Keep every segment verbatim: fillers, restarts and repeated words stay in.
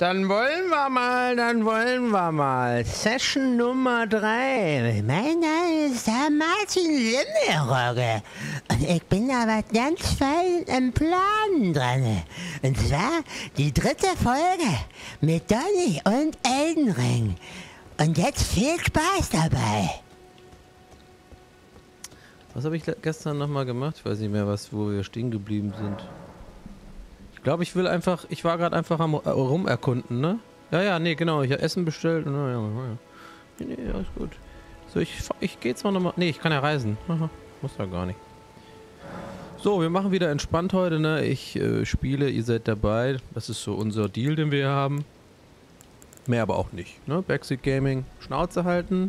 Dann wollen wir mal, dann wollen wir mal. Session Nummer drei. Mein Name ist Herr Martin Limmerogge und ich bin da was ganz fein im Plan dran. Und zwar die dritte Folge mit Donny und Elden Ring. Und jetzt viel Spaß dabei. Was habe ich gestern nochmal gemacht? Ich weiß nicht mehr, was, wo wir stehen geblieben sind. Ich glaube, ich will einfach, ich war gerade einfach am rumerkunden, ne? Ja, ja, nee, genau, ich habe Essen bestellt. Na, ja, ja. Nee, nee, alles gut. So, ich, ich gehe zwar nochmal, nee, ich kann ja reisen. Aha, muss da gar nicht. So, wir machen wieder entspannt heute, ne? Ich äh, spiele, ihr seid dabei. Das ist so unser Deal, den wir hier haben. Mehr aber auch nicht, ne? Backseat Gaming, Schnauze halten.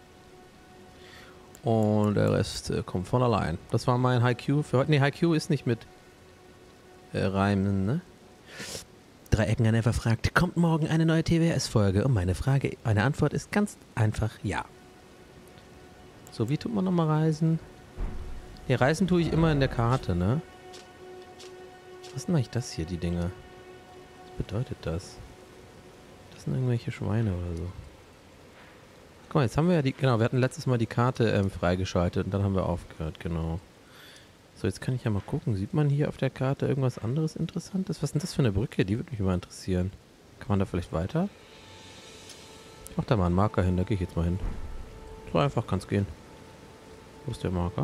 Und der Rest äh, kommt von allein. Das war mein Haiku für heute. Ne, Haiku ist nicht mit äh, Reimen, ne? Dreiecken einfach fragt, kommt morgen eine neue T W S-Folge? Und meine Frage, meine Antwort ist ganz einfach ja. So, wie tut man nochmal reisen? Ne, reisen tue ich immer in der Karte, ne? Was ist denn eigentlich das hier, die Dinge? Was bedeutet das? Das sind irgendwelche Schweine oder so. Guck mal, jetzt haben wir ja die, genau, wir hatten letztes Mal die Karte ähm, freigeschaltet und dann haben wir aufgehört, genau. So, jetzt kann ich ja mal gucken, sieht man hier auf der Karte irgendwas anderes Interessantes? Was ist denn das für eine Brücke? Die würde mich mal interessieren. Kann man da vielleicht weiter? Ich mach da mal einen Marker hin, da gehe ich jetzt mal hin. So einfach kann es gehen. Wo ist der Marker?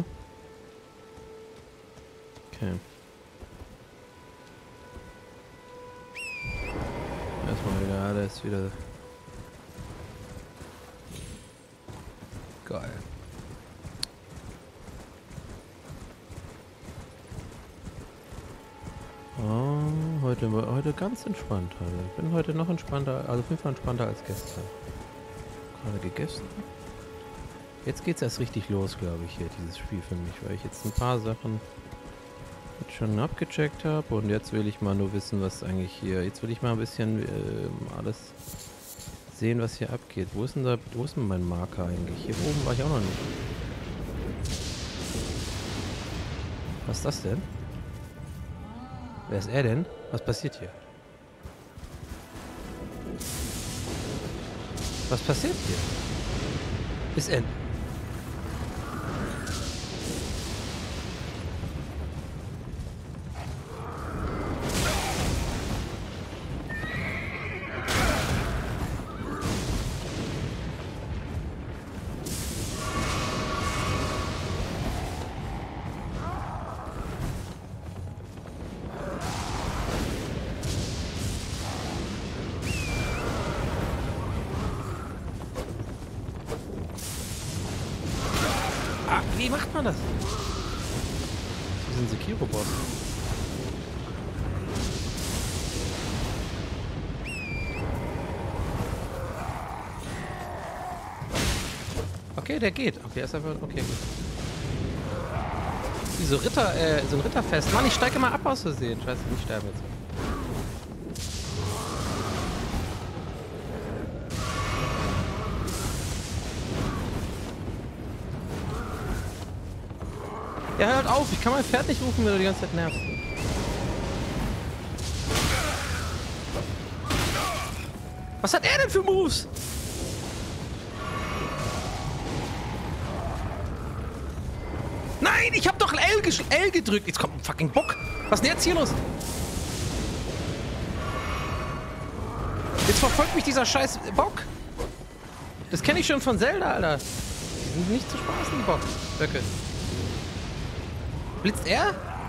Okay. Erstmal wieder alles wieder... Geil. Oh, heute, heute ganz entspannt. Heute. Ich bin heute noch entspannter, also auf jeden Fall entspannter als gestern. Gerade gegessen. Jetzt geht's erst richtig los, glaube ich, hier, dieses Spiel für mich, weil ich jetzt ein paar Sachen jetzt schon abgecheckt habe und jetzt will ich mal nur wissen, was eigentlich hier, jetzt will ich mal ein bisschen äh, alles sehen, was hier abgeht. Wo ist denn da, wo ist denn mein Marker eigentlich? Hier oben war ich auch noch nicht. Was ist das denn? Wer ist er denn? Was passiert hier? Was passiert hier? Ist er... Wie macht man das? Das ist ein Sekiro-Boss. Okay, der geht. Okay, er ist einfach... Okay, gut. Wie so Ritter, äh, so ein Ritterfest. Mann, ich steige immer ab aus Versehen. Scheiße, ich sterbe jetzt. Ja, hört auf, ich kann mein Pferd nicht rufen, wenn du die ganze Zeit nervst. Was hat er denn für Moves? Nein, ich hab doch L, L gedrückt. Jetzt kommt ein fucking Bock. Was ist denn jetzt hier los? Jetzt verfolgt mich dieser scheiß Bock. Das kenne ich schon von Zelda, Alter. Die sind nicht zu spaßen, die Bock-Böcke. Blitzt er?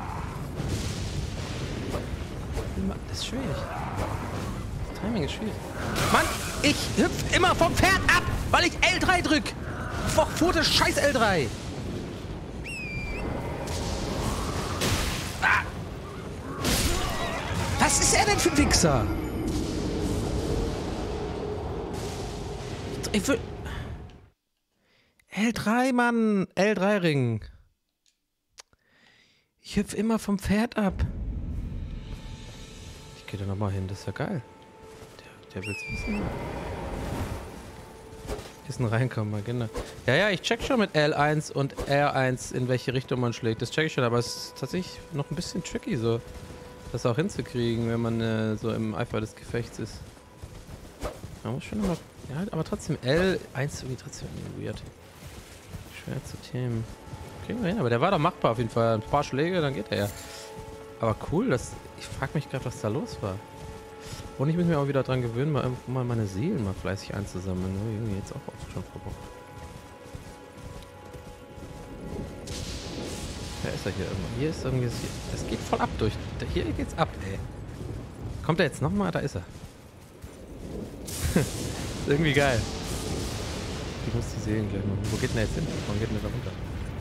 Das ist schwierig. Das Timing ist schwierig. Mann, ich hüpf immer vom Pferd ab, weil ich L drei drück. Verfurte scheiß L drei. Ah. Was ist er denn für ein Wichser? Ich will... L drei, Mann. L drei Ring. Ich hüpf immer vom Pferd ab. Ich gehe da nochmal hin, das ist ja geil. Der, der will's wissen. Ist ein Reinkommen, genau. Ja, ja, ich check schon mit L eins und R eins, in welche Richtung man schlägt. Das check ich schon, aber es ist tatsächlich noch ein bisschen tricky, so das auch hinzukriegen, wenn man äh, so im Eifer des Gefechts ist. Man muss schon immer... Ja, aber trotzdem L eins irgendwie trotzdem irgendwie weird. Schwer zu themen. Kriegen wir hin, aber der war doch machbar auf jeden Fall. Ein paar Schläge, dann geht er ja. Aber cool, das... Ich frage mich gerade, was da los war. Und ich muss mir auch wieder dran gewöhnen, mal, mal meine Seelen mal fleißig einzusammeln. Ne? Irgendwie jetzt auch, auch schon verbockt. Wer ist er hier irgendwo? Hier ist irgendwie... Es geht voll ab durch... Hier geht's ab, ey. Kommt er jetzt nochmal? Da ist er. Irgendwie geil. Ich muss die Seelen gleich machen. Wo geht denn der jetzt hin? Warum geht denn der da runter?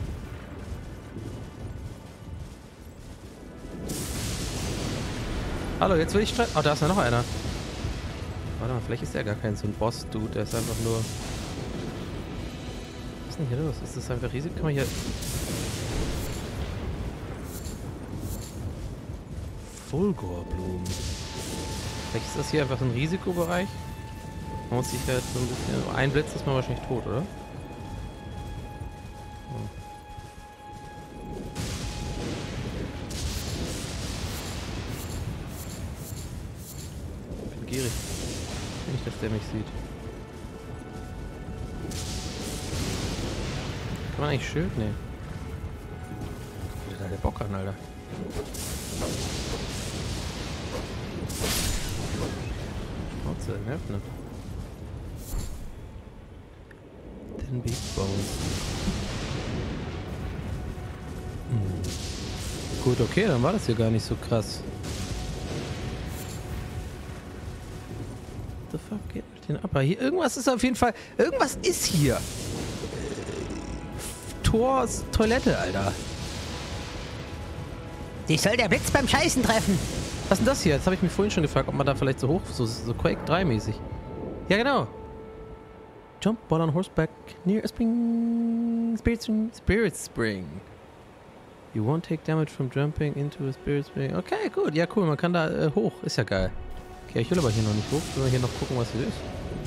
Hallo, jetzt will ich streiten. Oh, da ist ja noch einer. Warte mal, vielleicht ist der gar kein so ein Boss-Dude. Der ist einfach nur... Was ist denn hier los? Ist das einfach riesig? Kann man hier... Fulgorblumen. Vielleicht ist das hier einfach ein Risikobereich. Man muss sich halt so ein bisschen... Ein Blitz ist man wahrscheinlich tot, oder? Oh. Ich bin gierig. Nicht, dass der mich sieht. Kann man eigentlich Schild nehmen? Da der Bock an, Alter. Schnauze, nervt nicht. Den Big Bones. Hm. Gut, okay, dann war das hier gar nicht so krass. What the fuck geht mit den ab? Hier irgendwas ist auf jeden Fall. Irgendwas ist hier. Thors Toilette, Alter. Dich soll der Blitz beim Scheißen treffen. Was ist denn das hier? Jetzt habe ich mich vorhin schon gefragt, ob man da vielleicht so hoch, so, so Quake drei mäßig. Ja, genau. Jump while on horseback near a spring. Spirit spring. Spirit spring. You won't take damage from jumping into a spirit spring. Okay, gut. Ja, cool. Man kann da äh, hoch. Ist ja geil. Okay, ich will aber hier noch nicht hoch. Ich will hier noch gucken, was hier ist.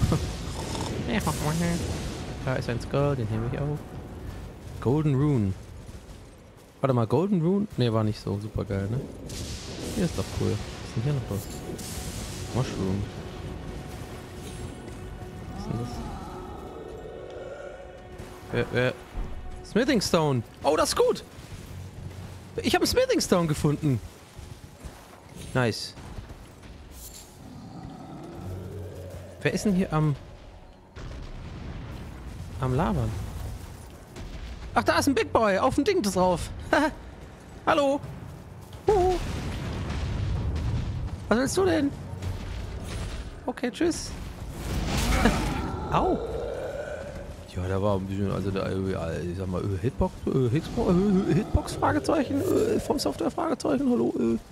Da ist ein Skull, den nehme ich auf. Golden Rune. Warte mal, Golden Rune? Ne, war nicht so super geil, ne? Hier ist doch cool. Was ist denn hier noch was? Mushroom. Was ist denn das? Wer, wer? Smithing Stone. Oh, das ist gut. Ich habe einen Smithing Stone gefunden. Nice. Wer ist denn hier am... am Labern? Ach, da ist ein Big Boy. Auf dem Ding drauf. Hallo. Huhu. Was willst du denn? Okay, tschüss. Au. Ja, der war ein bisschen, also der, ich sag mal, Hitbox, Hitbox, Hitbox Fragezeichen, vom Software Fragezeichen, hallo.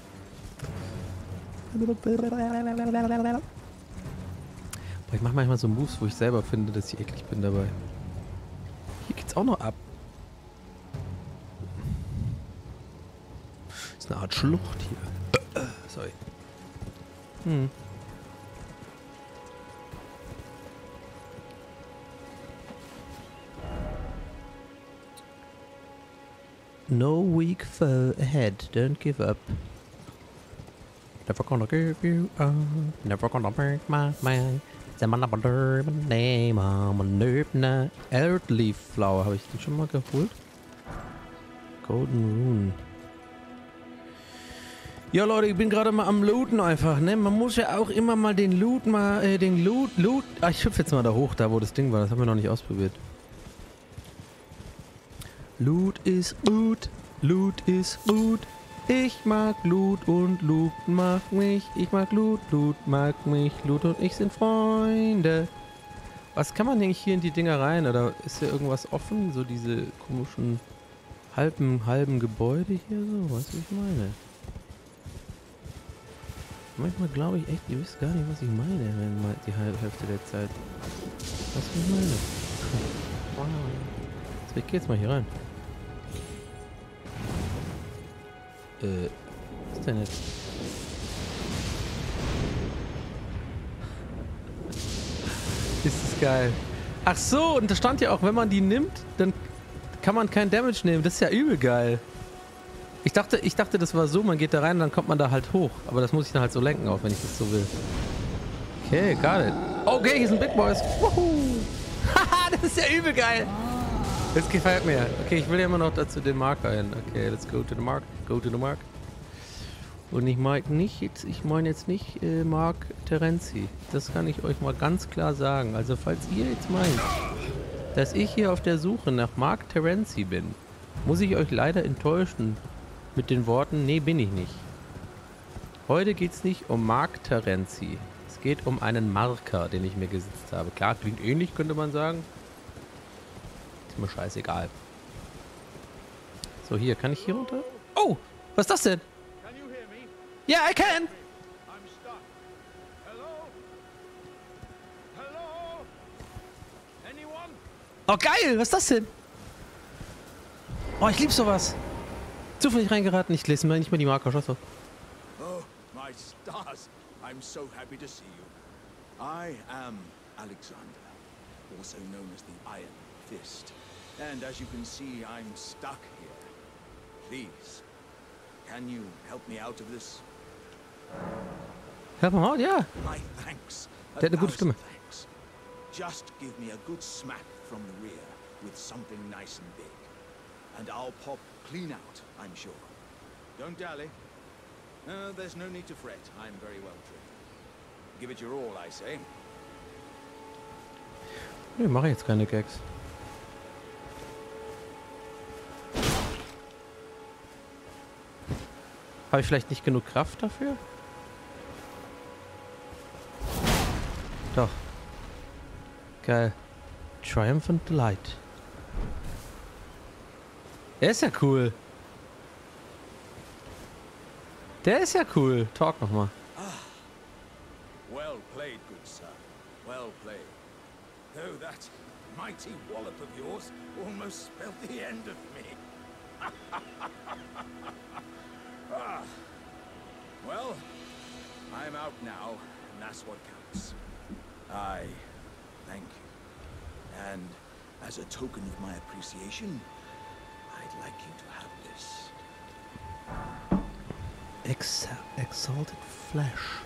Boah, ich mach manchmal so Moves, wo ich selber finde, dass ich eklig bin dabei. Hier geht's auch noch ab. Das ist eine Art Schlucht hier. Sorry. Hm. No weak foe ahead. Don't give up. Never gonna give you up. Never gonna break my mind. Earthleaf Flower. Habe ich den schon mal geholt? Golden Rune. Ja, Leute, ich bin gerade mal am Looten einfach, ne? Man muss ja auch immer mal den Loot mal, äh, den Loot, Loot... Ah, ich hüpfe jetzt mal da hoch, da wo das Ding war. Das haben wir noch nicht ausprobiert. Loot ist gut, Loot ist gut. Ich mag Loot und Loot mag mich. Ich mag Loot, Loot mag mich. Loot und ich sind Freunde. Was kann man eigentlich hier in die Dinger rein? Oder ist hier irgendwas offen? So diese komischen halben, halben Gebäude hier so? Weißt du, was ich meine? Manchmal glaube ich echt, ihr wisst gar nicht, was ich meine, wenn mal die halbe Hälfte der Zeit. Was ich meine? Wow. So, ich geh jetzt mal hier rein. Äh, was ist denn jetzt? Ist das geil. Ach so, und da stand ja auch, wenn man die nimmt, dann kann man kein Damage nehmen. Das ist ja übel geil. Ich dachte, ich dachte, das war so, man geht da rein und dann kommt man da halt hoch. Aber das muss ich dann halt so lenken, auch wenn ich das so will. Okay, got it. Okay, hier sind Big Boys. Woohoo. Haha, das ist ja übel geil. Das gefällt mir. Okay, ich will ja immer noch dazu den Marker hin. Okay, let's go to the mark. Go to the mark. Und ich meine nicht jetzt, ich meine jetzt nicht äh, Mark Terenzi. Das kann ich euch mal ganz klar sagen. Also falls ihr jetzt meint, dass ich hier auf der Suche nach Mark Terenzi bin, muss ich euch leider enttäuschen mit den Worten, nee, bin ich nicht. Heute geht es nicht um Mark Terenzi. Es geht um einen Marker, den ich mir gesetzt habe. Klar, klingt ähnlich, könnte man sagen. Ist mir scheißegal. So, hier, kann ich hier runter? Oh, was ist das denn? Ja, yeah, I can! Oh, geil! Was ist das denn? Oh, ich lieb sowas. Zufällig reingeraten. Ich lese mir nicht mal die Marker. Schau so. Oh, my stars. I'm so happy to see you. I am Alexander, also known as the Iron Fist. And as you can see, I'm stuck here. Please, can you help me out of this? Help him out, ja. My thanks. Der hat eine gute Stimme. Thanks. Just give me a good smack from the rear with something nice and big. And I'll pop clean out, I'm sure. Don't dally. Uh, there's no need to fret. I'm very well trained. Give it your all, I say. Ich mache jetzt keine Gags. Habe ich vielleicht nicht genug Kraft dafür? Doch. Geil. Triumphant Delight. Der ist ja cool. Der ist ja cool. Talk nochmal. Well played, good sir. Well played. Though that mighty wallop of yours almost spelled the end of me. ah. Well, I'm out now, and that's what counts. I thank you. And as a token of my appreciation, I'd like you to have this. Ex exalted flesh.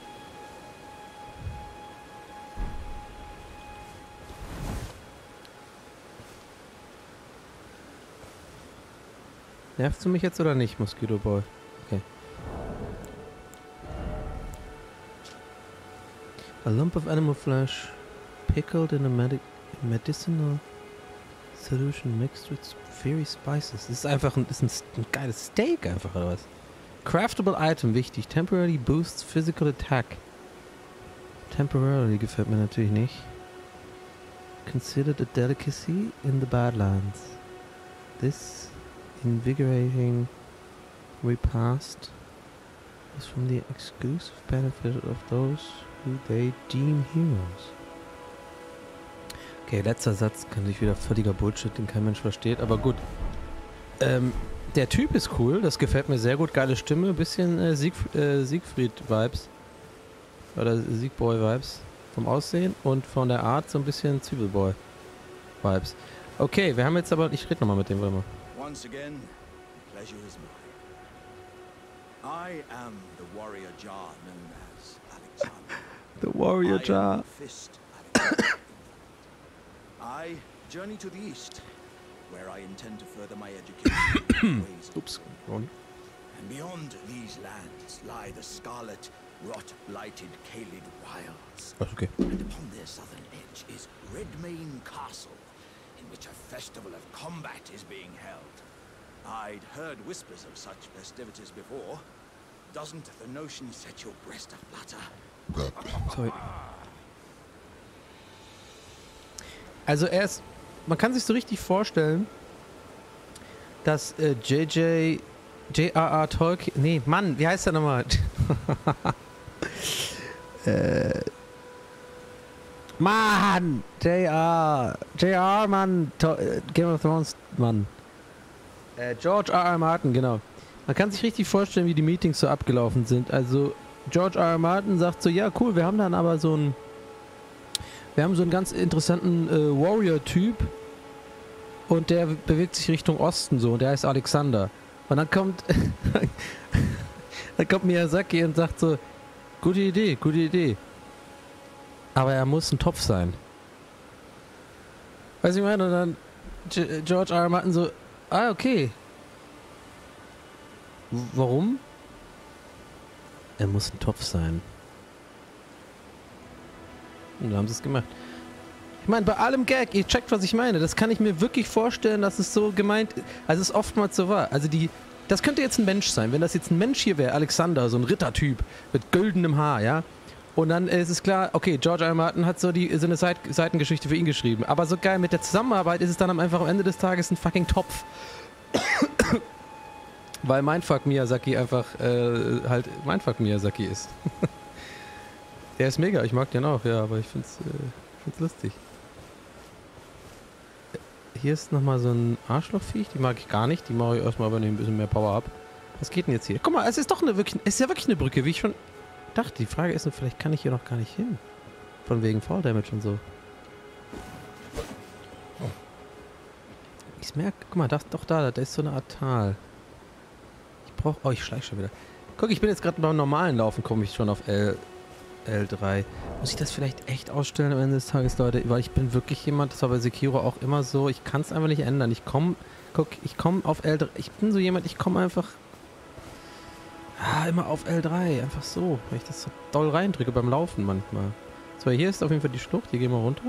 Nervst du mich jetzt oder nicht, Mosquito Boy? Okay. A lump of animal flesh pickled in a medic medicinal solution mixed with very spices. Das ist einfach ein, ist ein, ein geiles Steak einfach, oder was? Craftable item, wichtig. Temporarily boosts physical attack. Temporarily gefällt mir natürlich nicht. Considered a delicacy in the Badlands. This invigorating repast is from the exclusive benefit of those who they deem heroes. Okay, letzter Satz kann sich wieder völliger Bullshit, den kein Mensch versteht, aber gut. Ähm, der Typ ist cool, das gefällt mir sehr gut, geile Stimme, bisschen äh, Sieg, äh, Siegfried-Vibes. Oder Siegboy-Vibes vom Aussehen und von der Art so ein bisschen Zwiebelboy-Vibes. Okay, wir haben jetzt aber, ich rede nochmal mit dem, warte mal. Once again, the pleasure is mine. I am the warrior Jar known as Alexander. The warrior Jar. Iron Fist Alexander. I journey to the east, where I intend to further my education. ways Oops. Wrong. And beyond these lands lie the scarlet, rot-blighted Caelid Wilds. That's okay. And upon their southern edge is Redmane Castle, in which a festival of combat is being held. I'd heard whispers of such festivities before. Doesn't the notion set your breast aflutter? Sorry. Also er ist, man kann sich so richtig vorstellen, dass äh, J J J R R Tolkien, nee, Mann, wie heißt der nochmal? äh, Mann, J R, J R, Mann, to Game of Thrones, Mann. Äh, George R R Martin, genau. Man kann sich richtig vorstellen, wie die Meetings so abgelaufen sind. Also George R R Martin sagt so, ja cool, wir haben dann aber so einen, wir haben so einen ganz interessanten äh, Warrior-Typ und der bewegt sich Richtung Osten so und der heißt Alexander. Und dann kommt, dann kommt Miyazaki und sagt so, gute Idee, gute Idee. aber er muss ein Topf sein. Weißt du, ich meine, und dann G George R. R. Martin so, ah, okay. W warum? Er muss ein Topf sein. Und dann haben sie es gemacht. Ich meine, bei allem Gag, ihr checkt, was ich meine. Das kann ich mir wirklich vorstellen, dass es so gemeint, also es oftmals so war. Also die, das könnte jetzt ein Mensch sein. Wenn das jetzt ein Mensch hier wäre, Alexander, so ein Rittertyp mit goldenem Haar, ja. Und dann ist es klar, okay, George R. R. Martin hat so, die, so eine Seit Seitengeschichte für ihn geschrieben. Aber so geil, mit der Zusammenarbeit ist es dann am einfach am Ende des Tages ein fucking Topf. Weil Mindfuck Miyazaki einfach äh, halt Mindfuck Miyazaki ist. Der ist mega, ich mag den auch, ja, aber ich find's, äh, find's lustig. Hier ist nochmal so ein Arschlochviech, die mag ich gar nicht, die mache ich erstmal, aber nehme ein bisschen mehr Power ab. Was geht denn jetzt hier? Guck mal, es ist doch eine wirklich, es ist ja wirklich eine Brücke, wie ich schon dachte. Die Frage ist nur, vielleicht kann ich hier noch gar nicht hin. Von wegen Fall Damage und so. Ich merke, guck mal, das doch da, da ist so eine Art Tal. Ich brauche, oh, ich schleiche schon wieder. Guck, ich bin jetzt gerade beim normalen Laufen, komme ich schon auf L, L drei. Muss ich das vielleicht echt ausstellen am Ende des Tages, Leute? Weil ich bin wirklich jemand, das war bei Sekiro auch immer so, ich kann es einfach nicht ändern. Ich komme, guck, ich komme auf L drei. Ich bin so jemand, ich komme einfach ah, immer auf L drei. Einfach so, wenn ich das so doll reindrücke beim Laufen manchmal. So, hier ist auf jeden Fall die Schlucht. Hier gehen wir runter.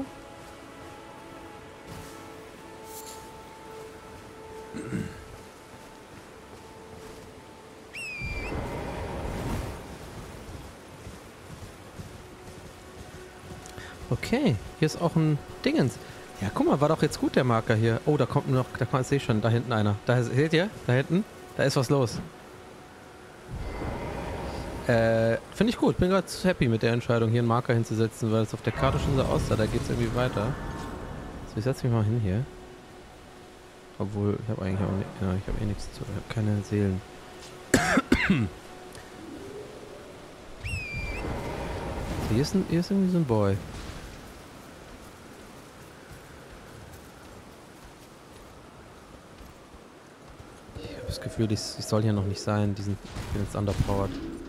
Okay, hier ist auch ein Dingens. Ja, guck mal, war doch jetzt gut der Marker hier. Oh, da kommt noch, da kann man sehe schon, da hinten einer. Da seht ihr? Da hinten? Da ist was los. Äh, finde ich gut. Bin gerade happy mit der Entscheidung, hier einen Marker hinzusetzen, weil es auf der Karte schon so aussah. Da geht es irgendwie weiter. So, ich setze mich mal hin hier. Obwohl, ich habe eigentlich auch nicht, ja, ich habe eh nichts zu, ich habe keine Seelen. So, hier ist, ein, hier ist irgendwie so ein Boy. Ich habe das Gefühl, ich, ich soll hier noch nicht sein. Die sind, ich bin jetzt underpowered.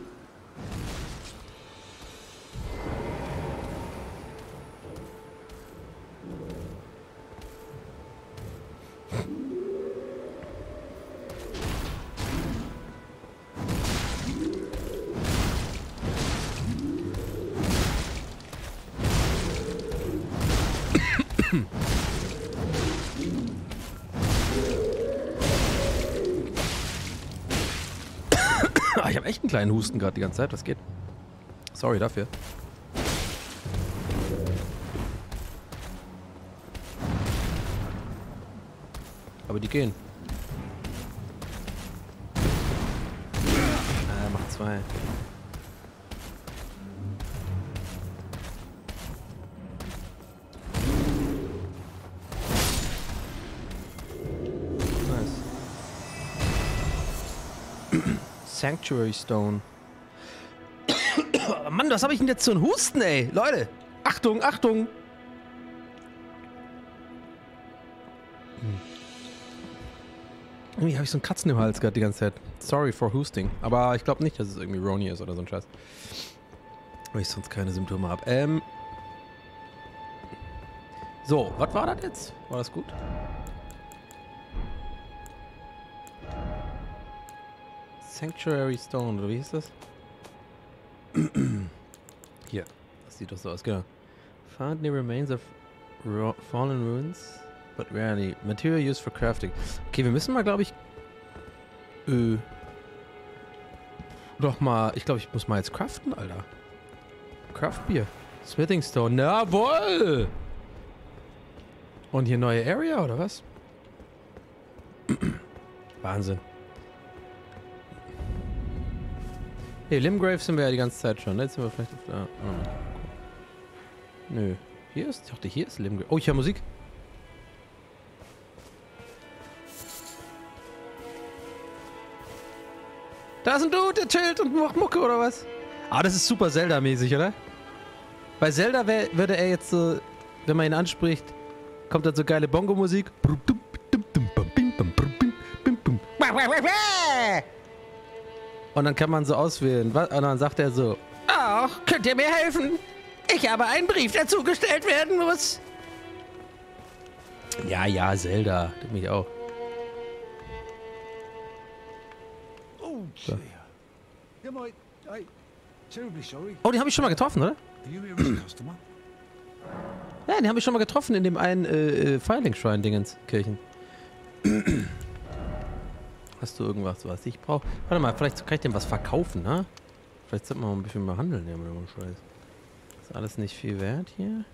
Ich habe echt einen kleinen Husten gerade die ganze Zeit. Was geht? Sorry dafür. Aber die gehen. Ah, macht zwei. Sanctuary Stone. Mann, was habe ich denn jetzt so einen Husten, ey? Leute, Achtung, Achtung. Hm. Irgendwie habe ich so einen Katzen im Hals gerade die ganze Zeit. Sorry for hosting. Aber ich glaube nicht, dass es irgendwie Roni ist oder so ein Scheiß. Weil ich sonst keine Symptome habe. Ähm. So, was war das jetzt? War das gut? Sanctuary Stone, oder wie hieß das? Hier, das sieht doch so aus, genau. Found near remains of fallen ruins, but rarely. Material used for crafting. Okay, wir müssen mal, glaube ich, äh, doch mal, ich glaube, ich muss mal jetzt craften, Alter. Craft Beer. Smithing Stone, jawohl! Und hier neue Area, oder was? Wahnsinn. Hey, Limgrave sind wir ja die ganze Zeit schon. Jetzt sind wir vielleicht auf der... Oh, nö. Hier ist... Ich dachte, hier ist Limgrave. Oh, ich höre Musik. Da ist ein Dude, der chillt und macht Mucke, oder was? Ah, das ist super Zelda-mäßig, oder? Bei Zelda wär, würde er jetzt so... Wenn man ihn anspricht, kommt dann so geile Bongo-Musik. Und dann kann man so auswählen. Und dann sagt er so, ach, könnt ihr mir helfen? Ich habe einen Brief, der zugestellt werden muss. Ja, ja, Zelda. Du mich auch. Oh, dear. Am I... I... Terribly sorry. Oh, die habe ich schon mal getroffen, oder? Are you here as a customer? Ja, den habe ich schon mal getroffen in dem einen äh, äh, Firelink-Shrine-Dingens, Kirchen. Hast du irgendwas, was ich brauche? Warte mal, vielleicht kann ich dem was verkaufen, ne? Vielleicht sollten wir mal ein bisschen mehr handeln, ja, mit dem Scheiß. Ist alles nicht viel wert hier?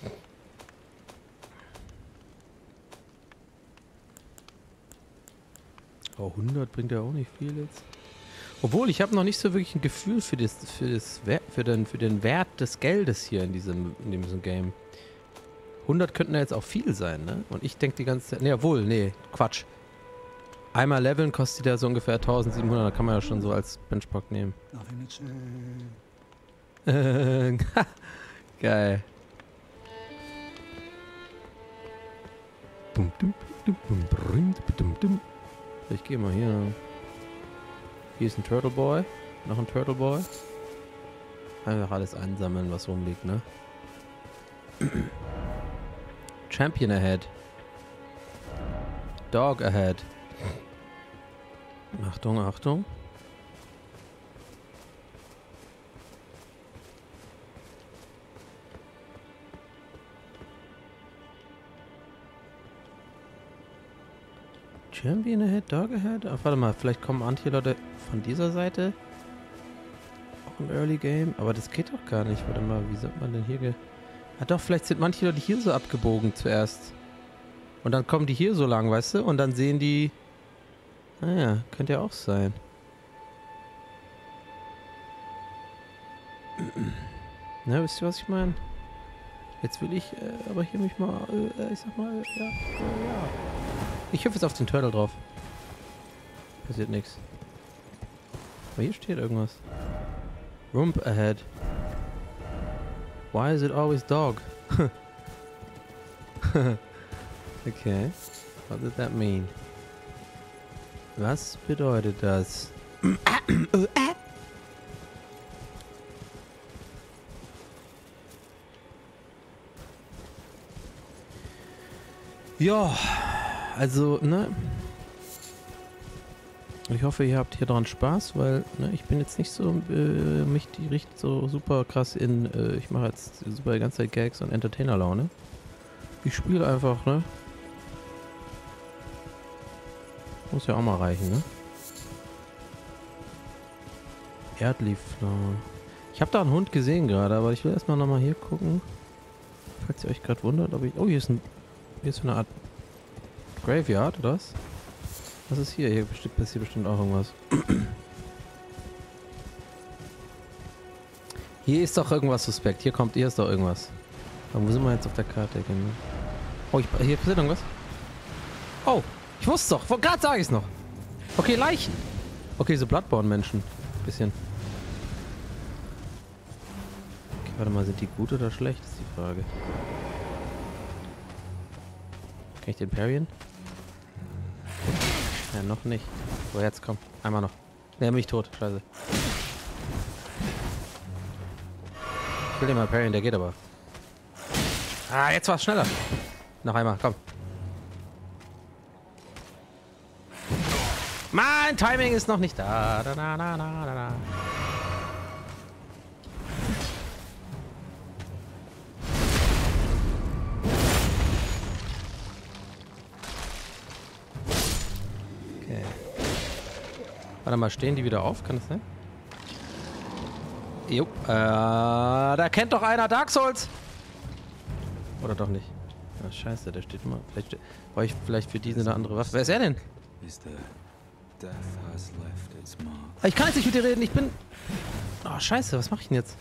Oh, hundert bringt ja auch nicht viel jetzt. Obwohl, ich habe noch nicht so wirklich ein Gefühl für, das, für, das, für, den, für den Wert des Geldes hier in diesem, in diesem Game. hundert könnten ja jetzt auch viel sein, ne? Und ich denke die ganze Zeit... Ne, jawohl, nee, Quatsch. Einmal leveln kostet ja so ungefähr eintausendsiebenhundert, da kann man ja schon so als Benchmark nehmen. Äh, geil. Ich gehe mal hier. Hier ist ein Turtle Boy. Noch ein Turtle Boy. Einfach alles einsammeln, was rumliegt, ne? Champion ahead. Dog ahead. Achtung, Achtung. Champion ahead, Dog ahead. Ach, warte mal, vielleicht kommen manche Leute von dieser Seite. Auch ein Early Game. Aber das geht doch gar nicht. Warte mal, wie sollte man denn hier... Ge ah doch, vielleicht sind manche Leute hier so abgebogen zuerst. Und dann kommen die hier so lang, weißt du? Und dann sehen die... Naja, könnte ja auch sein. Na, wisst ihr, was ich meine? Jetzt will ich äh, aber hier mich mal... Äh, ich sag mal, ja, äh, ja. Ich hüpfe jetzt auf den Turtle drauf. Passiert nichts. Aber hier steht irgendwas. Rump ahead. Why is it always dog? Okay. What does that mean? Was bedeutet das? Ja, also, ne? Ich hoffe, ihr habt hier dran Spaß, weil ne, ich bin jetzt nicht so, äh, mich die riecht so super krass in, äh, ich mache jetzt super die ganze Zeit Gags und Entertainer-Laune. Ich spiele einfach, ne? Muss ja auch mal reichen, ne? Erdliefler. Ich habe da einen Hund gesehen gerade, aber ich will erstmal nochmal hier gucken. Falls ihr euch gerade wundert, ob ich... Oh, hier ist ein... Hier ist so eine Art... Graveyard, oder was? Was ist hier? Hier bestimmt, passiert bestimmt auch irgendwas. Hier ist doch irgendwas suspekt. Hier kommt... Hier ist doch irgendwas. Aber wo sind wir jetzt auf der Karte? Genau. Oh, ich, hier passiert irgendwas. Oh! Ich wusste doch, gerade sage ich es noch. Okay, Leichen. Okay, so Bloodborne-Menschen. Bisschen. Okay, warte mal, sind die gut oder schlecht, ist die Frage. Kann ich den parryen? Ja, noch nicht. So, jetzt komm. Einmal noch. Ne, bin ich tot. Scheiße. Ich will den mal parryen, der geht aber. Ah, jetzt war's schneller. Noch einmal, komm. Mein Timing ist noch nicht da. Da, da, da, da, da. Okay. Warte mal, stehen die wieder auf? Kann das sein? Jo. Äh, da kennt doch einer Dark Souls. Oder doch nicht? Ah, scheiße, der steht immer. Vielleicht ste brauche ich vielleicht für diesen eine andere Waffe. Wer ist er denn? Ich kann jetzt nicht mit dir reden, ich bin... Oh, scheiße, was mache ich denn jetzt?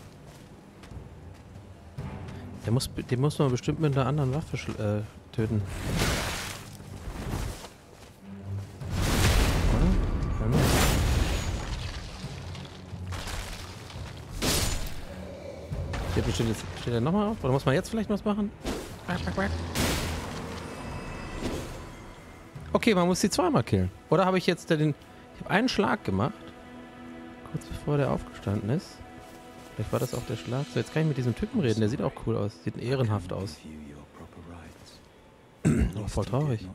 Der muss, den muss man bestimmt mit einer anderen Waffe äh, töten. Oder? Ja, hier bestimmt jetzt, steht er nochmal auf? Oder muss man jetzt vielleicht was machen? Okay, man muss die zweimal killen. Oder habe ich jetzt den... Ich habe einen Schlag gemacht. Kurz bevor der aufgestanden ist. Vielleicht war das auch der Schlag. So, jetzt kann ich mit diesem Typen reden. Der sieht auch cool aus. Sieht ehrenhaft aus. Oh, voll traurig.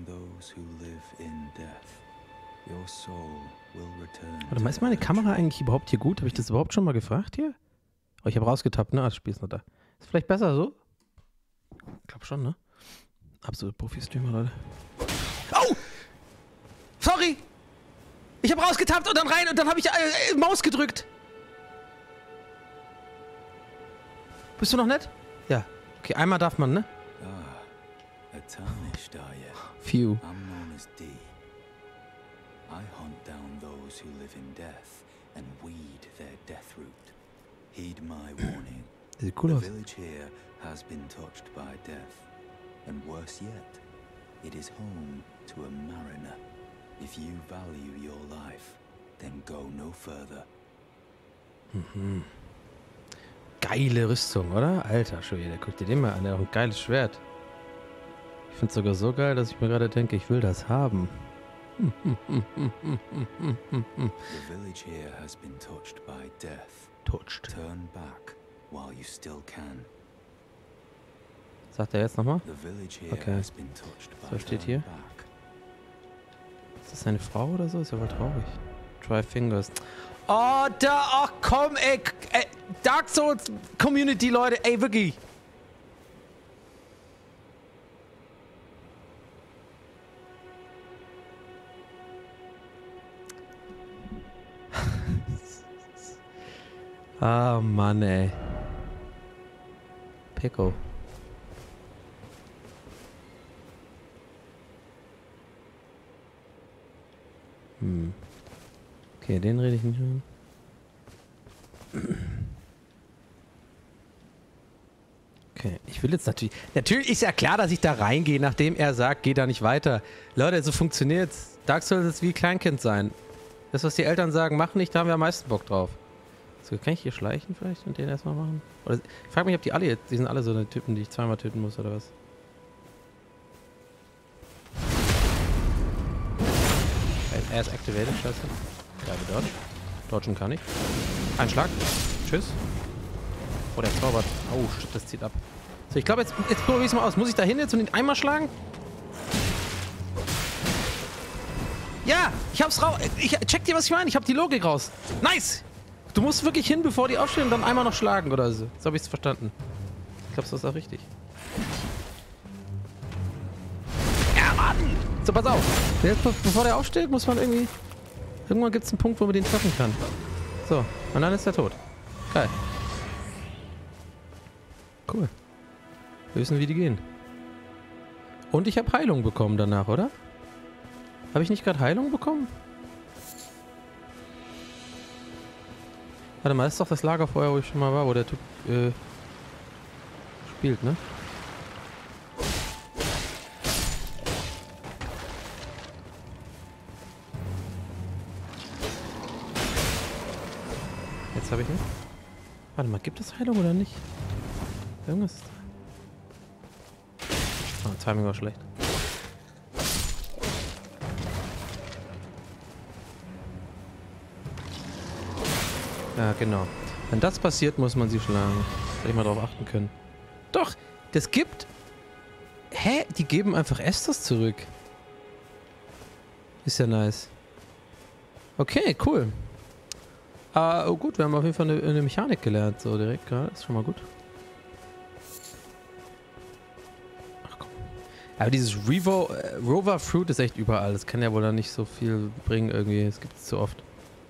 Warte mal, ist meine Kamera eigentlich überhaupt hier gut? Habe ich das überhaupt schon mal gefragt hier? Oh, ich habe rausgetappt, ne? Ah, das Spiel ist noch da. Ist vielleicht besser so? Ich glaube schon, ne? Absolut Profi-Streamer, Leute. Oh! Sorry! Ich habe rausgetappt und dann rein und dann habe ich äh, Maus gedrückt. Bist du noch nett? Ja. Okay, einmal darf man, ne? Ah, a tarnished are you? Phew. I'm known as D. I hunt down those who live in death and weed their death root. Heed my warning. Sieht cool The aus. village here has been touched by death, and worse yet, it is home to a mariner. If you value your life, then go no further. Mhm. Geile Rüstung, oder? Alter Schwede, guck dir den mal an, der hat auch ein geiles Schwert. Ich finde es sogar so geil, dass ich mir gerade denke, ich will das haben. The village here has been touched by death. Touched. Turn back while you still can. Sagt er jetzt nochmal? The village here Okay. has been touched by Was steht turn hier? back. Ist das seine Frau oder so? Ist ja wohl traurig. Try Fingers. Oh, da, ach komm, ey, ey. Dark Souls Community, Leute, ey, wirklich. Ah, Mann, ey. Pickle. Hm. Okay, den rede ich nicht mehr. Okay, ich will jetzt natürlich... Natürlich ist ja klar, dass ich da reingehe, nachdem er sagt, geh da nicht weiter. Leute, so funktioniert's. Dark Souls ist wie Kleinkind sein. Das, was die Eltern sagen, mach nicht, da haben wir am meisten Bock drauf. So, kann ich hier schleichen vielleicht und den erstmal machen? Oder, ich frage mich, ob die alle jetzt... Die sind alle so eine Typen, die ich zweimal töten muss, oder was? Er ist activated, scheiße. Bleibe dort. Dodgen kann ich. Ein Schlag. Tschüss. Oh, der zaubert. Oh, shit, das zieht ab. So, ich glaube, jetzt, jetzt probiere ich es mal aus. Muss ich da hin jetzt und ihn einmal schlagen? Ja, ich hab's raus. Ich, check dir, was ich meine. Ich hab die Logik raus. Nice! Du musst wirklich hin, bevor die aufstehen und dann einmal noch schlagen oder so. So habe ich es verstanden. Ich glaube, das ist auch richtig. Ja, Mann! So, pass auf. Jetzt, bevor der aufsteht, muss man irgendwie... Irgendwann gibt es einen Punkt, wo man den treffen kann. So, und dann ist er tot. Geil. Cool. Wir wissen, wie die gehen. Und ich habe Heilung bekommen danach, oder? Habe ich nicht gerade Heilung bekommen? Warte mal, das ist doch das Lagerfeuer, wo ich schon mal war, wo der Typ äh, spielt, ne? Jetzt habe ich nicht. Warte mal, gibt es Heilung oder nicht? Irgendwas ist da. Oh, Timing war schlecht. Ja, genau. Wenn das passiert, muss man sie schlagen. Hätte ich mal drauf achten können. Doch, das gibt... Hä? Die geben einfach Estus zurück. Ist ja nice. Okay, cool. Uh, oh gut, wir haben auf jeden Fall eine, eine Mechanik gelernt, so direkt gerade. Ist schon mal gut. Ach komm. Aber dieses Revo, äh, Rover Fruit ist echt überall. Das kann ja wohl dann nicht so viel bringen irgendwie. Das gibt es zu oft.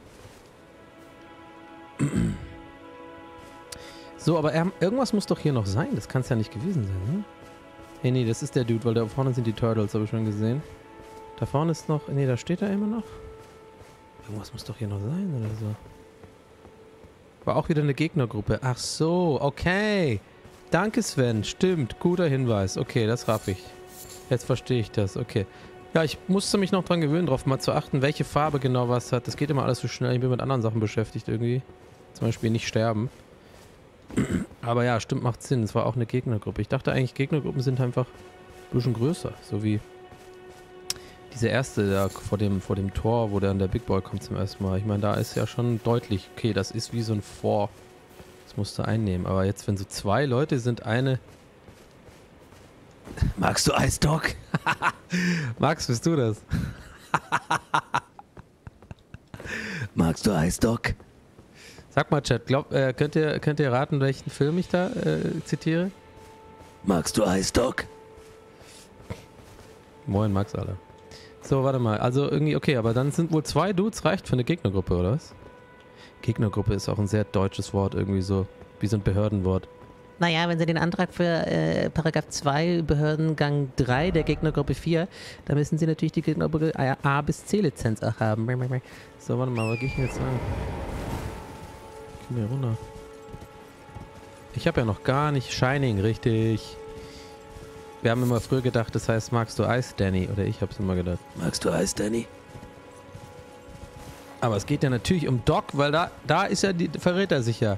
So, aber er, irgendwas muss doch hier noch sein. Das kann es ja nicht gewesen sein, ne? Hey, nee, das ist der Dude, weil da vorne sind die Turtles, habe ich schon gesehen. Da vorne ist noch... Nee, da steht er immer noch. Irgendwas muss doch hier noch sein, oder so. War auch wieder eine Gegnergruppe. Ach so, okay. Danke, Sven. Stimmt, guter Hinweis. Okay, das raff ich. Jetzt verstehe ich das. Okay. Ja, ich musste mich noch dran gewöhnen, drauf mal zu achten, welche Farbe genau was hat. Das geht immer alles so schnell. Ich bin mit anderen Sachen beschäftigt irgendwie. Zum Beispiel nicht sterben. Aber ja, stimmt, macht Sinn. Es war auch eine Gegnergruppe. Ich dachte eigentlich, Gegnergruppen sind einfach ein bisschen größer. So wie diese erste da vor dem, vor dem Tor, wo dann der Big Boy kommt zum ersten Mal. Ich meine, da ist ja schon deutlich, okay, das ist wie so ein Vor Das musst du einnehmen. Aber jetzt, wenn so zwei Leute sind, eine... Magst du Eisdog? Max, bist du das? Magst du Eisdog? Sag mal, Chat, glaub, äh, könnt, ihr, könnt ihr raten, welchen Film ich da äh, zitiere? Magst du Eisdog? Moin, Max, Alter. So, warte mal. Also irgendwie, okay, aber dann sind wohl zwei Dudes, reicht für eine Gegnergruppe, oder was? Gegnergruppe ist auch ein sehr deutsches Wort, irgendwie so, wie so ein Behördenwort. Naja, wenn Sie den Antrag für äh, Paragraph zwei Behördengang drei der Gegnergruppe vier, da müssen Sie natürlich die Gegnergruppe A bis C Lizenz auch haben. So, warte mal, wo gehe ich denn jetzt lang? Geh mir runter. Ich habe ja noch gar nicht Shining, richtig. Wir haben immer früher gedacht, das heißt, magst du Eis, Danny? Oder ich hab's immer gedacht. Magst du Eis, Danny? Aber es geht ja natürlich um Doc, weil da, da ist ja die, verrät er sich ja.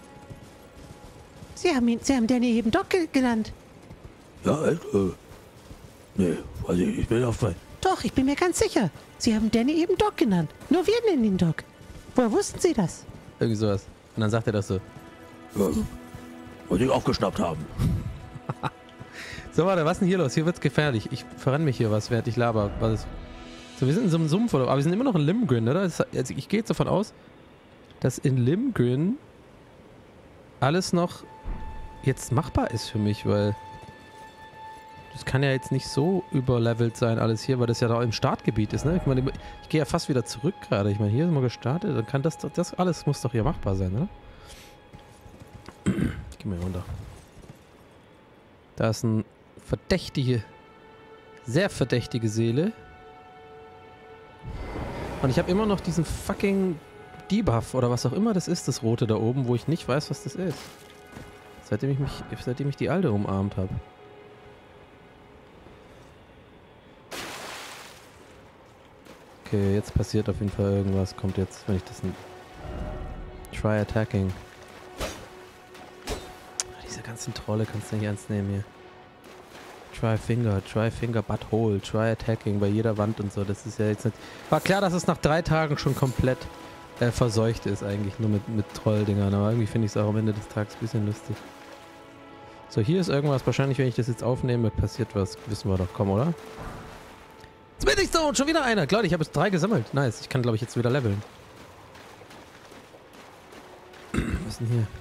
Sie haben ihn, Sie haben Danny eben Doc ge genannt. Ja, äh, nee, weiß ich, ich bin auf mein... Doch, ich bin mir ganz sicher. Sie haben Danny eben Doc genannt. Nur wir nennen ihn Doc. Woher wussten Sie das? Irgendwie sowas. Und dann sagt er das so. Ja, wollte ich aufgeschnappt haben. So, warte, was ist denn hier los? Hier wird's gefährlich. Ich verrenne mich hier was, während ich laber. Was ist? So, wir sind in so einem Sumpf, oder? Aber wir sind immer noch in Limgryn, oder? Das, also ich gehe jetzt davon aus, dass in Limgryn alles noch jetzt machbar ist für mich, weil das kann ja jetzt nicht so überlevelt sein, alles hier, weil das ja da im Startgebiet ist, ne? Ich meine, ich gehe ja fast wieder zurück gerade. Ich meine, hier sind wir gestartet, dann kann das, das alles muss doch hier machbar sein, oder? Ich geh mal runter. Da ist eine verdächtige, sehr verdächtige Seele. Und ich habe immer noch diesen fucking Debuff oder was auch immer das ist, das Rote da oben, wo ich nicht weiß, was das ist. Seitdem ich mich, seitdem ich die Alte umarmt habe. Okay, jetzt passiert auf jeden Fall irgendwas. Kommt jetzt, wenn ich das... Try attacking. Diese ganzen Trolle kannst du nicht ernst nehmen hier. Try Finger, Try Finger, Butthole, Try Attacking bei jeder Wand und so. Das ist ja jetzt nicht... War klar, dass es nach drei Tagen schon komplett äh, verseucht ist eigentlich, nur mit, mit Trolldingern. Aber irgendwie finde ich es auch am Ende des Tages ein bisschen lustig. So, hier ist irgendwas. Wahrscheinlich, wenn ich das jetzt aufnehme, passiert was. Wissen wir doch. Komm, oder? Smithing Stone, schon wieder einer. Leute, ich habe jetzt drei gesammelt. Nice. Ich kann, glaube ich, jetzt wieder leveln. Was ist denn hier?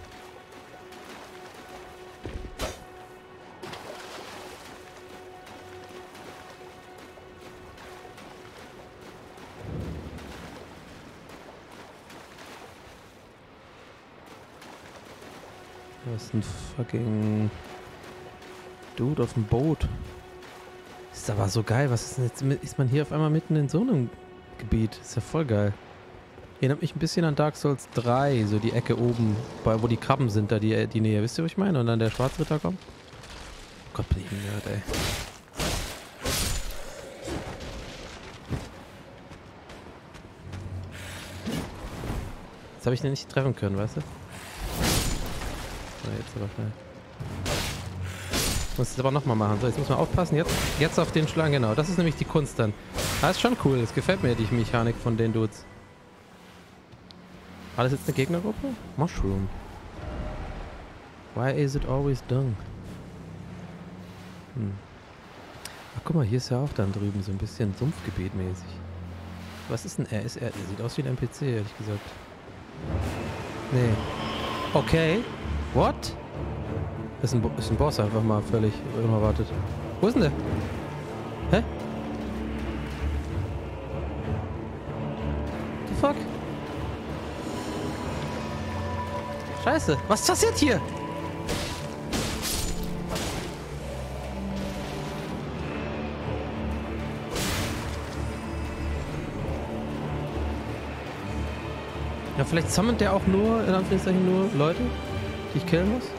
Das ist ein fucking Dude auf dem Boot. Ist aber so geil. Was ist denn jetzt? Ist man hier auf einmal mitten in so einem Gebiet? Ist ja voll geil. Erinnert mich ein bisschen an Dark Souls drei. So die Ecke oben, bei, wo die Krabben sind, da die, die Nähe. Wisst ihr, was ich meine? Und dann der Schwarzritter kommt. Gott, bin ich ein Nerd, ey. Jetzt habe ich den nicht treffen können, weißt du? So, jetzt aber schnell. Ich muss es aber nochmal machen. So, jetzt muss man aufpassen. Jetzt, jetzt auf den Schlangen, genau. Das ist nämlich die Kunst dann. Das ist schon cool. Das gefällt mir, die Mechanik von den Dudes. War das jetzt eine Gegnergruppe? Mushroom. Why is it always dung? Hm. Ach, guck mal, hier ist ja auch dann drüben so ein bisschen Sumpfgebiet mäßig. Was ist denn er? Ist er? Er sieht aus wie ein N P C, ehrlich gesagt. Nee. Okay. What? Ist ein, Bo ist ein Boss einfach mal völlig unerwartet. Wo ist denn der? Hä? The fuck? Scheiße, was passiert hier? Ja, vielleicht sammelt der auch nur, in Anführungszeichen nur Leute, die ich killen muss.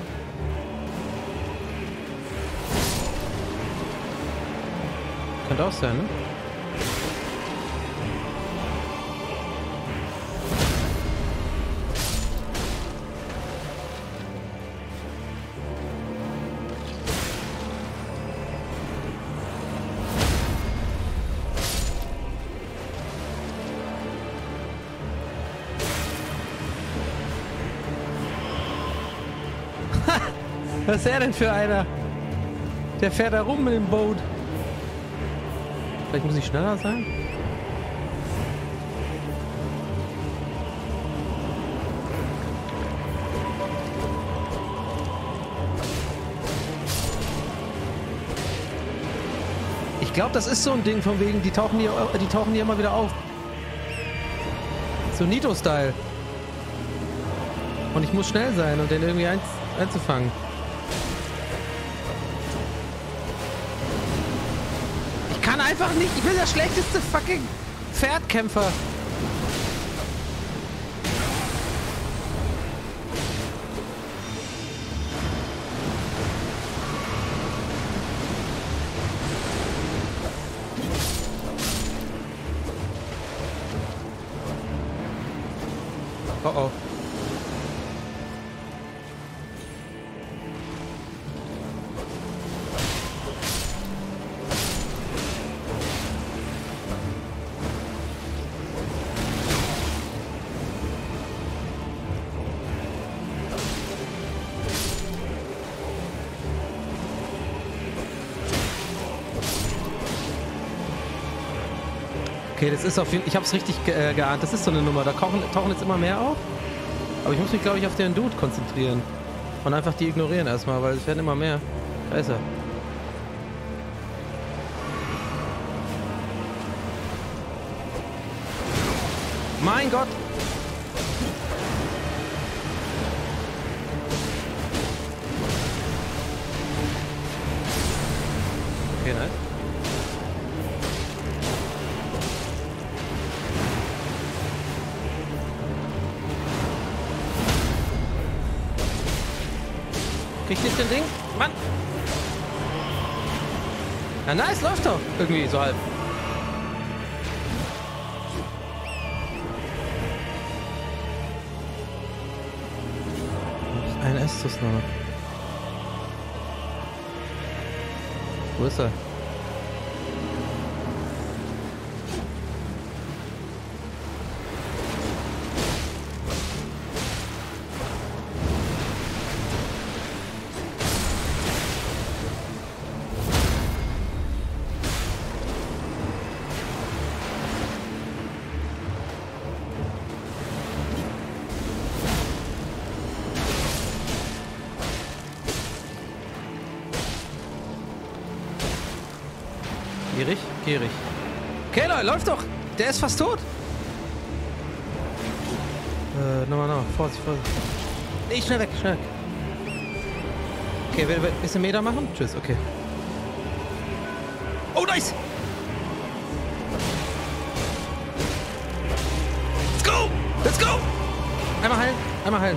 Könnte auch sein, ne? Was ist er denn für einer? Der fährt da rum mit dem Boot. Vielleicht muss ich schneller sein? Ich glaube, das ist so ein Ding von wegen, die tauchen hier, die tauchen hier immer wieder auf. So Nito-Style. Und ich muss schnell sein und den irgendwie ein, einzufangen. Ich kann einfach nicht, ich bin der schlechteste fucking Pferdkämpfer. Oh oh. Okay, das ist auf jeden Fall, ich hab's richtig ge äh, geahnt, das ist so eine Nummer, da tauchen, tauchen jetzt immer mehr auf. Aber ich muss mich, glaube ich, auf den Dude konzentrieren. Und einfach die ignorieren erstmal, weil es werden immer mehr. Da ist er. Mein Gott! Okay, nice. Krieg ich nicht den Ding? Mann! Ja, nice, läuft doch. Irgendwie so halb. Ein Estus noch. Wo ist er? Gierig? Gierig. Okay, Leute, läuft doch! Der ist fast tot! Äh, nochmal, nochmal. Vorsicht, Vorsicht. Nee, schnell weg, schnell weg. Okay, will ein bisschen Meter machen? Tschüss, okay. Oh, nice! Let's go! Let's go! Einmal heilen, einmal heilen.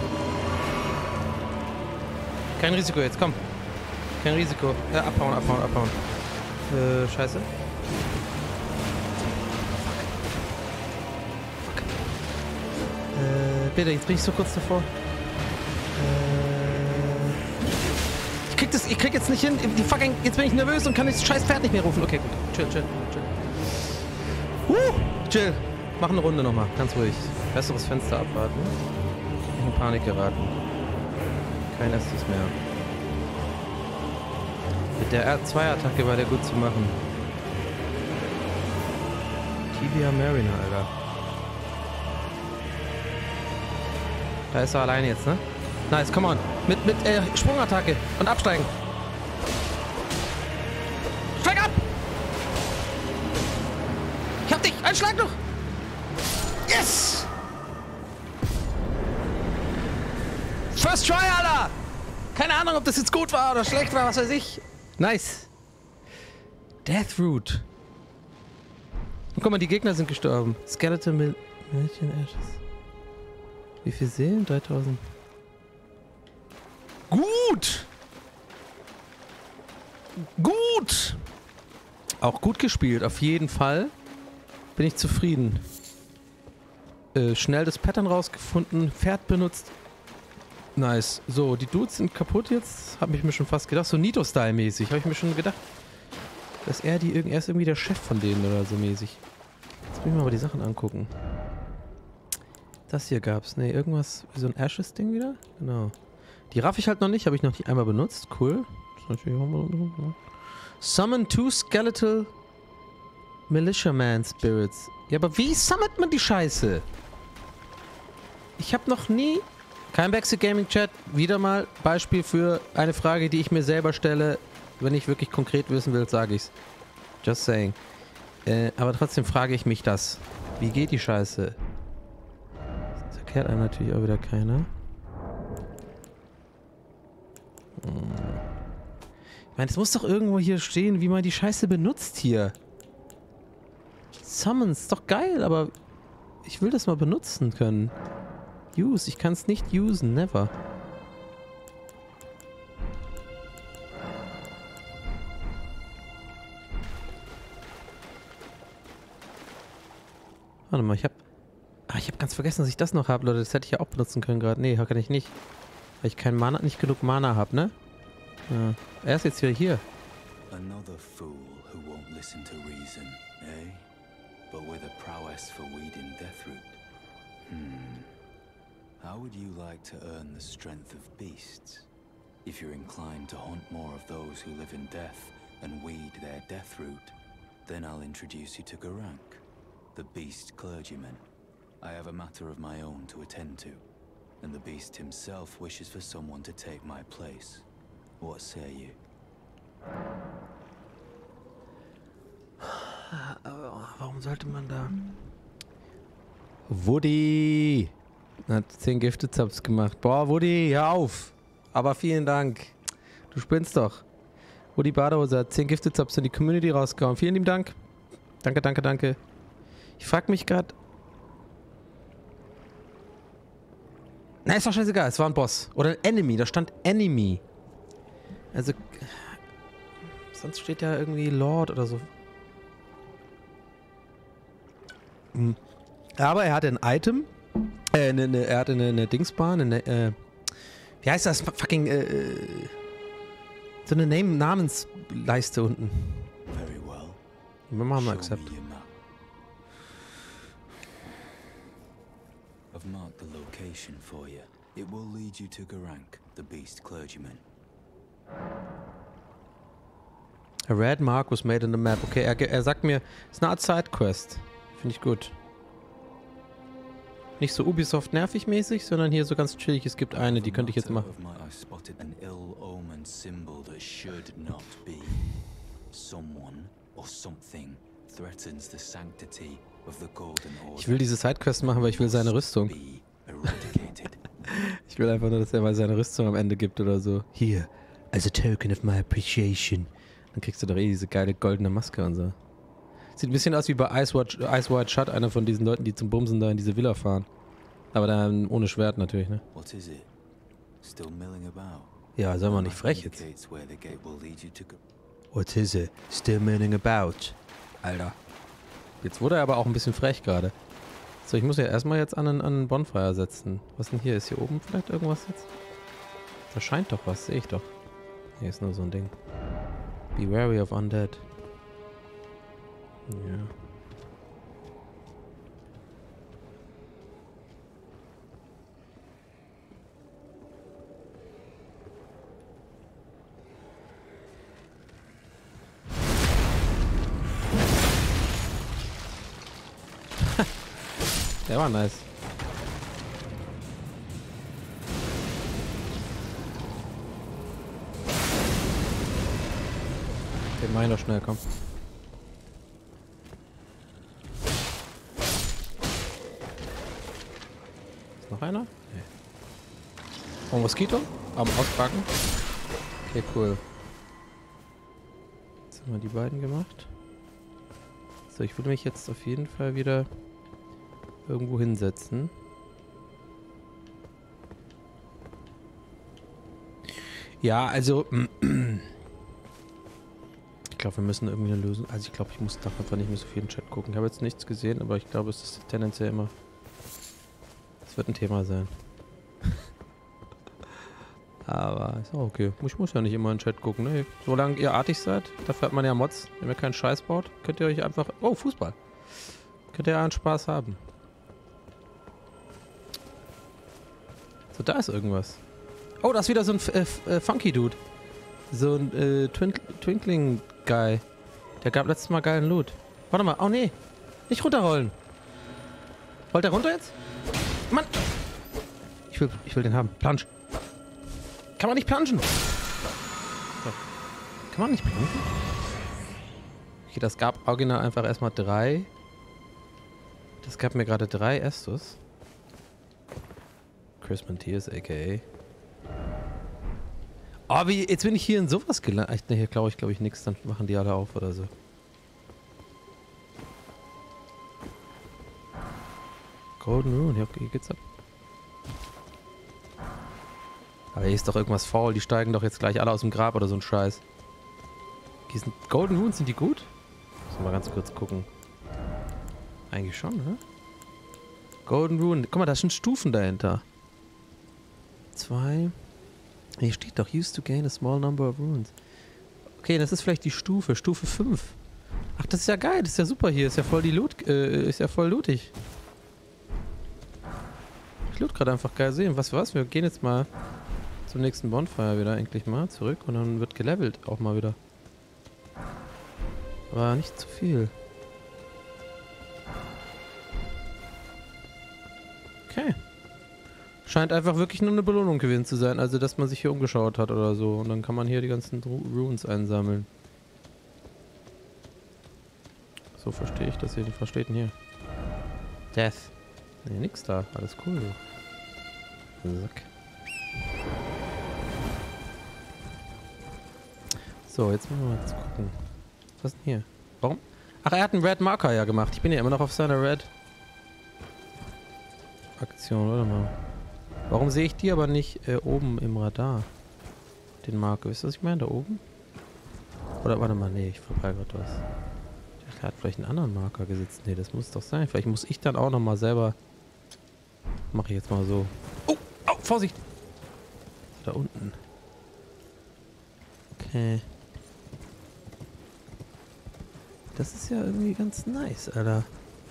Kein Risiko jetzt, komm. Kein Risiko. Ja, abhauen, abhauen, abhauen. Äh, scheiße. Fuck. Äh, bitte, jetzt bin ich so kurz davor. Äh, ich krieg das, ich krieg jetzt nicht hin. Die fucking, jetzt bin ich nervös und kann das scheiß Pferd nicht mehr rufen. Okay, gut. Chill, chill, chill. Uh, chill. Mach eine Runde nochmal, ganz ruhig. Besseres Fenster abwarten. Nicht in Panik geraten. Kein Estus mehr. Mit der R zwei Attacke war der gut zu machen. Tibia Mariner, Alter. Da ist er alleine jetzt, ne? Nice, come on. Mit, mit äh, Sprungattacke und absteigen. Steig ab! Ich hab dich! Ein Schlag noch! Yes! First try, Alter! Keine Ahnung, ob das jetzt gut war oder schlecht war, was weiß ich. Nice. Deathroot. Und guck mal, die Gegner sind gestorben. Skeleton mit Mädchen Ashes. Wie viel Seelen? dreitausend. Gut! Gut! Auch gut gespielt, auf jeden Fall. Bin ich zufrieden. Äh, schnell das Pattern rausgefunden, Pferd benutzt. Nice. So, die Dudes sind kaputt jetzt. Hab ich mir schon fast gedacht. So Nito-Style-mäßig. Habe ich mir schon gedacht. Dass er die er ist irgendwie der Chef von denen oder so mäßig. Jetzt muss ich mir aber die Sachen angucken. Das hier gab's. Ne, irgendwas wie so ein Ashes-Ding wieder? Genau. Die raff ich halt noch nicht, habe ich noch nicht einmal benutzt. Cool. Summon two skeletal Militiaman Spirits. Ja, aber wie summont man die Scheiße? Ich habe noch nie... Kein Backseat Gaming Chat. Wieder mal Beispiel für eine Frage, die ich mir selber stelle. Wenn ich wirklich konkret wissen will, sage ich's. Just saying. Äh, aber trotzdem frage ich mich das. Wie geht die Scheiße? Das erklärt einem natürlich auch wieder keiner. Hm. Ich meine, es muss doch irgendwo hier stehen, wie man die Scheiße benutzt hier. Summons, ist doch geil, aber ich will das mal benutzen können. Use, ich kann es nicht usen, never. Warte mal, ich hab... Ah, ich hab ganz vergessen, dass ich das noch habe, Leute. Das hätte ich ja auch benutzen können gerade. Nee, kann ich nicht. Weil ich kein Mana, nicht genug Mana habe, ne? Ja. Er ist jetzt wieder hier. Another fool who won't listen to reason, eh? But with a prowess for weeding Deathroot. Hmm. How would you like to earn the strength of beasts? If you're inclined to hunt more of those who live in death and weed their Deathroot, then I'll introduce you to Garank, the beast clergyman. I have a matter of my own to attend to, and the beast himself wishes for someone to take my place. What say you? Warum sollte man da... Woody! Hat zehn Gifted-Subs gemacht. Boah, Woody, hör auf! Aber vielen Dank. Du spinnst doch. Woody Badehose hat zehn Gifted-Subs in die Community rausgehauen. Vielen lieben Dank. Danke, danke, danke. Ich frag mich gerade... Na, ist doch scheißegal. Es war ein Boss. Oder ein Enemy. Da stand Enemy. Also... Sonst steht ja irgendwie Lord oder so. Hm. Aber er hatte ein Item. Äh, ne, ne, er hatte eine, eine Dingsbahn. Eine, äh, wie heißt das? Fucking, äh, so eine Name Namensleiste unten. Very well. Wir machen mal Show Accept. me your map. I've marked the location for you. It will lead you to Garank, the beast clergyman. A red mark was made in the map. Okay, er, er sagt mir, es ist eine Art Sidequest. Finde ich gut. Nicht so Ubisoft nervig mäßig, sondern hier so ganz chillig. Es gibt eine, die könnte ich jetzt machen. I spotted an ill-omened symbol that should not be. Someone or something threatens the sanctity of the Golden Order. Ich will diese Sidequest machen, weil ich will seine Rüstung. Ich will einfach nur, dass er mal seine Rüstung am Ende gibt oder so. Hier, as a token of my appreciation. Dann kriegst du doch eh diese geile goldene Maske und so. Sieht ein bisschen aus wie bei Ice, Watch, Ice White Shut, einer von diesen Leuten, die zum Bumsen da in diese Villa fahren. Aber dann ohne Schwert natürlich, ne? What is it? Still milling about? Ja, sei mal nicht frech jetzt. What is it? Still milling about? Alter. Jetzt wurde er aber auch ein bisschen frech gerade. So, ich muss ja erstmal jetzt an einen, an einen Bonfire setzen. Was denn hier? Ist hier oben vielleicht irgendwas jetzt? Da scheint doch was, sehe ich doch. Hier ist nur so ein Ding. Be wary of undead. Ja. Der war nice. Den mach ich noch schnell, komm. Ist noch einer? Nee. Oh, Moskito? Am Auspacken. Okay, cool. Jetzt haben wir die beiden gemacht. So, ich würde mich jetzt auf jeden Fall wieder irgendwo hinsetzen. Ja, also ich glaube, wir müssen irgendwie eine Lösung. Also ich glaube, ich muss da einfach nicht mehr so viel im Chat gucken. Ich habe jetzt nichts gesehen, aber ich glaube, es ist tendenziell immer. Es wird ein Thema sein. Aber ist auch okay. Ich muss ja nicht immer in den Chat gucken. Ne? Solange ihr artig seid, dafür hat man ja Mods. Wenn ihr keinen Scheiß baut, könnt ihr euch einfach... Oh, Fußball. Könnt ihr ja einen Spaß haben. So, da ist irgendwas. Oh, da ist wieder so ein äh, äh, Funky Dude. So ein äh, Twin Twinkling Guy. Der gab letztes Mal geilen Loot. Warte mal. Oh nee. Nicht runterrollen. Wollt der runter jetzt? Mann. Ich will, ich will den haben. Plansch. Kann man nicht planschen? So. Kann man nicht planschen? Okay, das gab original einfach erstmal drei. Das gab mir gerade drei Estus. Chris Mantiers, a k a. Oh, wie, jetzt bin ich hier in sowas gelandet. Ne, hier glaube ich, glaube ich, nichts. Dann machen die alle auf oder so. Golden Rune, hier, hier geht's ab. Aber hier ist doch irgendwas faul. Die steigen doch jetzt gleich alle aus dem Grab oder so ein Scheiß. Die sind Golden Runes, sind die gut? Muss mal ganz kurz gucken. Eigentlich schon, ne? Golden Rune. Guck mal, da sind Stufen dahinter. Zwei. Hier steht doch, used to gain a small number of runes. Okay, das ist vielleicht die Stufe. Stufe fünf. Ach, das ist ja geil. Das ist ja super hier. Ist ja voll die Loot. Äh, ist ja voll lootig. Ich loot gerade einfach geil sehen. Was was? Wir gehen jetzt mal zum nächsten Bonfire wieder endlich mal zurück und dann wird gelevelt auch mal wieder. Aber nicht zu viel. Okay. Scheint einfach wirklich nur eine Belohnung gewesen zu sein. Also, dass man sich hier umgeschaut hat oder so. Und dann kann man hier die ganzen Ru Runes einsammeln. So verstehe ich das hier. Was steht denn hier? Death. Nee, nix da. Alles cool. Sack. So, jetzt müssen wir mal gucken. Was ist denn hier? Warum? Ach, er hat einen Red Marker ja gemacht. Ich bin ja immer noch auf seiner Red Aktion. Warte mal. Warum sehe ich die aber nicht äh, oben im Radar? Den Marker. Wisst ihr, was ich meine? Da oben? Oder warte mal, nee, ich vorbei gerade was. Ich dachte, er hat vielleicht einen anderen Marker gesetzt. Nee, das muss doch sein. Vielleicht muss ich dann auch nochmal selber... Mache ich jetzt mal so. Oh, oh, Vorsicht! Da unten. Okay. Das ist ja irgendwie ganz nice, Alter.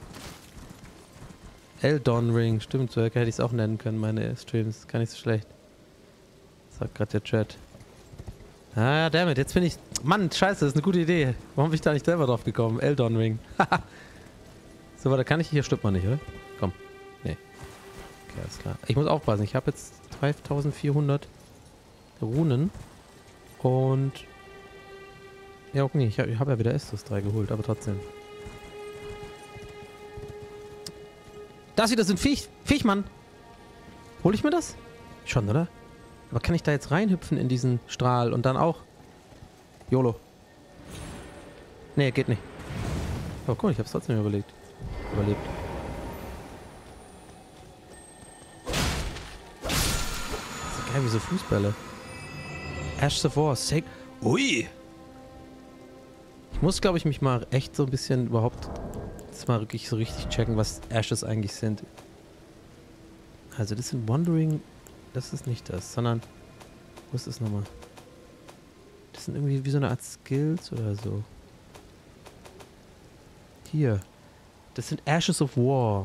Eldon Ring, stimmt, so hätte ich es auch nennen können, meine Streams. Gar nicht so schlecht. Sagt gerade der Chat. Ah, damit, jetzt bin ich... Mann, scheiße, das ist eine gute Idee. Warum bin ich da nicht selber drauf gekommen? Eldon Ring. So, warte, kann ich... Hier stimmt man nicht, oder? Komm. Nee. Okay, alles klar. Ich muss aufpassen, ich habe jetzt dreitausendvierhundert Runen. Und... Ja, okay, ich habe hab ja wieder Estus drei geholt, aber trotzdem. Das wieder sind Viech, Viechmann. Hol ich mir das? Schon, oder? Aber kann ich da jetzt reinhüpfen in diesen Strahl und dann auch? YOLO. Nee, geht nicht. Oh, guck mal, ich hab's trotzdem überlegt. Überlebt. Das ist geil wie so Fußbälle. Ashes of War, Sake. Ui! Ich muss, glaube ich, mich mal echt so ein bisschen überhaupt jetzt mal wirklich so richtig checken, was Ashes eigentlich sind. Also das sind Wandering, das ist nicht das, sondern wo ist das nochmal? Das sind irgendwie wie so eine Art Skills oder so. Hier. Das sind Ashes of War.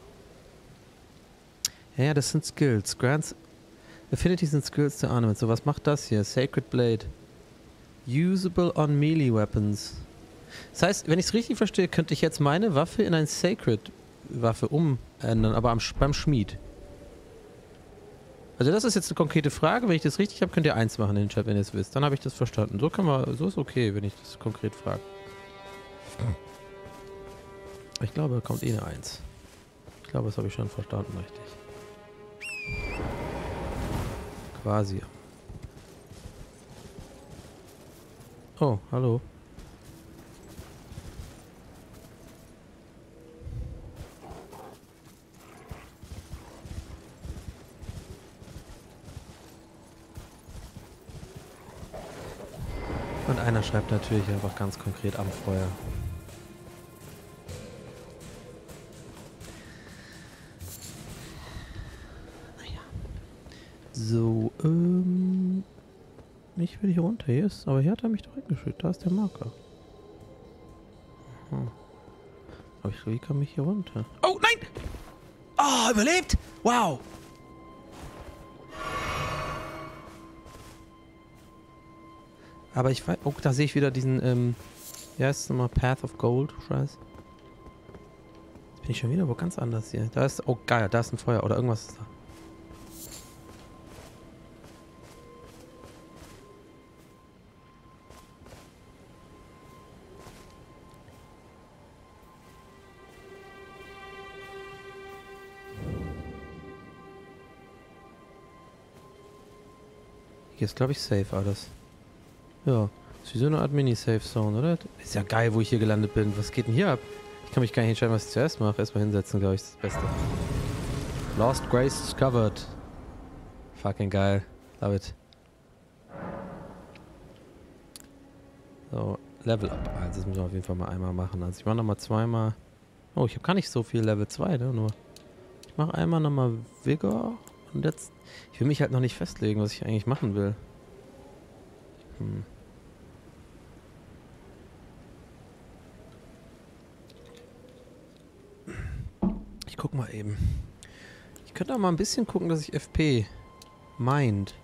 Ja, ja, das sind Skills. Grants Affinities and Skills to Ornament. So, was macht das hier? Sacred Blade. Usable on Melee Weapons. Das heißt, wenn ich es richtig verstehe, könnte ich jetzt meine Waffe in eine Sacred-Waffe umändern, aber am, beim Schmied. Also das ist jetzt eine konkrete Frage. Wenn ich das richtig habe, könnt ihr eins machen in den Chat, wenn ihr es wisst. Dann habe ich das verstanden. So kann man, so ist okay, wenn ich das konkret frage. Ich glaube, da kommt eh eine eins. Ich glaube, das habe ich schon verstanden, richtig. Quasi. Oh, hallo. Und einer schreibt natürlich einfach ganz konkret am Feuer. Naja. So, ähm... ich will hier runter. Hier ist, aber hier hat er mich doch hingeschickt. Da ist der Marker. Hm. Aber ich wie kann mich hier runter? Oh, nein! Oh, überlebt! Wow! Aber ich weiß... Oh, da sehe ich wieder diesen, ähm... Wie heißt es nochmal? Path of Gold. Scheiß. Jetzt bin ich schon wieder wo ganz anders hier. Da ist... Oh, geil. Da ist ein Feuer. Oder irgendwas ist da. Hier ist, glaube ich, safe alles. Ja, ist wie so eine Art Mini-Safe-Zone, oder? Ist ja geil, wo ich hier gelandet bin. Was geht denn hier ab? Ich kann mich gar nicht entscheiden, was ich zuerst mache. Erstmal hinsetzen, glaube ich, ist das Beste. Lost Grace discovered. Fucking geil. Love it. So, Level Up. Also das müssen wir auf jeden Fall mal einmal machen. Also ich mache nochmal zweimal... Oh, ich habe gar nicht so viel Level zwei, ne? Nur. Ich mache einmal nochmal Vigor. Und jetzt... Ich will mich halt noch nicht festlegen, was ich eigentlich machen will. Hm. Ich guck mal eben. Ich könnte auch mal ein bisschen gucken, dass ich F P Mind.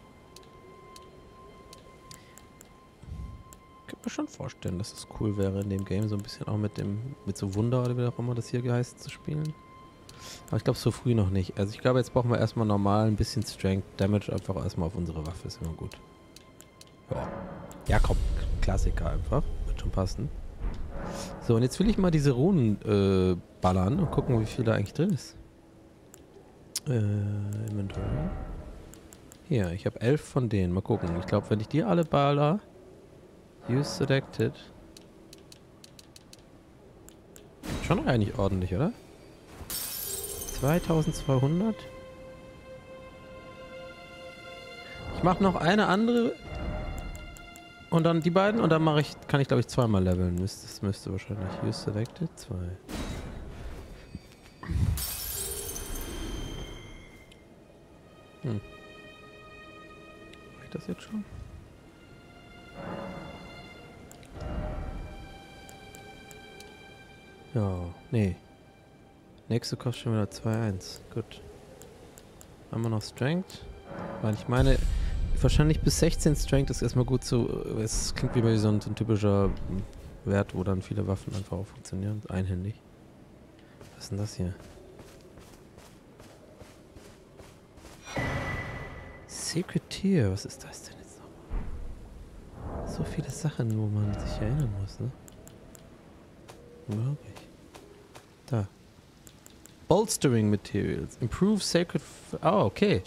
Ich könnte mir schon vorstellen, dass es cool wäre in dem Game so ein bisschen auch mit dem, mit so Wunder oder wie auch immer das hier heißt, zu spielen. Aber ich glaube so früh noch nicht. Also ich glaube jetzt brauchen wir erstmal normal ein bisschen Strength Damage einfach erstmal auf unsere Waffe, ist immer gut. Ja. Ja komm, Klassiker einfach. Wird schon passen. So, und jetzt will ich mal diese Runen äh, ballern und gucken, wie viel da eigentlich drin ist. Äh, Inventory. Hier, ich habe elf von denen. Mal gucken. Ich glaube, wenn ich die alle baller, use selected. Schon eigentlich ordentlich, oder? zweitausendzweihundert. Ich mache noch eine andere und dann die beiden und dann mache ich, kann ich glaube ich zweimal leveln. Müsste, das müsste wahrscheinlich. Use selected. Zwei. Hm. Mach ich das jetzt schon? Ja, nee. Nächste kostet schon wieder zwei eins. Gut. Haben wir noch Strength? Weil ich meine, wahrscheinlich bis sechzehn Strength ist erstmal gut zu... Es klingt wie bei so ein, so ein typischer Wert, wo dann viele Waffen einfach auch funktionieren. Einhändig. Was ist denn das hier? Secret Tier. Was ist das denn jetzt noch? So viele Sachen, wo man sich erinnern muss, ne? Unglaublich. Da. Bolstering Materials. Improve Sacred... F oh, okay.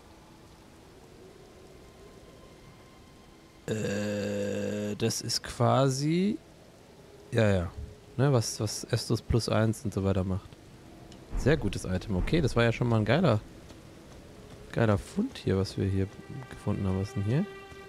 Äh, das ist quasi... Ja, ja. Ne, was, was Estus plus eins und so weiter macht. Sehr gutes Item. Okay, das war ja schon mal ein geiler... Geiler Fund hier, was wir hier gefunden haben. Was ist denn hier?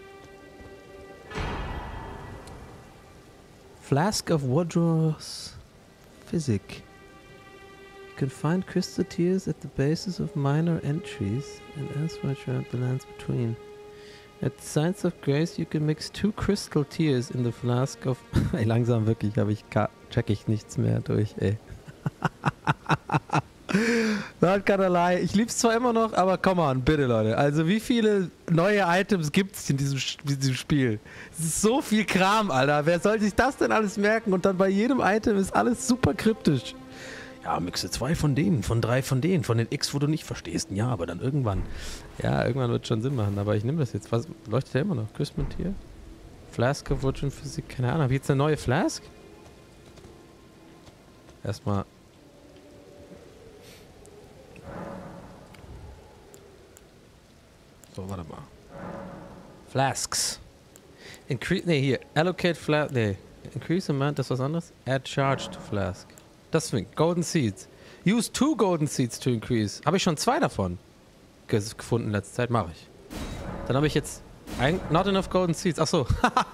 Flask of Wodros Physic. You can find crystal tears at the bases of minor entries and elsewhere throughout the lands between. At the Signs of Grace you can mix two crystal tears in the flask of... Ey, langsam wirklich, habe ich check ich nichts mehr durch, ey. Not gonna lie. Ich lieb's zwar immer noch, aber come on, bitte Leute. Also wie viele neue Items gibt's in diesem, in diesem Spiel? Es ist so viel Kram, Alter. Wer soll sich das denn alles merken? Und dann bei jedem Item ist alles super kryptisch. Ja, mixe zwei von denen, von drei von denen, von den X, wo du nicht verstehst. Ja, aber dann irgendwann. Ja, irgendwann wird schon Sinn machen. Aber ich nehme das jetzt. Was leuchtet der immer noch? Christmas hier? Flask of Virgin Physik, keine Ahnung. Habe ich jetzt eine neue Flask? Erstmal. So, warte mal. Flasks. Increase, nee, hier. Allocate Flask, nee. Increase amount, das ist was anderes? Add charge to Flask. Das fängt. Golden Seeds. Use two Golden Seeds to increase. Habe ich schon zwei davon gefunden in letzter Zeit. Mache ich. Dann habe ich jetzt ein, not enough Golden Seeds. Achso.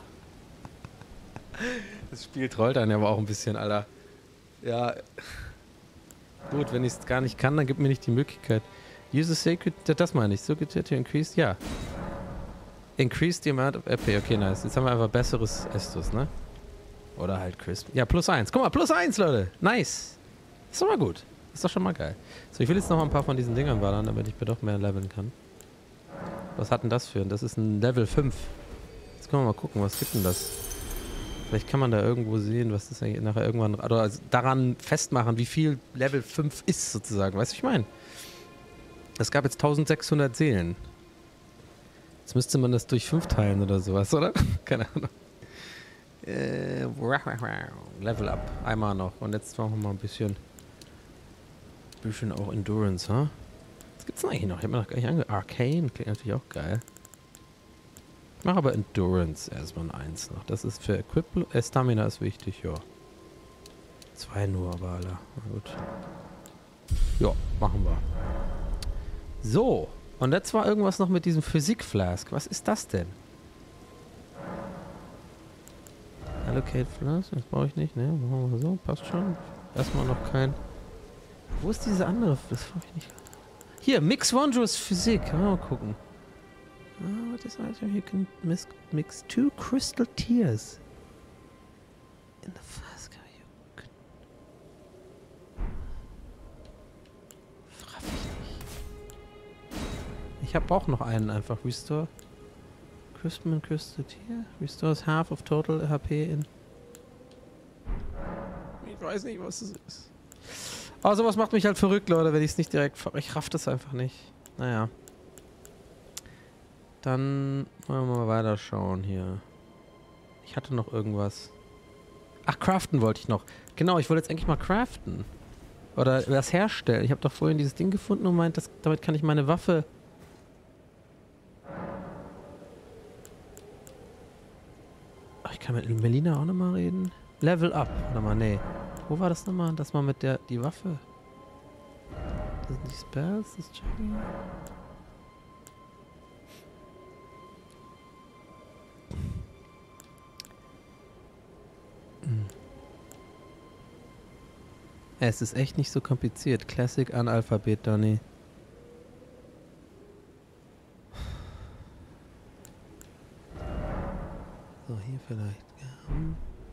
Das Spiel trollt einen aber auch ein bisschen, Alter. Ja. Gut, wenn ich es gar nicht kann, dann gibt mir nicht die Möglichkeit. Use a sacred... Das meine ich. So get to increase... Ja. Increase the amount of R P. Okay, nice. Jetzt haben wir einfach besseres Estus, ne? Oder halt Crisp. Ja, plus eins. Guck mal, plus eins, Leute. Nice. Ist doch mal gut. Ist doch schon mal geil. So, ich will jetzt noch ein paar von diesen Dingern ballern, damit ich mir doch mehr leveln kann. Was hat denn das für? Das ist ein Level fünf. Jetzt können wir mal gucken, was gibt denn das? Vielleicht kann man da irgendwo sehen, was das eigentlich nachher irgendwann, oder also daran festmachen, wie viel Level fünf ist sozusagen. Weißt du, ich meine? Es gab jetzt eintausendsechshundert Seelen. Jetzt müsste man das durch fünf teilen oder sowas, oder? Keine Ahnung. Äh, Level up. Einmal noch. Und jetzt machen wir mal ein bisschen bisschen auch Endurance, ha? Huh? Was gibt's denn eigentlich noch? Ich hab mir noch gar nicht ange... Arcane klingt natürlich auch geil. Ich mache aber Endurance erstmal ein eins noch. Das ist für Equip... Äh, Stamina ist wichtig, ja. Zwei nur, aber alle. Na gut. Ja, machen wir. So. Und jetzt war irgendwas noch mit diesem Physik-Flask. Was ist das denn? Allocate Flask? Das brauche ich nicht, ne? Machen wir so. Passt schon. Erstmal noch kein... Wo ist diese andere? Das brauche ich nicht. Hier, Mix Wondrous Physik. Mal gucken. Ah, what is that? You can mix, mix two crystal tears in the flask. You can... Fraff ich nicht. Ich habe auch noch einen einfach. Restore Crystal Crystal Tear. Restores half of total H P in... Ich weiß nicht, was das ist. Aber sowas macht mich halt verrückt, Leute, wenn ich es nicht direkt... Ich raff das einfach nicht. Naja. Dann wollen wir mal weiterschauen hier. Ich hatte noch irgendwas. Ach, craften wollte ich noch. Genau, ich wollte jetzt eigentlich mal craften. Oder was herstellen. Ich habe doch vorhin dieses Ding gefunden und meint, das, damit kann ich meine Waffe... Ach, ich kann mit Melina auch nochmal reden. Level up. Warte mal, nee. Wo war das nochmal? Das mal mit der... die Waffe. Das sind die Spells, das checken. Es ist echt nicht so kompliziert. Classic Analphabet, Donny. So, hier vielleicht. Hm.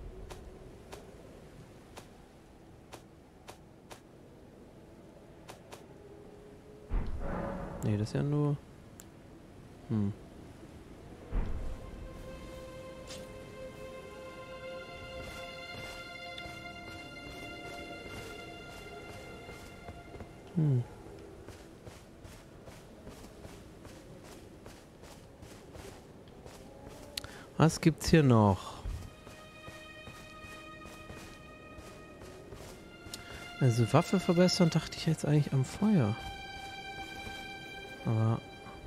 Nee, das ist ja nur... Hm. Hm. Was gibt's hier noch? Also Waffe verbessern dachte ich jetzt eigentlich am Feuer. Aber...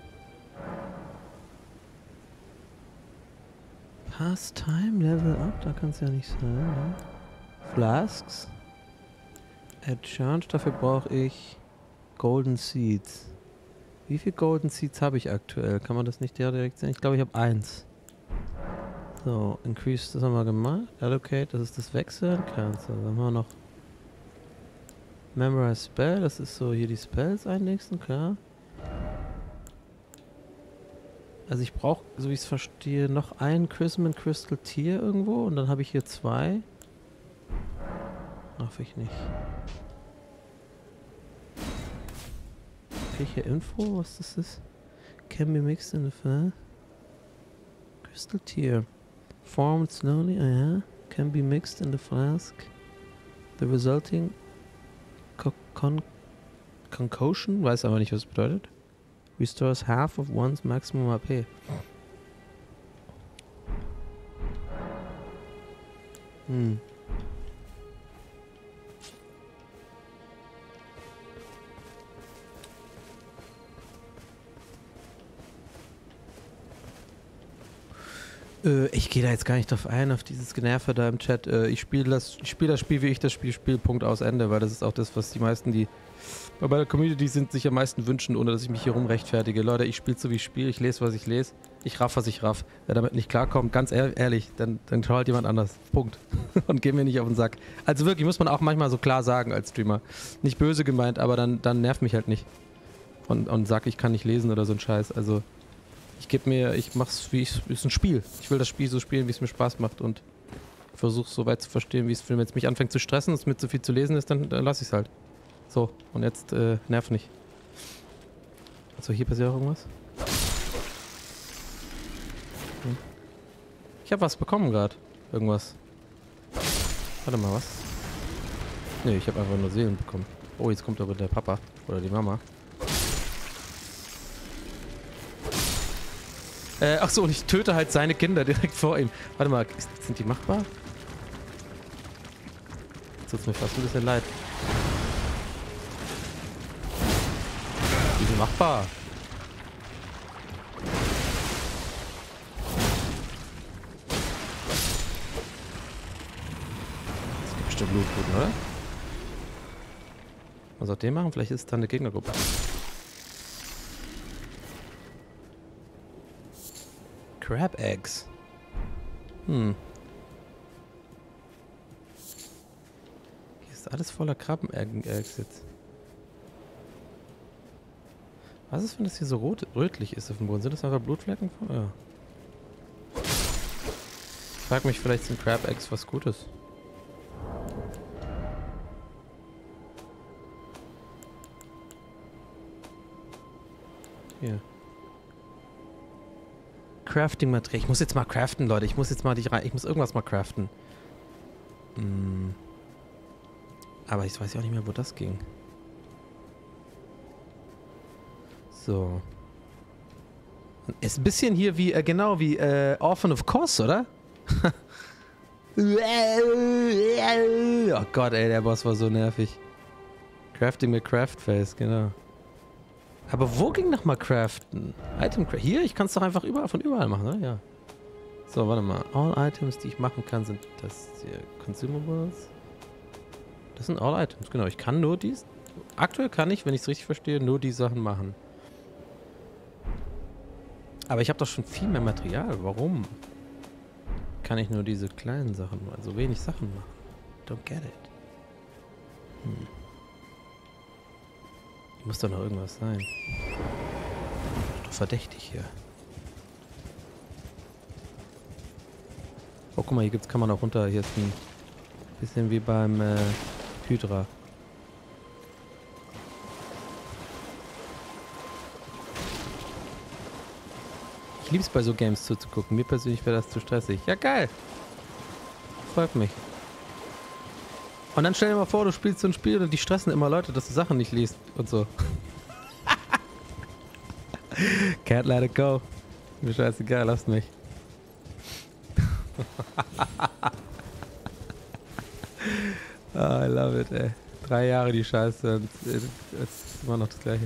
Pastime Level Up, da kann es ja nicht sein, ne? Flasks. Add Charge, dafür brauche ich Golden Seeds. Wie viele Golden Seeds habe ich aktuell? Kann man das nicht direkt sehen? Ich glaube, ich habe eins. So, Increase, das haben wir gemacht. Allocate, das ist das Wechseln. Cancel. Dann haben wir noch Memorize Spell, das ist so hier die Spells einnächsten, klar. Also ich brauche, so wie ich es verstehe, noch ein Chrisman Crystal Tier irgendwo und dann habe ich hier zwei. Darf ich nicht. Kriege ich hier Info, was das ist? Can be mixed in the flask. Crystal Tier. Formed slowly, ah ja. Can be mixed in the flask. The resulting co con concoction, weiß aber nicht, was es bedeutet. Restores half of one's maximum H P. Hm. Äh, ich gehe da jetzt gar nicht drauf ein, auf dieses Generve da im Chat. Äh, ich spiele das, ich spiel das Spiel, wie ich das Spiel spiele, Punkt aus Ende, weil das ist auch das, was die meisten, die bei meiner Community sind, sich am meisten wünschen, ohne dass ich mich hier rum rechtfertige. Leute, ich spiele so, wie ich spiele, ich lese, was ich lese, ich raff, was ich raff. Wer damit nicht klarkommt, ganz ehrlich, dann, dann schau halt jemand anders. Punkt. Und geh mir nicht auf den Sack. Also wirklich, muss man auch manchmal so klar sagen als Streamer. Nicht böse gemeint, aber dann, dann nervt mich halt nicht. Und, und sag, ich kann nicht lesen oder so ein Scheiß. Also, ich gebe mir, ich mach's wie ich, ist ein Spiel. Ich will das Spiel so spielen, wie es mir Spaß macht und versuche so weit zu verstehen, wie es, wenn es mich anfängt zu stressen und es mit zu viel zu lesen ist, dann, dann lasse ich es halt. So, und jetzt äh, nerv nicht. Also hier passiert auch irgendwas? Hm. Ich habe was bekommen gerade. Irgendwas. Warte mal, was? Nee, ich habe einfach nur Seelen bekommen. Oh, jetzt kommt aber der Papa. Oder die Mama. Äh, ach so, und ich töte halt seine Kinder direkt vor ihm. Warte mal, ist, sind die machbar? Jetzt tut's mir fast ein bisschen leid. Die sind machbar. Das gibt bestimmt Blutgruppen, oder? Was soll den machen? Vielleicht ist es dann eine Gegnergruppe. Crab Eggs. Hm. Hier ist alles voller Krabben-Eggs jetzt. Was ist, wenn das hier so rot, rötlich ist auf dem Boden? Sind das einfach Blutflecken? Ja. Ich frag mich, vielleicht sind Crab Eggs was Gutes. Hier. Crafting-Material. Ich muss jetzt mal craften, Leute. Ich muss jetzt mal dich rein. Ich muss irgendwas mal craften. Hm. Aber ich weiß ja auch nicht mehr, wo das ging. So. Ist ein bisschen hier wie, äh, genau wie äh, Orphan of Kos, oder? Oh Gott, ey, der Boss war so nervig. Crafting mit Craftface, genau. Aber wo ging nochmal Craften? Item Craft. Hier? Ich kann es doch einfach überall von überall machen, oder? Ja. So, warte mal. All Items, die ich machen kann, sind das hier. Consumables. Das sind All Items, genau. Ich kann nur dies. Aktuell kann ich, wenn ich es richtig verstehe, nur die Sachen machen. Aber ich habe doch schon viel mehr Material. Warum kann ich nur diese kleinen Sachen, also wenig Sachen machen? Don't get it. Hm. Muss doch noch irgendwas sein. Doch verdächtig hier. Oh, guck mal, hier gibt's, kann man auch runter. Hier ist ein bisschen wie beim äh, Hydra. Ich lieb's bei so Games zuzugucken. Mir persönlich wäre das zu stressig. Ja, geil. Freut mich. Und dann stell dir mal vor, du spielst so ein Spiel und die stressen immer Leute, dass du Sachen nicht liest und so. Can't let it go. Mir scheißegal, lasst mich. Oh, I love it, ey. Drei Jahre die Scheiße und jetzt ist immer noch das Gleiche.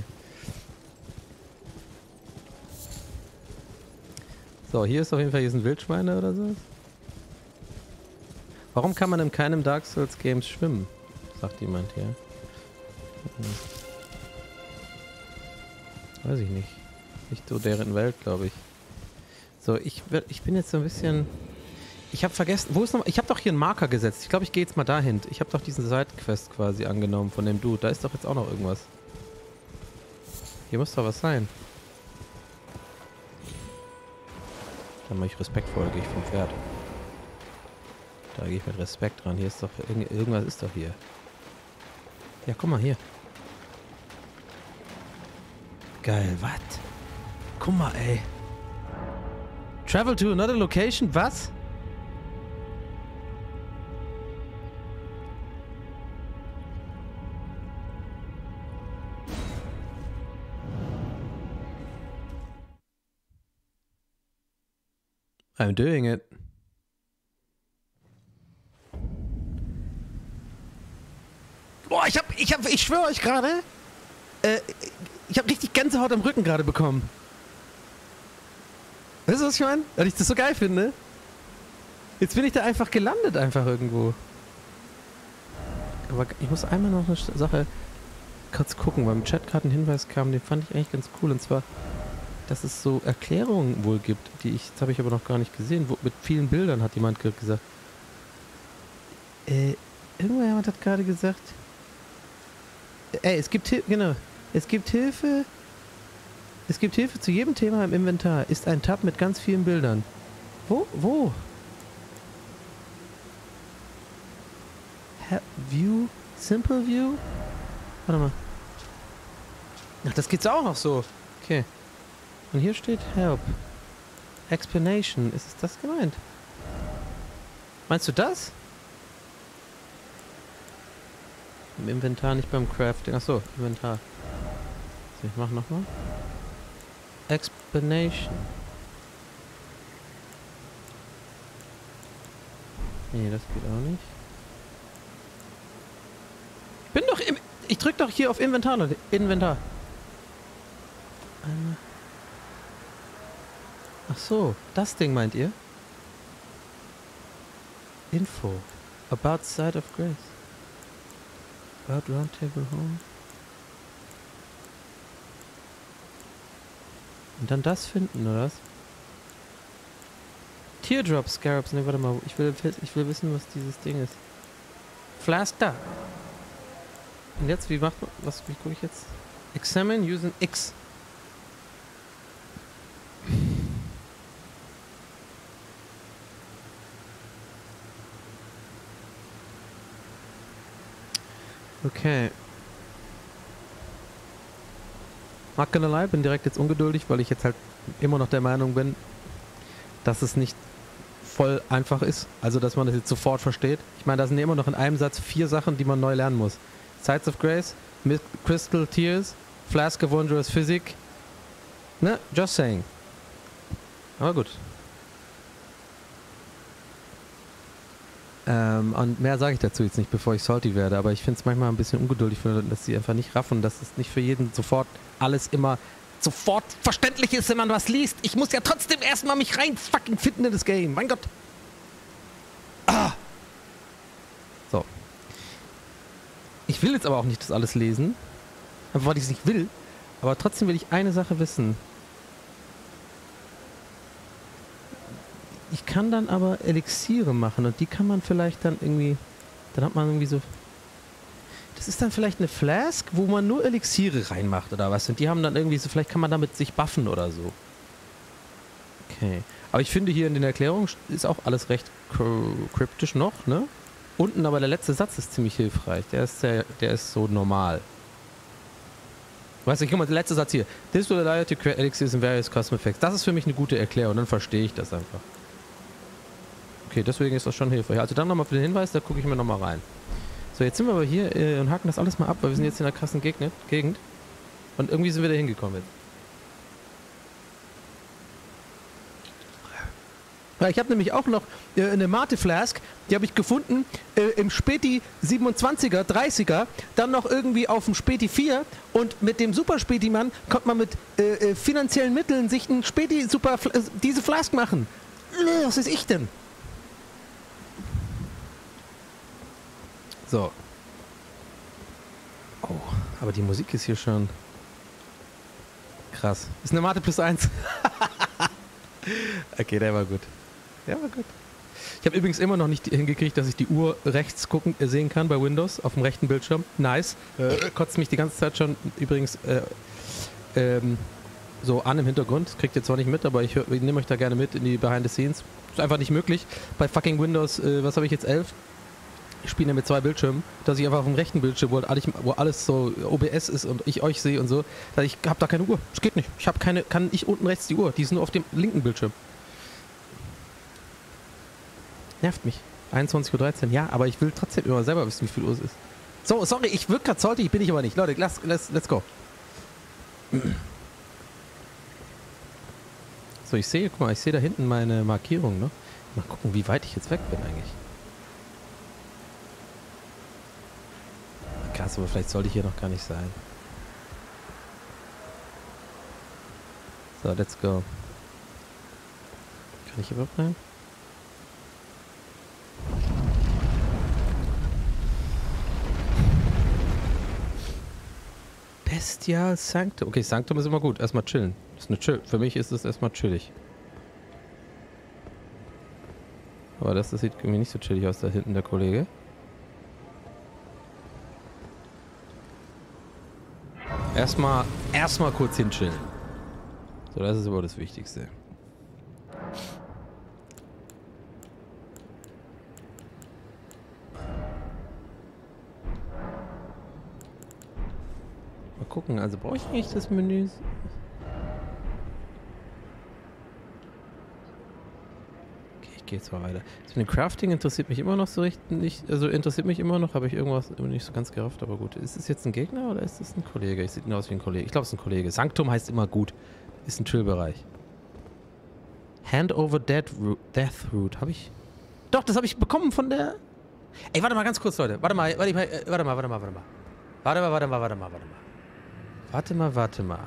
So, hier ist auf jeden Fall, hier sind Wildschweine oder so. Warum kann man in keinem Dark Souls Games schwimmen? Sagt jemand hier. Hm. Weiß ich nicht. Nicht so deren Welt, glaube ich. So, ich, ich bin jetzt so ein bisschen... Ich habe vergessen... Wo ist noch... Ich habe doch hier einen Marker gesetzt. Ich glaube, ich gehe jetzt mal dahin. Ich habe doch diesen Sidequest quasi angenommen von dem Dude. Da ist doch jetzt auch noch irgendwas. Hier muss doch was sein. Dann mache ich respektvoll, gehe ich vom Pferd. Da gehe ich mit Respekt dran. Hier ist doch... Irgend, irgendwas ist doch hier. Ja, guck mal hier. Geil, was? Guck mal, ey. Travel to another location? Was? I'm doing it. Boah, ich hab, ich hab, ich schwöre euch gerade, äh, ich hab richtig Gänsehaut am Rücken gerade bekommen. Weißt du, was ich meine? Weil ich das so geil finde. Jetzt bin ich da einfach gelandet, einfach irgendwo. Aber ich muss einmal noch eine Sache kurz gucken, weil im Chat gerade ein Hinweis kam, den fand ich eigentlich ganz cool. Und zwar, dass es so Erklärungen wohl gibt, die ich, das habe ich aber noch gar nicht gesehen, wo, mit vielen Bildern hat jemand gesagt. Äh, irgendjemand hat gerade gesagt, ey, es gibt Hilfe, genau, es gibt Hilfe, es gibt Hilfe zu jedem Thema im Inventar, ist ein Tab mit ganz vielen Bildern. Wo, wo? Ha View, Simple View? Warte mal. Ach, das geht's auch noch so. Okay. Und hier steht Help. Explanation. Ist es das gemeint? Meinst du das? Im Inventar, nicht beim Crafting. Achso, Inventar. So, ich mach nochmal. Explanation. Nee, das geht auch nicht. Ich bin doch im... Ich drück doch hier auf Inventar, Leute. Inventar. Einmal. Ach so, das Ding meint ihr? Info. About Side of Grace. About Roundtable Home. Und dann das finden, oder was? Teardrop Scarabs. Ne, warte mal. Ich will, ich will wissen, was dieses Ding ist. Flask da. Und jetzt, wie macht man... Was, wie gucke ich jetzt? Examine using X. Okay. Not gonna lie, bin direkt jetzt ungeduldig, weil ich jetzt halt immer noch der Meinung bin, dass es nicht voll einfach ist. Also, dass man das jetzt sofort versteht. Ich meine, da sind immer noch in einem Satz vier Sachen, die man neu lernen muss. Sides of Grace, Crystal Tears, Flask of Wondrous Physic. Ne? Just saying. Aber gut. Ähm, und mehr sage ich dazu jetzt nicht, bevor ich salty werde, aber ich finde es manchmal ein bisschen ungeduldig, dass sie einfach nicht raffen, dass es nicht für jeden sofort alles immer sofort verständlich ist, wenn man was liest. Ich muss ja trotzdem erstmal mich rein fucking finden in das Game. Mein Gott. Ah. So. Ich will jetzt aber auch nicht das alles lesen, einfach weil ich es nicht will, aber trotzdem will ich eine Sache wissen. Ich kann dann aber Elixiere machen und die kann man vielleicht dann irgendwie, dann hat man irgendwie so, das ist dann vielleicht eine Flask, wo man nur Elixiere reinmacht oder was und die haben dann irgendwie so, vielleicht kann man damit sich buffen oder so. Okay, aber ich finde hier in den Erklärungen ist auch alles recht kryptisch noch, ne? Unten aber der letzte Satz ist ziemlich hilfreich, der ist sehr, der ist so normal. Weißt du, guck mal, der letzte Satz hier. This will allow you to create elixirs in various custom effects. Das ist für mich eine gute Erklärung, dann verstehe ich das einfach. Okay, deswegen ist das schon hilfreich. Also dann nochmal für den Hinweis, da gucke ich mir nochmal rein. So, jetzt sind wir aber hier äh, und haken das alles mal ab, weil wir sind jetzt in der krassen Gegend, Gegend. Und irgendwie sind wir da hingekommen jetzt. Ja, ich habe nämlich auch noch äh, eine Mate Flask, die habe ich gefunden äh, im Späti siebenundzwanziger, dreißiger, dann noch irgendwie auf dem Späti vier und mit dem Super Späti Mann konnte man mit äh, äh, finanziellen Mitteln sich ein Späti Super äh, diese Flask machen. Äh, was ist ich denn? So. Oh, aber die Musik ist hier schon krass. Ist eine Mate plus eins. Okay, der war gut. Der war gut. Ich habe übrigens immer noch nicht hingekriegt, dass ich die Uhr rechts gucken, äh, sehen kann bei Windows auf dem rechten Bildschirm. Nice. Äh, kotzt mich die ganze Zeit schon übrigens äh, ähm, so an im Hintergrund. Das kriegt ihr zwar nicht mit, aber ich, ich nehme euch da gerne mit in die Behind the Scenes. Ist einfach nicht möglich. Bei fucking Windows, äh, was habe ich jetzt, elf? Ich spiele ja mit zwei Bildschirmen, dass ich einfach auf dem rechten Bildschirm, wo alles, wo alles so O B S ist und ich euch sehe und so, dass ich habe da keine Uhr. Das geht nicht. Ich habe keine, kann ich unten rechts die Uhr. Die ist nur auf dem linken Bildschirm. Nervt mich. einundzwanzig Uhr dreizehn. Ja, aber ich will trotzdem immer selber wissen, wie viel Uhr es ist. So, sorry, ich wirke gerade salty, bin ich aber nicht. Leute, lass, let's, let's go. So, ich sehe, guck mal, ich sehe da hinten meine Markierung, ne? Mal gucken, wie weit ich jetzt weg bin eigentlich. Krass, aber vielleicht sollte ich hier noch gar nicht sein. So, let's go. Kann ich überhaupt rein? Bestial Sanctum. Okay, Sanctum ist immer gut. Erstmal chillen. Das ist eine Chill. Für mich ist es erstmal chillig. Aber das, das sieht irgendwie nicht so chillig aus, da hinten der Kollege. Erstmal, erstmal kurz hinchillen. So, das ist aber das Wichtigste. Mal gucken, also brauche ich nicht das Menü. Okay, ich gehe gehe jetzt mal weiter. Das mit dem Crafting interessiert mich immer noch so richtig nicht, also interessiert mich immer noch, habe ich irgendwas nicht so ganz gerafft, aber gut. Ist es jetzt ein Gegner oder ist es ein Kollege? Ich sieht nur aus wie ein Kollege. Ich glaube, es ist ein Kollege. Sanctum heißt immer gut. Ist ein Chill-Bereich. Hand over Death Root. Death Root. Habe ich... Doch, das habe ich bekommen von der... Ey, warte mal ganz kurz, Leute. Warte mal, warte mal, warte mal, warte mal, warte mal. Warte mal, warte mal, warte mal, warte mal. Warte mal, warte mal.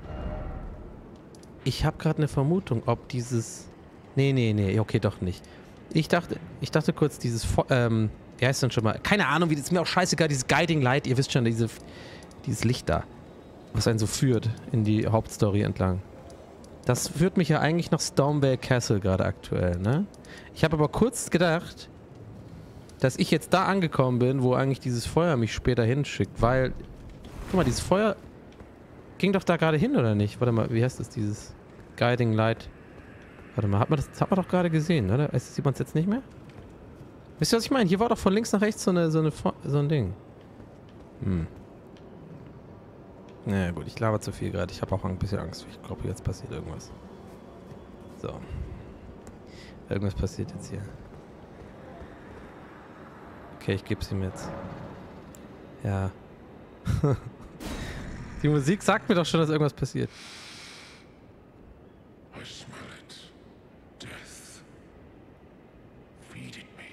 Ich habe gerade eine Vermutung, ob dieses... Nee, nee, nee, okay, doch nicht. Ich dachte, ich dachte kurz, dieses... Ähm, wie heißt denn schon mal? Keine Ahnung, wie das ist mir auch scheißegal, dieses Guiding Light, ihr wisst schon, diese, dieses Licht da. Was einen so führt in die Hauptstory entlang. Das führt mich ja eigentlich nach Stormvale Castle gerade aktuell, ne? Ich habe aber kurz gedacht, dass ich jetzt da angekommen bin, wo eigentlich dieses Feuer mich später hinschickt, weil... Guck mal, dieses Feuer ging doch da gerade hin, oder nicht? Warte mal, wie heißt das, dieses Guiding Light? Warte mal, hat man das, das hat man doch gerade gesehen, oder? Sieht man es jetzt nicht mehr? Wisst ihr, was ich meine? Hier war doch von links nach rechts so, eine, so, eine, so ein Ding. Hm. Naja gut, ich laber zu viel gerade. Ich habe auch ein bisschen Angst. Ich glaube, jetzt passiert irgendwas. So. Irgendwas passiert jetzt hier. Okay, ich gebe es ihm jetzt. Ja. Die Musik sagt mir doch schon, dass irgendwas passiert. I smell it. Death. Feed it me.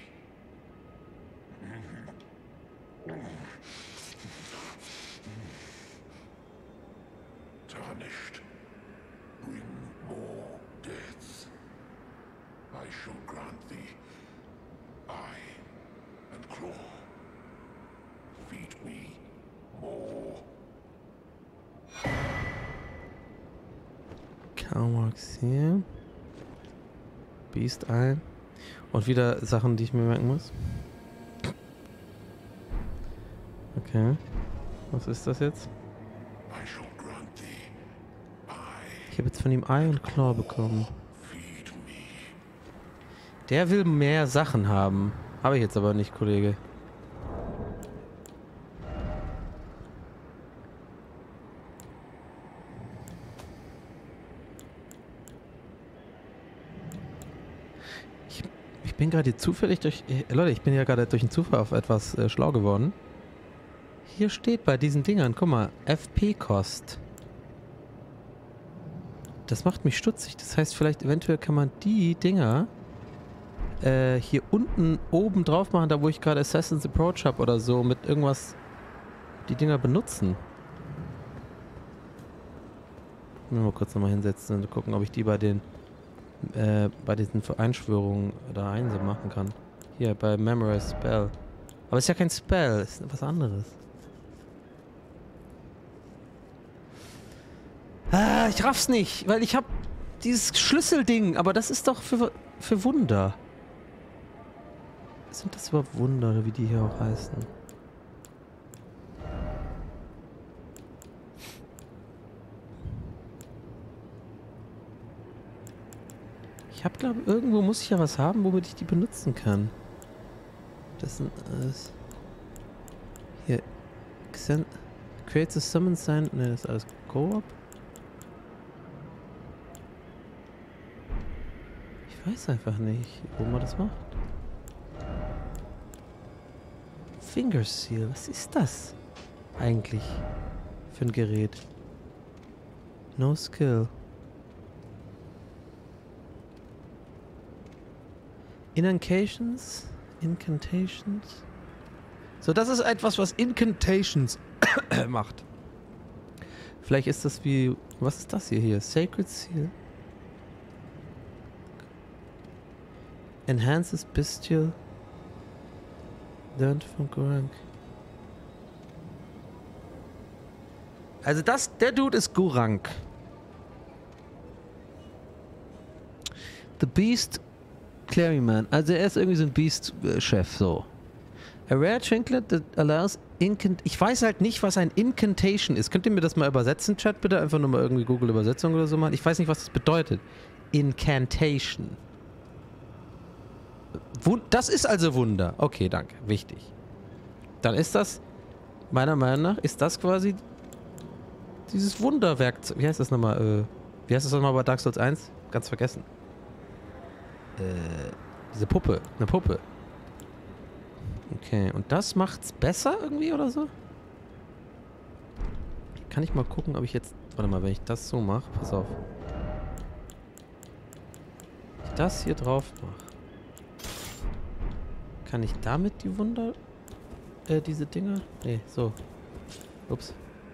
Tarnished. Bring more deaths. I shall grant thee eye and claw. Feed me more. Kaumax hier. Beast ein. Und wieder Sachen, die ich mir merken muss. Okay. Was ist das jetzt? I shall grant thee eye. Ich habe jetzt von ihm Eye und Claw bekommen. Feed me. Der will mehr Sachen haben. Habe ich jetzt aber nicht, Kollege. Ich, ich bin gerade zufällig durch... Äh, Leute, ich bin ja gerade durch einen Zufall auf etwas äh, schlau geworden. Hier steht bei diesen Dingern, guck mal, F P-Kost. Das macht mich stutzig. Das heißt, vielleicht eventuell kann man die Dinger äh, hier unten oben drauf machen, da wo ich gerade Assassin's Approach habe oder so, mit irgendwas die Dinger benutzen. Mal kurz nochmal hinsetzen und gucken, ob ich die bei den äh, bei diesen Einschwörungen da einsam machen kann. Hier, bei Memorize Spell. Aber es ist ja kein Spell, es ist was anderes. Ah, ich raff's nicht, weil ich hab dieses Schlüsselding, aber das ist doch für, für Wunder. Sind das überhaupt Wunder, oder wie die hier auch heißen? Ich hab, glaube irgendwo muss ich ja was haben, womit ich die benutzen kann. Das sind alles... Hier. Xen Creates a Summon Sign. Ne, das ist alles Co-op. Ich weiß einfach nicht, wo man das macht. Finger Seal, was ist das eigentlich für ein Gerät? No Skill. Incantations? Incantations? So, das ist etwas, was Incantations macht. Vielleicht ist das wie... Was ist das hier hier? Sacred Seal? Enhances Bestial. Learned from Gurranq. Also das, der Dude ist Gurranq. The Beast Clergyman. Also er ist irgendwie so ein Beast-Chef, so. A rare trinket that allows incant... Ich weiß halt nicht, was ein Incantation ist. Könnt ihr mir das mal übersetzen, Chat, bitte? Einfach nur mal irgendwie Google-Übersetzung oder so machen. Ich weiß nicht, was das bedeutet. Incantation. Das ist also Wunder. Okay, danke. Wichtig. Dann ist das, meiner Meinung nach, ist das quasi dieses Wunderwerkzeug. Wie heißt das nochmal? Äh, wie heißt das nochmal bei Dark Souls eins? Ganz vergessen. Äh, Diese Puppe. Eine Puppe. Okay, und das macht's besser irgendwie oder so? Kann ich mal gucken, ob ich jetzt... Warte mal, wenn ich das so mache... Pass auf. Wenn ich das hier drauf mache... Kann ich damit die Wunder... Äh, diese Dinger? Nee, so. Ups.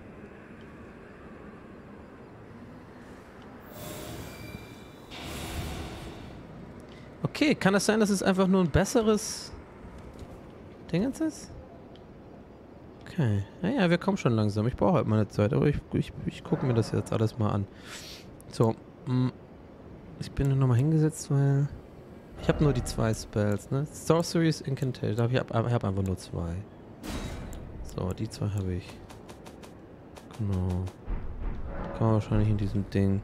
Okay, kann es sein, dass es einfach nur ein besseres Dingens ist? Okay. Naja, wir kommen schon langsam. Ich brauche halt meine Zeit, aber ich, ich, ich gucke mir das jetzt alles mal an. So. Mh. Ich bin nur noch mal hingesetzt, weil... Ich habe nur die zwei Spells, ne? Sorceries, Incantation. Ich habe hab einfach nur zwei. So, die zwei habe ich. Genau. Kann man wahrscheinlich in diesem Ding...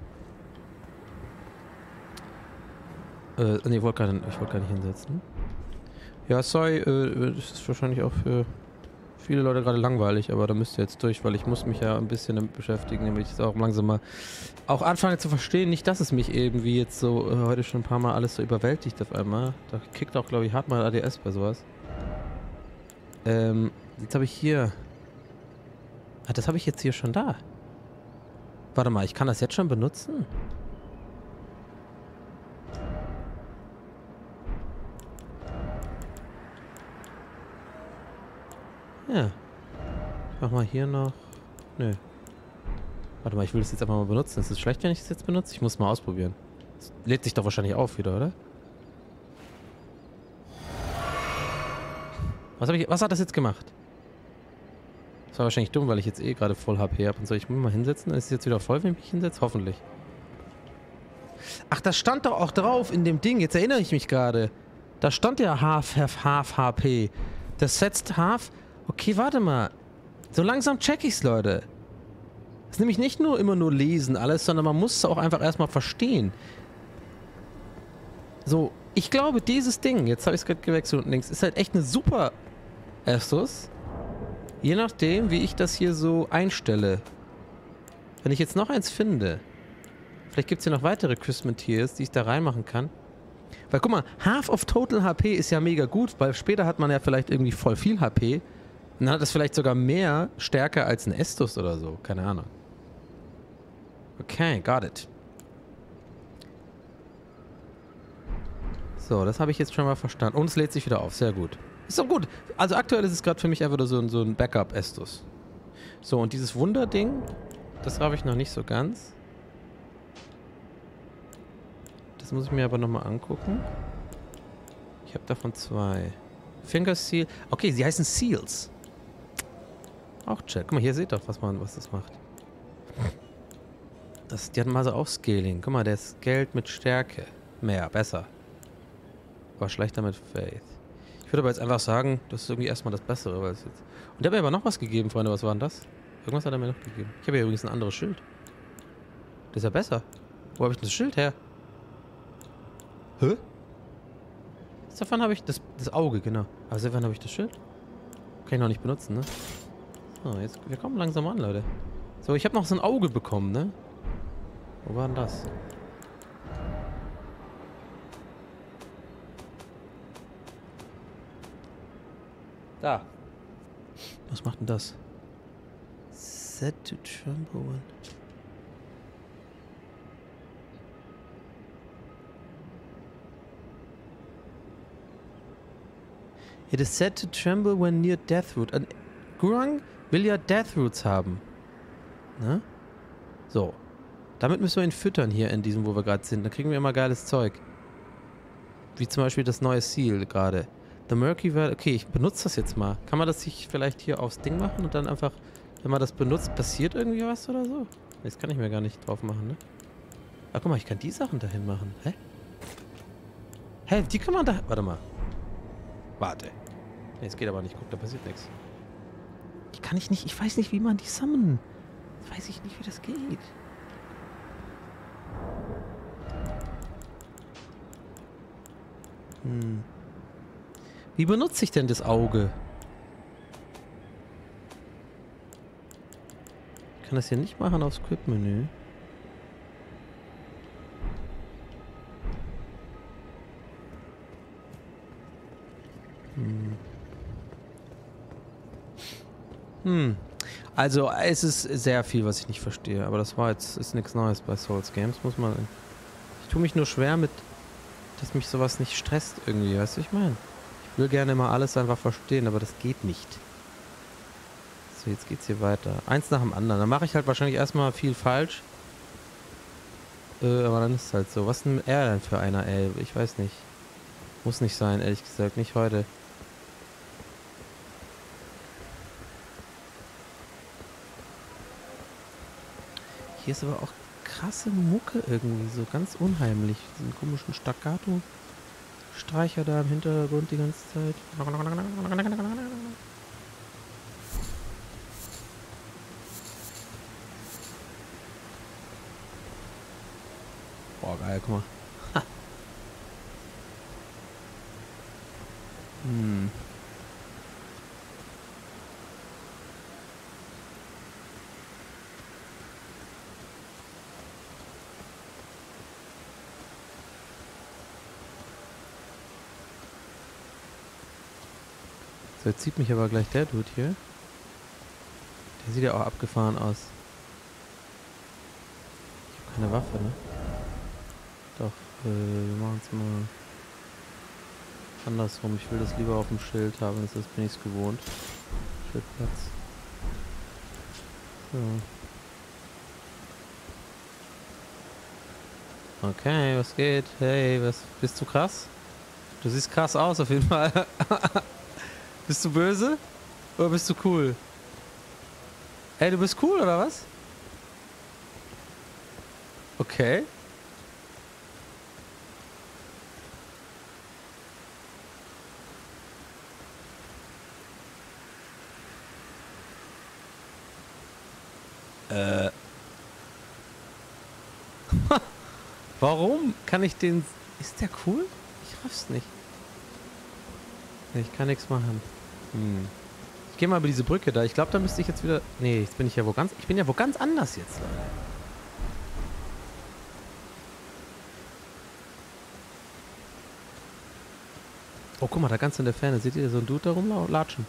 Äh, ne, ich wollte gar, wollt gar nicht hinsetzen. Ja, sorry, äh, das ist wahrscheinlich auch für viele Leute gerade langweilig, aber da müsst ihr jetzt durch, weil ich muss mich ja ein bisschen damit beschäftigen, nämlich ich auch langsam mal auch anfange zu verstehen, nicht, dass es mich eben wie jetzt so äh, heute schon ein paar Mal alles so überwältigt auf einmal. Da kickt auch, glaube ich, hart mal A D S bei sowas. Ähm, jetzt habe ich hier... Ah, das habe ich jetzt hier schon da. Warte mal, ich kann das jetzt schon benutzen? Ja. Ich mach mal hier noch... Nö. Warte mal, ich will das jetzt einfach mal benutzen. Ist es schlecht, wenn ich das jetzt benutze? Ich muss mal ausprobieren. Das lädt sich doch wahrscheinlich auf wieder, oder? Was, hab ich, was hat das jetzt gemacht? Das war wahrscheinlich dumm, weil ich jetzt eh gerade voll H P habe. Und so, ich muss mich mal hinsetzen. Ist es jetzt wieder voll, wenn ich mich hinsetze? Hoffentlich. Ach, das stand doch auch drauf in dem Ding. Jetzt erinnere ich mich gerade. Da stand ja Half, Half, Half H P. Das setzt Half... Okay, warte mal. So langsam check ich's, Leute. Das ist nämlich nicht nur immer nur lesen alles, sondern man muss es auch einfach erstmal verstehen. So, ich glaube, dieses Ding, jetzt habe ich es gerade gewechselt und links, ist halt echt eine super Estus. Je nachdem, wie ich das hier so einstelle. Wenn ich jetzt noch eins finde, vielleicht gibt es hier noch weitere Christmas Tiers, die ich da reinmachen kann. Weil guck mal, Half of Total H P ist ja mega gut, weil später hat man ja vielleicht irgendwie voll viel H P. Und dann hat es vielleicht sogar mehr Stärke als ein Estus oder so. Keine Ahnung. Okay, got it. So, das habe ich jetzt schon mal verstanden. Und es lädt sich wieder auf. Sehr gut. Ist doch gut. Also aktuell ist es gerade für mich einfach nur so ein, so ein Backup-Estus. So, und dieses Wunderding, das habe ich noch nicht so ganz. Das muss ich mir aber nochmal angucken. Ich habe davon zwei. Finger Seal. Okay, sie heißen Seals. Auch check. Guck mal, hier seht doch, was man, was das macht. Das, die hatten mal so auch Scaling. Guck mal, der scaled mit Stärke. Mehr, besser. Aber schlechter mit Faith. Ich würde aber jetzt einfach sagen, das ist irgendwie erstmal das Bessere. Weil es jetzt und der hat mir aber noch was gegeben, Freunde. Was war denn das? Irgendwas hat er mir noch gegeben. Ich habe hier übrigens ein anderes Schild. Das ist ja besser. Wo habe ich denn das Schild her? Hä? Davon habe ich das, das Auge, genau. Aber seit wann habe ich das Schild? Kann ich noch nicht benutzen, ne? So, jetzt, wir kommen langsam an, Leute. So, ich habe noch so ein Auge bekommen, ne? Wo war denn das? Da. Was macht denn das? Set to tremble one. It is said to tremble when near Deathroot. Und Gurang will ja Deathroots haben. Ne? So. Damit müssen wir ihn füttern hier in diesem, wo wir gerade sind. Da kriegen wir immer geiles Zeug. Wie zum Beispiel das neue Seal gerade. The Murky Valley. Okay, ich benutze das jetzt mal. Kann man das sich vielleicht hier aufs Ding machen und dann einfach, wenn man das benutzt, passiert irgendwie was oder so? Das kann ich mir gar nicht drauf machen, ne? Ah, guck mal, ich kann die Sachen dahin machen. Hä? Hä, die kann man da... Warte mal. Warte. Ne, es geht aber nicht. Guck, da passiert nichts. Die kann ich nicht... Ich weiß nicht, wie man die summon. Das weiß ich nicht, wie das geht. Hm. Wie benutze ich denn das Auge? Ich kann das hier nicht machen aufs Quick-Menü. Hm. Hm. Also es ist sehr viel, was ich nicht verstehe. Aber das war jetzt ist nichts Neues bei Souls Games. Muss man. Ich tue mich nur schwer mit, dass mich sowas nicht stresst irgendwie. Weißt du, ich meine? Ich will gerne immer alles einfach verstehen, aber das geht nicht. So, jetzt geht's hier weiter. Eins nach dem anderen. Dann mache ich halt wahrscheinlich erstmal viel falsch. Äh, aber dann ist es halt so. Was ist denn er denn für einer, ey? Ich weiß nicht. Muss nicht sein, ehrlich gesagt. Nicht heute. Hier ist aber auch krasse Mucke irgendwie. So ganz unheimlich. Diesen komischen Staccato-Streicher da im Hintergrund die ganze Zeit. Boah, geil, guck mal. Ha. Hm. So, jetzt sieht mich aber gleich der Dude hier. Der sieht ja auch abgefahren aus. Ich habe keine Waffe, ne? Doch, äh, wir machen es mal andersrum. Ich will das lieber auf dem Schild haben, das bin ich gewohnt. Schildplatz. So. Okay, was geht? Hey, was bist du krass? Du siehst krass aus auf jeden Fall. Bist du böse? Oder bist du cool? Hey, du bist cool, oder was? Okay. Äh. Warum kann ich den... Ist der cool? Ich raff's nicht. Ich kann nichts machen. Hm. Ich gehe mal über diese Brücke da. Ich glaube, da müsste ich jetzt wieder... Nee, jetzt bin ich ja wo ganz... Ich bin ja wo ganz anders jetzt. Oh, guck mal, da ganz in der Ferne. Seht ihr so einen Dude da rumlatschen?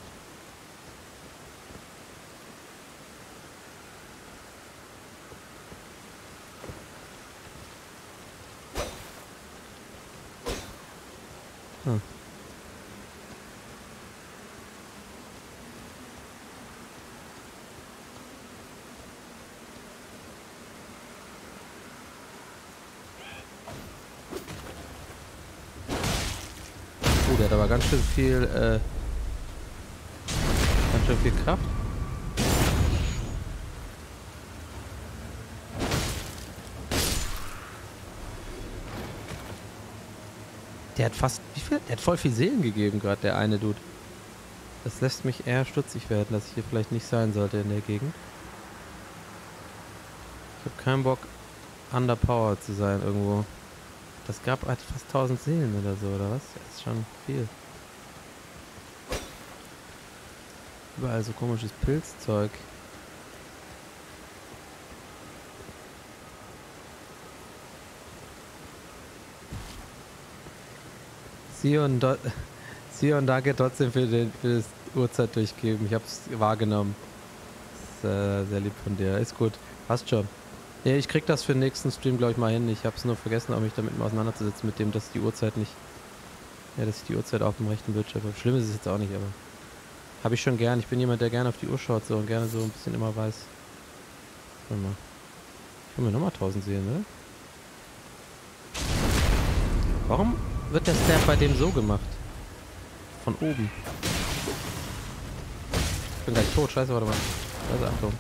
Hm. Oh, der hat aber ganz schön viel, äh, ganz schön viel Kraft. Der hat fast, wie viel? Der hat voll viel Seelen gegeben gerade, der eine Dude. Das lässt mich eher stutzig werden, dass ich hier vielleicht nicht sein sollte in der Gegend. Ich habe keinen Bock, underpowered zu sein irgendwo. Das gab halt fast tausend Seelen oder so, oder was? Das ist schon viel. Überall so komisches Pilzzeug. Sion, Sion, danke trotzdem für, den, für das Uhrzeit durchgeben. Ich habe es wahrgenommen. Das ist äh, sehr lieb von dir. Ist gut. Passt schon. Ja, ich krieg das für den nächsten Stream, glaube ich, mal hin. Ich habe es nur vergessen, auch mich damit mal auseinanderzusetzen, mit dem, dass die Uhrzeit nicht... Ja, dass ich die Uhrzeit auf dem rechten Bildschirm habe. Schlimm ist es jetzt auch nicht, aber... Habe ich schon gern. Ich bin jemand, der gerne auf die Uhr schaut so und gerne so ein bisschen immer weiß. Warte mal. Ich will mir nochmal tausend sehen, oder? Warum wird der Stab bei dem so gemacht? Von oben. Ich bin gleich tot. Scheiße, warte mal. Also Achtung.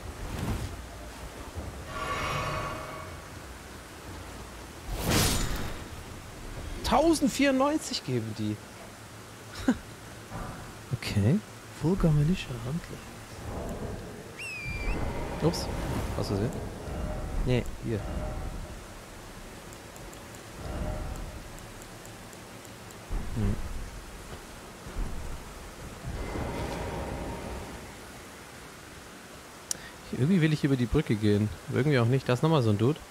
tausendvierundneunzig geben die. Okay. Vollkommenischer Handel. Ups. Hast du gesehen? Nee, hier. Hm. Ich, irgendwie will ich über die Brücke gehen. Aber irgendwie auch nicht. Da ist nochmal so ein Dude.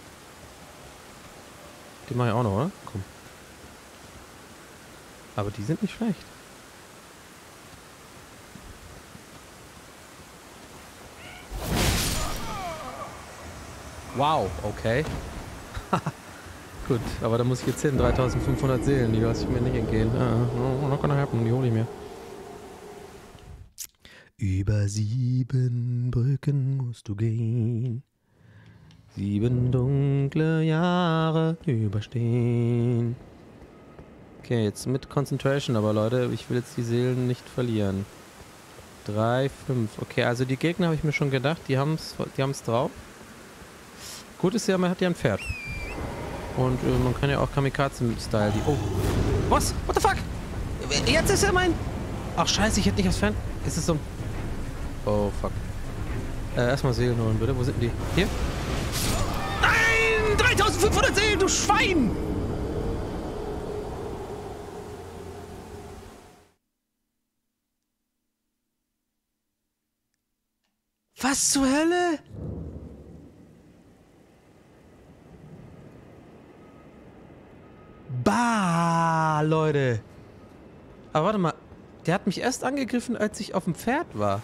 Den mache ich auch noch, oder? Komm. Aber die sind nicht schlecht. Wow, okay. Gut, aber da muss ich jetzt hin. dreitausendfünfhundert Seelen, die lasse ich mir nicht entgehen. Uh, not gonna happen, die hole ich mir. Über sieben Brücken musst du gehen. Sieben dunkle Jahre überstehen. Okay, jetzt mit Concentration, aber Leute, ich will jetzt die Seelen nicht verlieren. Drei, fünf. Okay, also die Gegner habe ich mir schon gedacht, die haben es die haben's drauf. Gut ist ja, man hat ja ein Pferd. Und äh, man kann ja auch Kamikaze-Style die... Oh. Was? What the fuck? Jetzt ist ja mein... Ach scheiße, ich hätte nicht aufs Fern... Ist es so ein... Oh, fuck. Äh, erstmal Seelen holen, bitte. Wo sind die? Hier? Nein! dreitausendfünfhundert Seelen, du Schwein! Was zur Hölle? Bah, Leute. Aber warte mal. Der hat mich erst angegriffen, als ich auf dem Pferd war.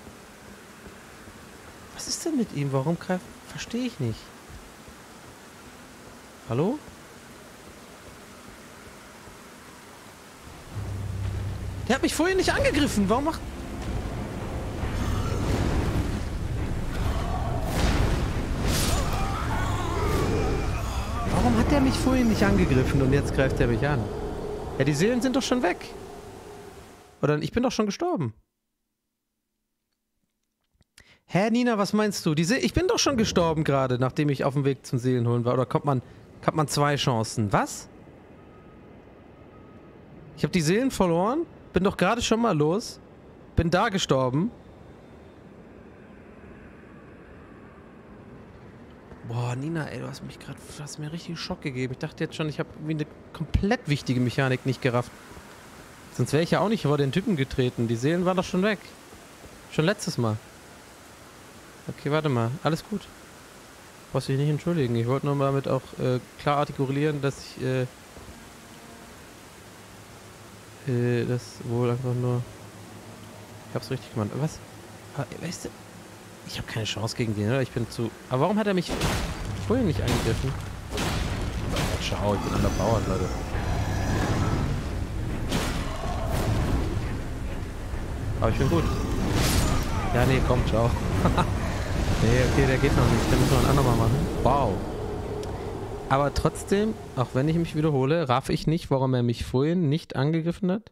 Was ist denn mit ihm? Warum greift... Verstehe ich nicht. Hallo? Der hat mich vorhin nicht angegriffen. Warum macht... Warum hat der mich vorhin nicht angegriffen und jetzt greift er mich an? Ja, die Seelen sind doch schon weg. Oder ich bin doch schon gestorben. Hä, Nina, was meinst du? Die Se ich bin doch schon gestorben gerade, nachdem ich auf dem Weg zum Seelenholen war. Oder kommt man, hat man zwei Chancen? Was? Ich habe die Seelen verloren, bin doch gerade schon mal los, bin da gestorben. Boah, Nina, ey, du hast mich gerade, du hast mir einen richtigen Schock gegeben. Ich dachte jetzt schon, ich habe irgendwie eine komplett wichtige Mechanik nicht gerafft. Sonst wäre ich ja auch nicht vor den Typen getreten. Die Seelen waren doch schon weg. Schon letztes Mal. Okay, warte mal. Alles gut. Brauchst dich nicht entschuldigen. Ich wollte nur mal damit auch äh, klar artikulieren, dass ich äh, äh, das wohl einfach nur... Ich hab's richtig gemacht. Was? Ah, weißt du... Ich habe keine Chance gegen den, oder? Ich bin zu... Aber warum hat er mich vorhin nicht eingegriffen? Schau, ich bin an der Bauern, Leute. Aber ich bin gut. Ja, nee, komm, ciao. Nee, okay, der geht noch nicht. Den müssen wir ein andermal machen. Wow. Aber trotzdem, auch wenn ich mich wiederhole, raff ich nicht, warum er mich vorhin nicht angegriffen hat.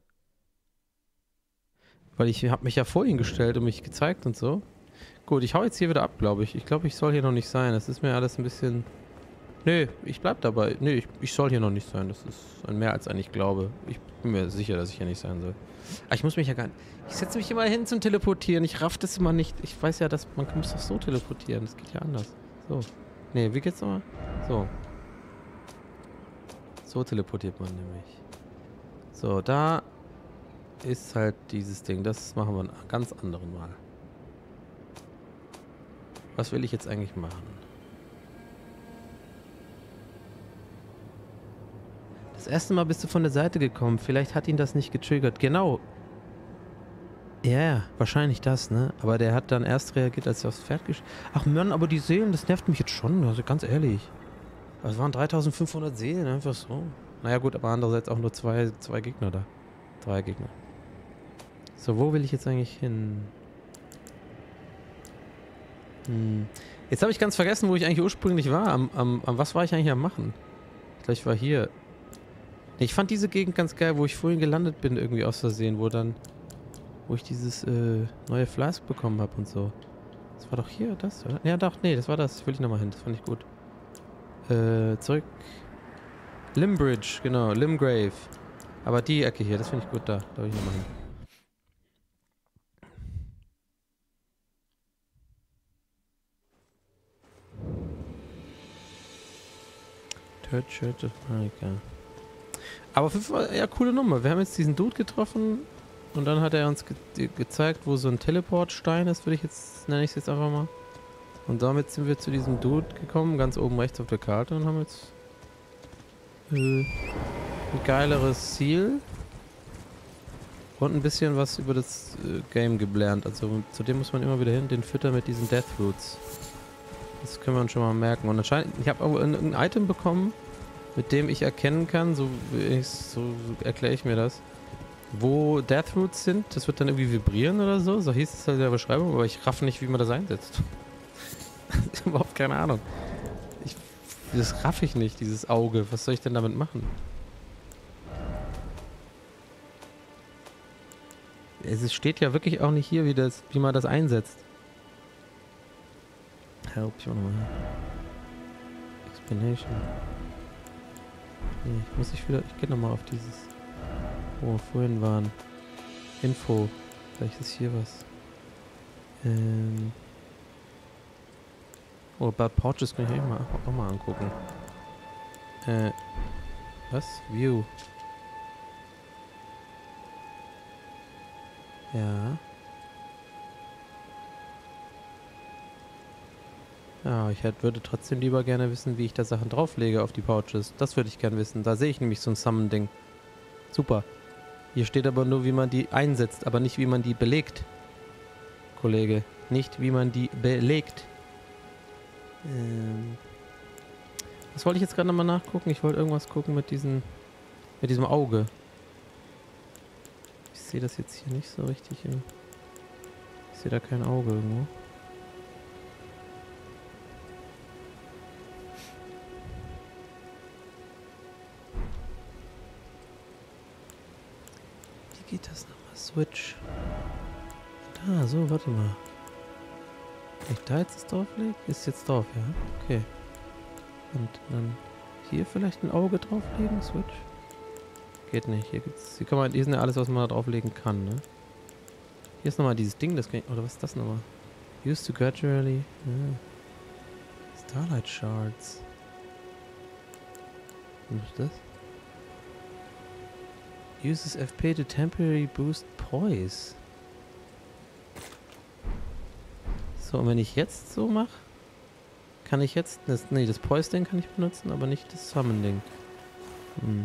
Weil ich habe mich ja vorhin gestellt und mich gezeigt und so. Gut, ich hau jetzt hier wieder ab, glaube ich. Ich glaube, ich soll hier noch nicht sein. Das ist mir alles ein bisschen... Nee, ich bleib dabei. Nee, ich, ich soll hier noch nicht sein. Das ist ein mehr als ein ich glaube. Ich bin mir sicher, dass ich hier nicht sein soll. Aber ich muss mich ja gar nicht... Ich setze mich immer hin zum Teleportieren. Ich raff das immer nicht. Ich weiß ja, dass man muss doch so teleportieren. Das geht ja anders. So. Nee, wie geht's nochmal? So. So teleportiert man nämlich. So, da ist halt dieses Ding. Das machen wir ein ganz anderen Mal. Was will ich jetzt eigentlich machen? Das erste Mal bist du von der Seite gekommen. Vielleicht hat ihn das nicht getriggert. Genau. Ja, yeah, wahrscheinlich das, ne? Aber der hat dann erst reagiert, als er aufs Pferd gesch... Ach Mann, aber die Seelen, das nervt mich jetzt schon. Also ganz ehrlich. Es waren dreitausendfünfhundert Seelen, einfach so. Naja gut, aber andererseits auch nur zwei, zwei Gegner da. Drei Gegner. So, wo will ich jetzt eigentlich hin? Hm. Jetzt habe ich ganz vergessen, wo ich eigentlich ursprünglich war. Am, am, am was war ich eigentlich am machen? Ich glaube, ich war hier. Ich fand diese Gegend ganz geil, wo ich vorhin gelandet bin, irgendwie aus Versehen, wo dann, wo ich dieses äh, neue Flask bekommen habe und so. Das war doch hier, das, oder? Ja, doch, nee, das war das. Will ich nochmal hin, das fand ich gut. Äh, zurück. Limbridge, genau, Limgrave. Aber die Ecke hier, das finde ich gut da. Da will ich nochmal hin. Church of America. Aber fünfmal, ja, coole Nummer. Wir haben jetzt diesen Dude getroffen und dann hat er uns ge gezeigt, wo so ein Teleportstein ist, würde ich jetzt, nenne ich es jetzt einfach mal. Und damit sind wir zu diesem Dude gekommen, ganz oben rechts auf der Karte und haben jetzt äh, ein geileres Ziel und ein bisschen was über das äh, Game gelernt. Also zu dem muss man immer wieder hin, den Fütter mit diesen Death Roots. Das können wir uns schon mal merken. Und anscheinend, ich habe aber ein, ein Item bekommen, mit dem ich erkennen kann, so, so erkläre ich mir das, wo Deathroots sind. Das wird dann irgendwie vibrieren oder so. So hieß es halt in der Beschreibung, aber ich raff nicht, wie man das einsetzt. Ich habe überhaupt keine Ahnung. Ich, das raff ich nicht, dieses Auge. Was soll ich denn damit machen? Es steht ja wirklich auch nicht hier, wie, das, wie man das einsetzt. Help, ich mach nochmal her. Explanation. Nee, ich muss ich wieder. Ich gehe nochmal auf dieses, wo wir vorhin waren. Info. Vielleicht ist hier was. Ähm. Oh, About Pouches kann ich auch mal, auch mal angucken. Äh. Was? View. Ja. Ja, ich hätte, würde trotzdem lieber gerne wissen, wie ich da Sachen drauflege auf die Pouches. Das würde ich gerne wissen. Da sehe ich nämlich so ein Summon-Ding. Super. Hier steht aber nur, wie man die einsetzt, aber nicht, wie man die belegt. Kollege. Nicht, wie man die belegt. Ähm. Was wollte ich jetzt gerade nochmal nachgucken? Ich wollte irgendwas gucken mit diesem, mit diesem Auge. Ich sehe das jetzt hier nicht so richtig. Ich sehe da kein Auge irgendwo. Wie geht das nochmal? Switch. Da, so, warte mal. Wenn ich da jetzt das drauflege? Ist jetzt drauf, ja? Okay. Und dann hier vielleicht ein Auge drauflegen? Switch? Geht nicht. Hier gibt's. Hier kann man, hier ist ja alles, was man da drauflegen kann, ne? Hier ist nochmal dieses Ding, das kann ich, oder was ist das nochmal? Used to gradually. Ja. Starlight Shards. Was ist das? Uses F P to temporarily boost Poise. So, und wenn ich jetzt so mache, kann ich jetzt, das, nee, das Poise-Ding kann ich benutzen, aber nicht das Summon-Ding. Hm.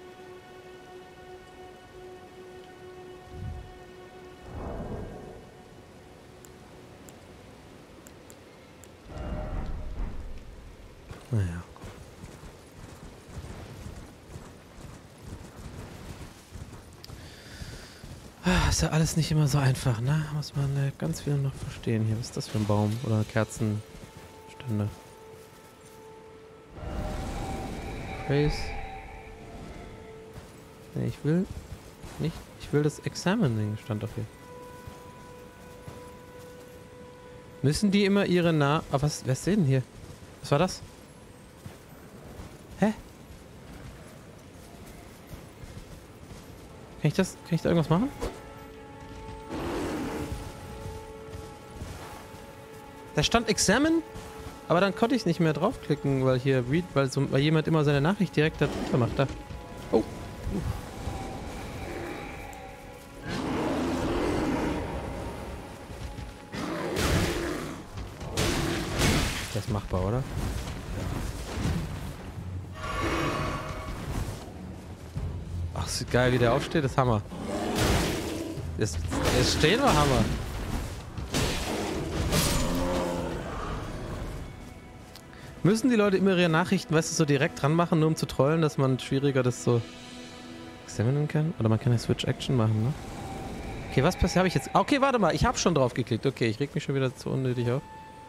Naja. Ah, ist ja alles nicht immer so einfach, ne? Muss man äh, ganz viel noch verstehen. Hier, was ist das für ein Baum? Oder Kerzenstände? Praise. Ne, ich will nicht. Ich will das Examining, stand doch hier. Müssen die immer ihre Na... Ah, was, was ist denn hier? Was war das? Hä? Kann ich das... Kann ich da irgendwas machen? Da stand Examine, aber dann konnte ich nicht mehr draufklicken, weil hier Read, weil, so, weil jemand immer seine Nachricht direkt da drunter macht. Da. Oh. Uh. Das ist machbar, oder? Ach, sieht geil, wie der aufsteht, das ist Hammer. Das, das Stehen war Hammer. Müssen die Leute immer ihre Nachrichten, weißt du, so direkt dran machen, nur um zu trollen, dass man schwieriger das so examinen kann? Oder man kann ja Switch Action machen, ne? Okay, was passiert? Habe ich jetzt... Okay, warte mal, ich habe schon drauf geklickt. Okay, ich reg mich schon wieder zu unnötig auf.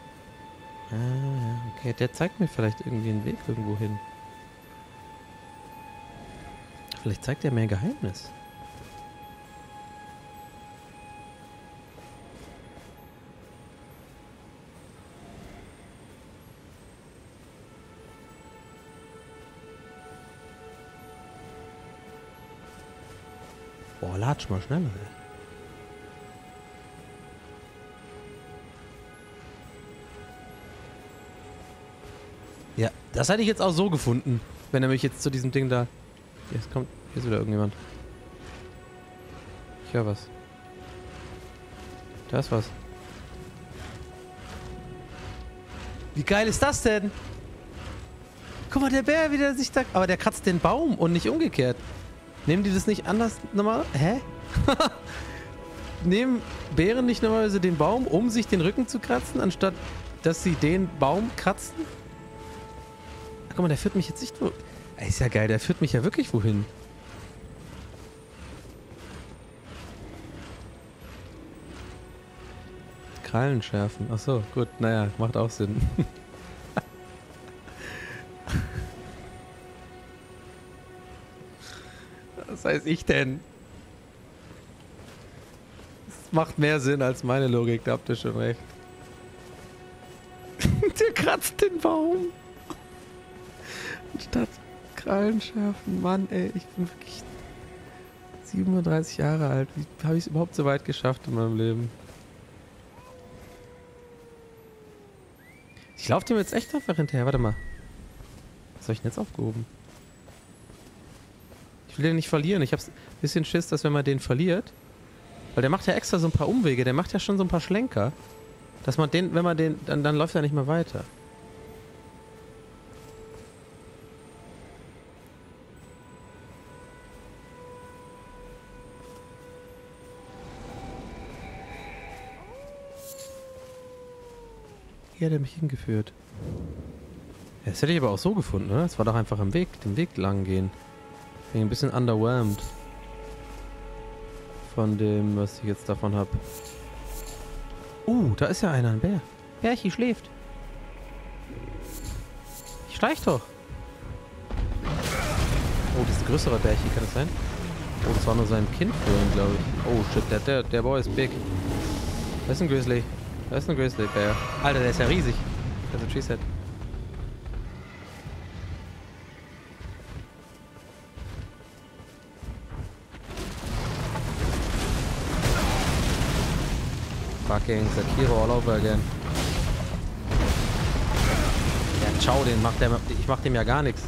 Ah, okay, der zeigt mir vielleicht irgendwie einen Weg irgendwo hin. Vielleicht zeigt er mir ein Geheimnis. Boah, latsch mal schneller, ey. Ja, das hätte ich jetzt auch so gefunden, wenn er mich jetzt zu diesem Ding da... Jetzt kommt... Hier ist wieder irgendjemand. Ich höre was. Da ist was. Wie geil ist das denn? Guck mal, der Bär, wie der sich da... Aber der kratzt den Baum und nicht umgekehrt. Nehmen die das nicht anders normal? Hä? Nehmen Bären nicht normalerweise den Baum, um sich den Rücken zu kratzen, anstatt dass sie den Baum kratzen? Ach, guck mal, der führt mich jetzt nicht wo... Ey, ist ja geil, der führt mich ja wirklich wohin. Krallen schärfen. Ach so, gut, naja, macht auch Sinn. Was weiß ich denn? Das macht mehr Sinn als meine Logik, da habt ihr schon recht. Der kratzt den Baum. Anstatt Krallen schärfen. Mann, ey, ich bin wirklich siebenunddreißig Jahre alt. Wie habe ich es überhaupt so weit geschafft in meinem Leben? Ich laufe dem jetzt echt einfach hinterher. Warte mal. Was habe ich denn jetzt aufgehoben? Ich will den nicht verlieren. Ich habe ein bisschen Schiss, dass wenn man den verliert, weil der macht ja extra so ein paar Umwege, der macht ja schon so ein paar Schlenker, dass man den, wenn man den, dann, dann läuft er nicht mehr weiter. Hier hat er mich hingeführt. Ja, das hätte ich aber auch so gefunden, oder? Das war doch einfach im Weg, den Weg lang gehen. Bin ein bisschen underwhelmed von dem, was ich jetzt davon habe. Uh, da ist ja einer, ein Bär. Bärchi schläft. Ich schleich doch. Oh, das ist ein größerer Bärchi, kann das sein? Oh, das war nur sein Kind vorhin, glaube ich. Oh, shit, der, der, der Boy ist big. Da ist ein Grizzly. Da ist ein Grizzly-Bär. Alter, der ist ja riesig. Also, she said. Fucking Sekiro all over again. Ja, ciao, den macht der, ich mach dem ja gar nichts.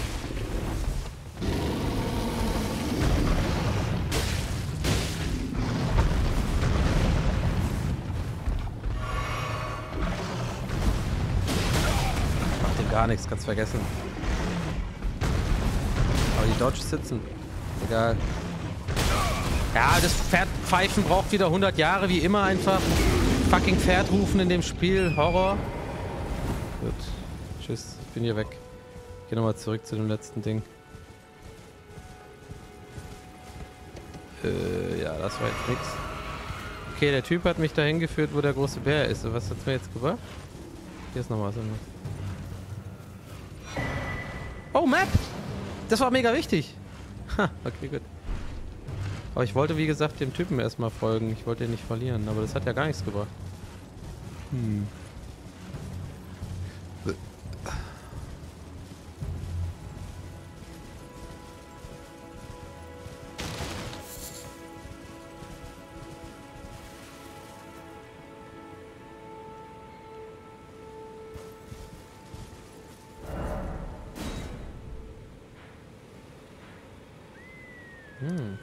Macht dem gar nichts, kannst vergessen. Aber die Dodge sitzen. Egal. Ja, das Pferdpfeifen braucht wieder hundert Jahre, wie immer einfach. Fucking Pferd rufen in dem Spiel. Horror. Gut. Tschüss, ich bin hier weg. Ich geh nochmal zurück zu dem letzten Ding. Äh, ja, das war jetzt nix. Okay, der Typ hat mich dahin geführt, wo der große Bär ist. Und was hat's mir jetzt gebracht? Hier ist noch was. Oh, Map! Das war mega wichtig. Ha, okay, gut. Aber ich wollte, wie gesagt, dem Typen erstmal folgen. Ich wollte ihn nicht verlieren, aber das hat ja gar nichts gebracht. Hm. Hm.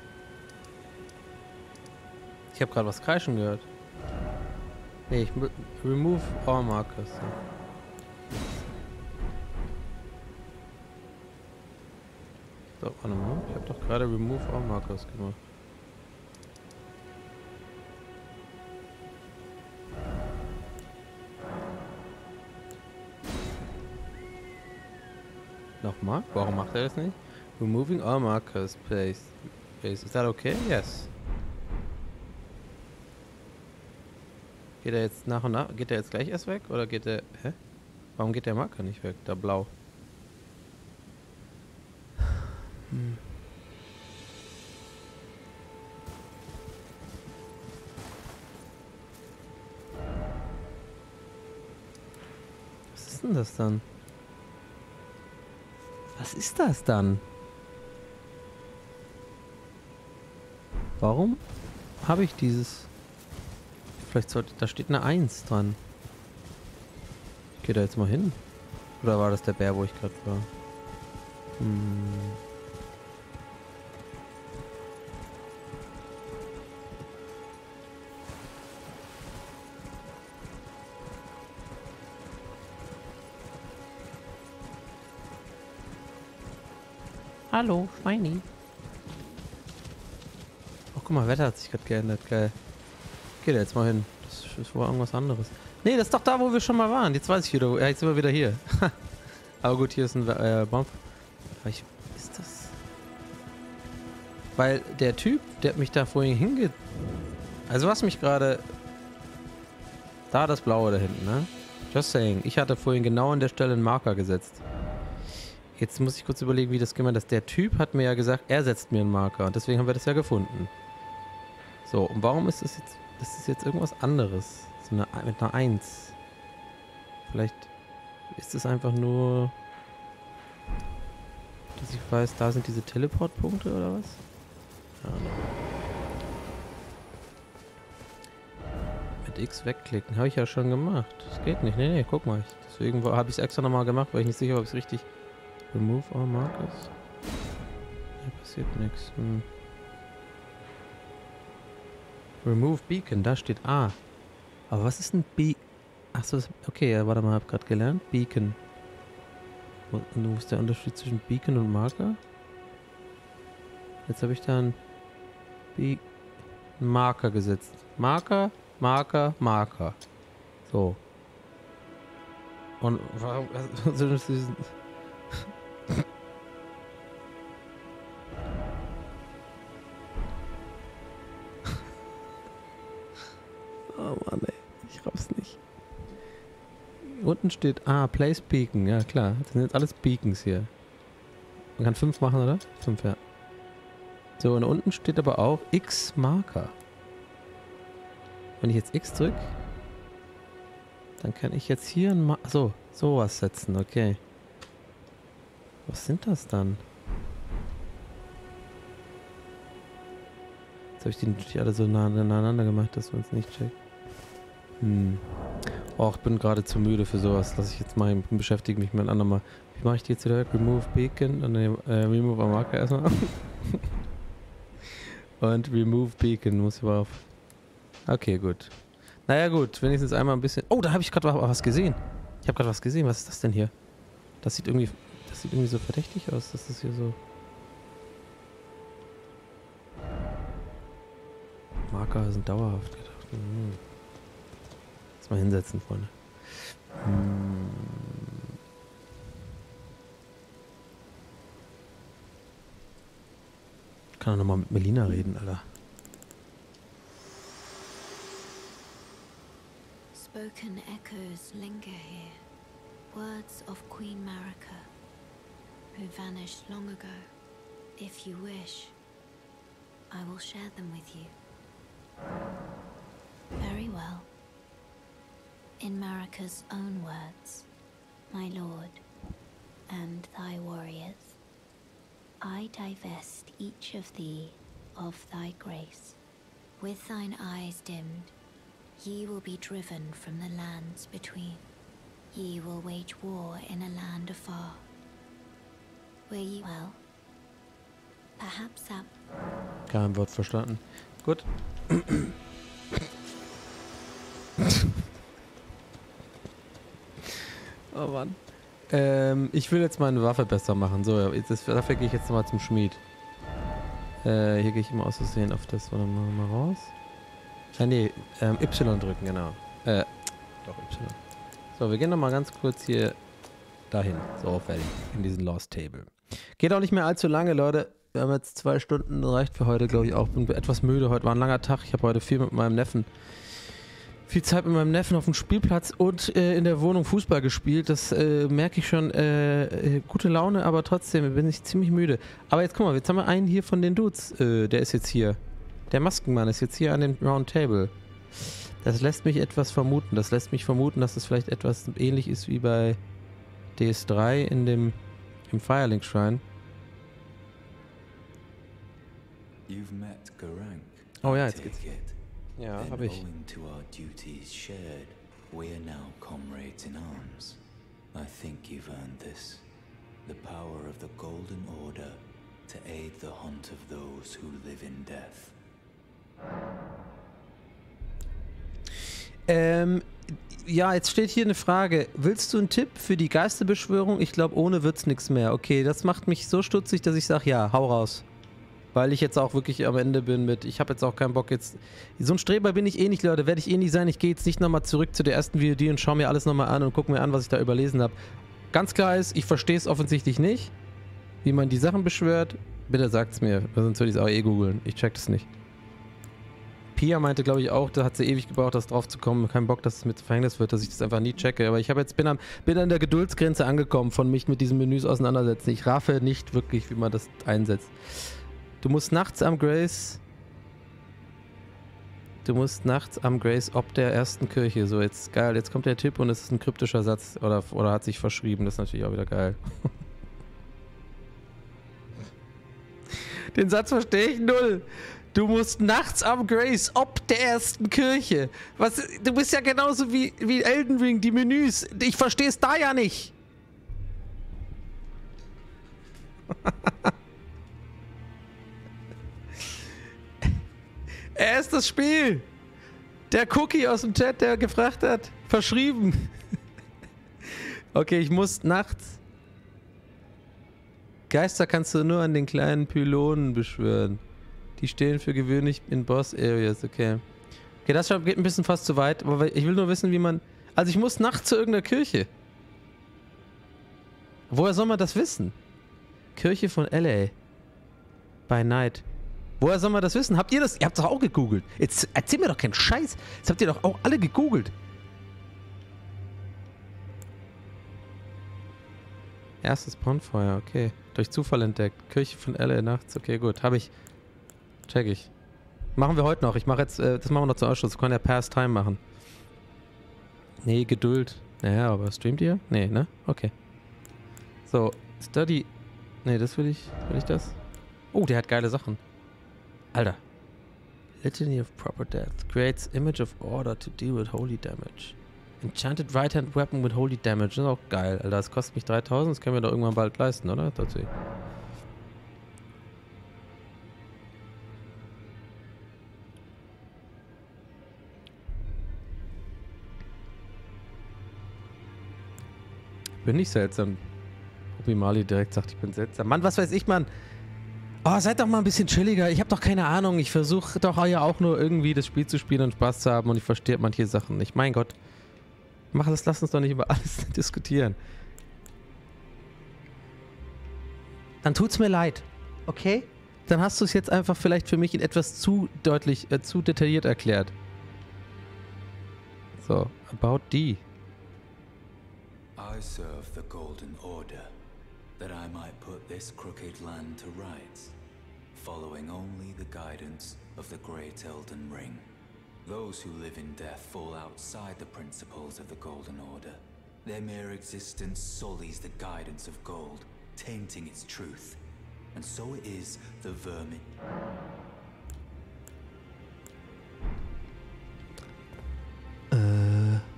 Ich habe gerade was kreischen gehört. Nee, ich remove all markers. So, warte mal. Ich habe doch gerade remove all markers gemacht. Nochmal? Warum macht er das nicht? Removing all markers, please. Is that okay? Yes. Geht er jetzt nach und nach? Geht er jetzt gleich erst weg? Oder geht er... Hä? Warum geht der Marker nicht weg? Da blau. Hm. Was ist denn das dann? Was ist das dann? Warum habe ich dieses... Vielleicht sollte... Da steht eine eins dran. Ich gehe da jetzt mal hin. Oder war das der Bär, wo ich gerade war? Hm. Hallo, Schweini. Oh, guck mal, Wetter hat sich gerade geändert. Geil. Geht jetzt mal hin. Das ist wohl irgendwas anderes. Nee, das ist doch da, wo wir schon mal waren. Jetzt weiß ich wieder. wo- Ja, jetzt sind wir wieder hier. Aber gut, hier ist ein äh, Baum. Aber ich, ist das... Weil der Typ, der hat mich da vorhin hinge... Also was mich gerade... Da das Blaue da hinten, ne? Just saying. Ich hatte vorhin genau an der Stelle einen Marker gesetzt. Jetzt muss ich kurz überlegen, wie das gemeint ist. Der Typ hat mir ja gesagt, er setzt mir einen Marker. Und deswegen haben wir das ja gefunden. So, und warum ist das jetzt... Das ist jetzt irgendwas anderes. So eine, mit einer eins. Vielleicht ist es einfach nur... Dass ich weiß, da sind diese Teleportpunkte oder was? Ja, no. Mit X wegklicken. Habe ich ja schon gemacht. Das geht nicht. Nee, nee, guck mal. Deswegen habe ich es extra nochmal gemacht, weil ich nicht sicher, ob es richtig... Remove all markers? Hier passiert nichts. Hm. Remove Beacon, da steht A. Aber was ist ein Beacon? Achso, okay, ja, warte mal, hab grad gelernt. Beacon. Wo, wo ist der Unterschied zwischen Beacon und Marker? Jetzt habe ich da einen Be Marker gesetzt. Marker, Marker, Marker. So. Und warum... Also, das ist, oh Mann, ey. Ich raff's nicht. Unten steht, ah, Place Beacon. Ja, klar. Das sind jetzt alles Beacons hier. Man kann fünf machen, oder? Fünf, ja. So, und unten steht aber auch X Marker. Wenn ich jetzt X drücke, dann kann ich jetzt hier ein Ma so, sowas setzen, okay. Was sind das dann? Jetzt habe ich die natürlich alle so nah aneinander gemacht, dass man es nicht checkt. Hm. Oh, ich bin gerade zu müde für sowas. Lass ich jetzt mal, beschäftige mich mit einem anderen Mal. Wie mache ich die jetzt wieder weg? Remove Beacon und dann äh, Remove a Marker erstmal. Und Remove Beacon muss ich aber auf. Okay, gut. Naja, gut. Wenigstens einmal ein bisschen. Oh, da habe ich gerade was gesehen. Ich habe gerade was gesehen. Was ist das denn hier? Das sieht irgendwie. Das sieht irgendwie so verdächtig aus. Das ist hier so. Marker sind dauerhaft gedacht. Hm. Lass mal hinsetzen, Freunde. Hm. Ich kann doch nochmal mit Melina reden, Alter. Spoken echoes linger here. Words of Queen Marika, who vanished long ago. If you wish, I will share them with you. Very well. In Marika's own words, my lord, and thy warriors, I divest each of thee of thy grace. With thine eyes dimmed, ye will be driven from the lands between. Ye will wage war in a land afar. Where ye well? Perhaps that... Kein Wort verstanden. Gut. Oh Mann. Ähm, ich will jetzt meine Waffe besser machen. So, jetzt ist, dafür gehe ich jetzt nochmal zum Schmied. Äh, hier gehe ich immer aus Versehen auf das. Warte mal, mal raus. Ah, nee, ähm, Y drücken, genau. Äh, doch, Y. So, wir gehen nochmal ganz kurz hier dahin. So, fertig. In diesen Lost Table. Geht auch nicht mehr allzu lange, Leute. Wir haben jetzt zwei Stunden, reicht für heute, glaube ich auch. Bin etwas müde. Heute war ein langer Tag. Ich habe heute viel mit meinem Neffen, viel Zeit mit meinem Neffen auf dem Spielplatz und äh, in der Wohnung Fußball gespielt. Das äh, merke ich schon. Äh, äh, gute Laune, aber trotzdem bin ich ziemlich müde. Aber jetzt guck mal, jetzt haben wir einen hier von den Dudes. Äh, der ist jetzt hier. Der Maskenmann ist jetzt hier an dem Round Table. Das lässt mich etwas vermuten. Das lässt mich vermuten, dass es vielleicht etwas ähnlich ist wie bei D S drei in dem im Firelink Shrine. You've met Garank. Oh ja, I jetzt geht's. take it. Ja, Then, habe ich. owing to our duties shared, we are now comrades in arms. I think you've earned this. The power of the Golden Order to aid the hunt of those who live in death. Ähm, ja, jetzt steht hier eine Frage. Willst du einen Tipp für die Geisterbeschwörung? Ich glaube, ohne wird's nichts mehr. Okay, das macht mich so stutzig, dass ich sage, ja, hau raus. Weil ich jetzt auch wirklich am Ende bin mit, ich habe jetzt auch keinen Bock jetzt, so ein Streber bin ich eh nicht, Leute, werde ich eh nicht sein, ich gehe jetzt nicht nochmal zurück zu der ersten V O D und schaue mir alles nochmal an und gucke mir an, was ich da überlesen habe. Ganz klar ist, ich verstehe es offensichtlich nicht, wie man die Sachen beschwört. Bitte sagt's mir, sonst würde ich es auch eh googeln, ich check das nicht. Pia meinte, glaube ich, auch, da hat sie ewig gebraucht, das drauf zu kommen, kein Bock, dass es mir zu Verhängnis wird, dass ich das einfach nie checke, aber ich habe jetzt, bin an, bin an der Geduldsgrenze angekommen, von mich mit diesen Menüs auseinandersetzen. Ich raffe nicht wirklich, wie man das einsetzt. Du musst nachts am Grace. Du musst nachts am Grace ob der ersten Kirche. So, jetzt geil. Jetzt kommt der Tipp und es ist ein kryptischer Satz. Oder, oder hat sich verschrieben. Das ist natürlich auch wieder geil. Den Satz verstehe ich null. Du musst nachts am Grace ob der ersten Kirche. Was? Du bist ja genauso wie, wie Elden Ring, die Menüs. Ich verstehe es da ja nicht. Er ist das Spiel. Der Cookie aus dem Chat, der gefragt hat. Verschrieben. Okay, ich muss nachts. Geister kannst du nur an den kleinen Pylonen beschwören. Die stehen für gewöhnlich in Boss-Areas, okay. Okay, das geht ein bisschen fast zu weit, aber ich will nur wissen, wie man... Also ich muss nachts zu irgendeiner Kirche. Woher soll man das wissen? Kirche von L A. By Night. Woher soll man das wissen? Habt ihr das? Ihr habt doch auch gegoogelt. Jetzt erzähl mir doch keinen Scheiß. Jetzt habt ihr doch auch alle gegoogelt. Erstes Bonfire, okay. Durch Zufall entdeckt. Kirche von L A nachts. Okay, gut. Habe ich. Check ich. Machen wir heute noch. Ich mache jetzt, äh, das machen wir noch zum Ausschuss. Wir können ja Past Time machen. Nee, Geduld. Naja, aber streamt ihr? Nee, ne? Okay. So, Study. Nee, das will ich. Will ich das? Oh, der hat geile Sachen. Alter. Litany of Proper Death. Creates image of order to deal with holy damage. Enchanted right-hand weapon with holy damage. Das ist auch geil, Alter. Das kostet mich dreitausend. Das können wir doch irgendwann bald leisten, oder? Tatsächlich. Bin nicht seltsam. Obi Mali direkt sagt, ich bin seltsam. Mann, was weiß ich, Mann. Oh, seid doch mal ein bisschen chilliger. Ich habe doch keine Ahnung. Ich versuche doch ja auch nur irgendwie das Spiel zu spielen und Spaß zu haben und ich verstehe manche Sachen nicht. Mein Gott. Mach das, lass uns doch nicht über alles diskutieren. Dann tut's mir leid. Okay? Dann hast du es jetzt einfach vielleicht für mich in etwas zu deutlich, äh, zu detailliert erklärt. So, about die. I serve the Golden Order, that I might put this crooked land to rights, following only the guidance of the Great Elden Ring. Those who live in death fall outside the principles of the Golden Order. Their mere existence sullies the guidance of gold, tainting its truth. And so it is the vermin. Äh.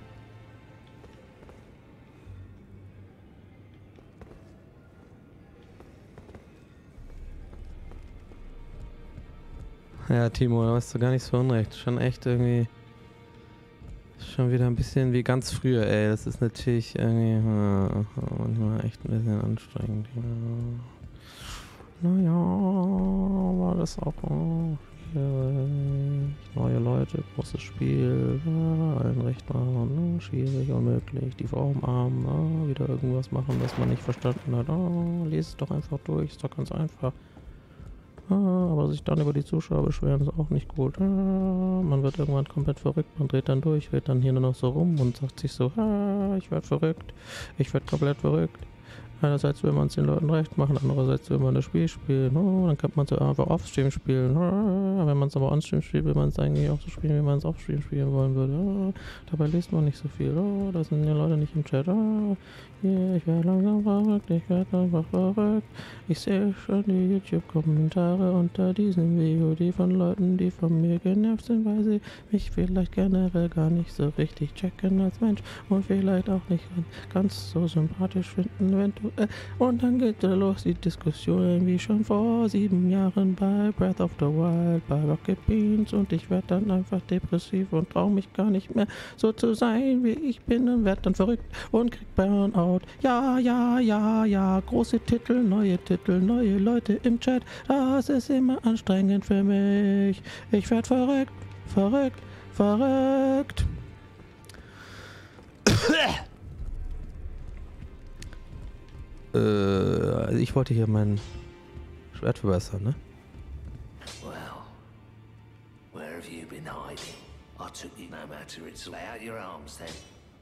Ja, Timo, da hast du gar nicht so unrecht. Schon echt irgendwie... Schon wieder ein bisschen wie ganz früher, ey. Das ist natürlich irgendwie... Ja, manchmal echt ein bisschen anstrengend. Ja. Naja, war das auch... Oh, neue Leute, großes Spiel, ja, allen recht machen, ne? Schwierig, unmöglich, die Frau umarmen, ne? Wieder irgendwas machen, was man nicht verstanden hat. Oh, lese es doch einfach durch, ist doch ganz einfach. Ah, aber sich dann über die Zuschauer beschweren ist auch nicht gut. Ah, man wird irgendwann komplett verrückt, man dreht dann durch, dreht dann hier nur noch so rum und sagt sich so, ah, ich werde verrückt, ich werde komplett verrückt. Einerseits will man es den Leuten recht machen, andererseits will man das Spiel spielen. Oh, dann kann man es ja einfach off-stream spielen. Oh, wenn man es aber on-stream spielt, will man es eigentlich auch so spielen, wie man es off-stream spielen wollen würde. Oh, dabei liest man nicht so viel. Oh, da sind die Leute nicht im Chat. Oh, yeah, ich werde langsam verrückt, ich werde einfach verrückt. Ich sehe schon die YouTube-Kommentare unter diesem Video, die von Leuten, die von mir genervt sind, weil sie mich vielleicht generell gar nicht so richtig checken als Mensch und vielleicht auch nicht ganz so sympathisch finden, wenn du äh, und dann geht wieder los die Diskussion, wie schon vor sieben Jahren bei Breath of the Wild, bei Rocket Beans, und ich werde dann einfach depressiv und traue mich gar nicht mehr so zu sein, wie ich bin, und werde dann verrückt und krieg Burnout. Ja, ja, ja, ja, große Titel, neue Titel, neue Leute im Chat, das ist immer anstrengend für mich. Ich werde verrückt, verrückt, verrückt. äh, also ich wollte hier mein Schwert verbessern, ne? Well, where have you been hiding? I took you no matter it's lay out your arms then.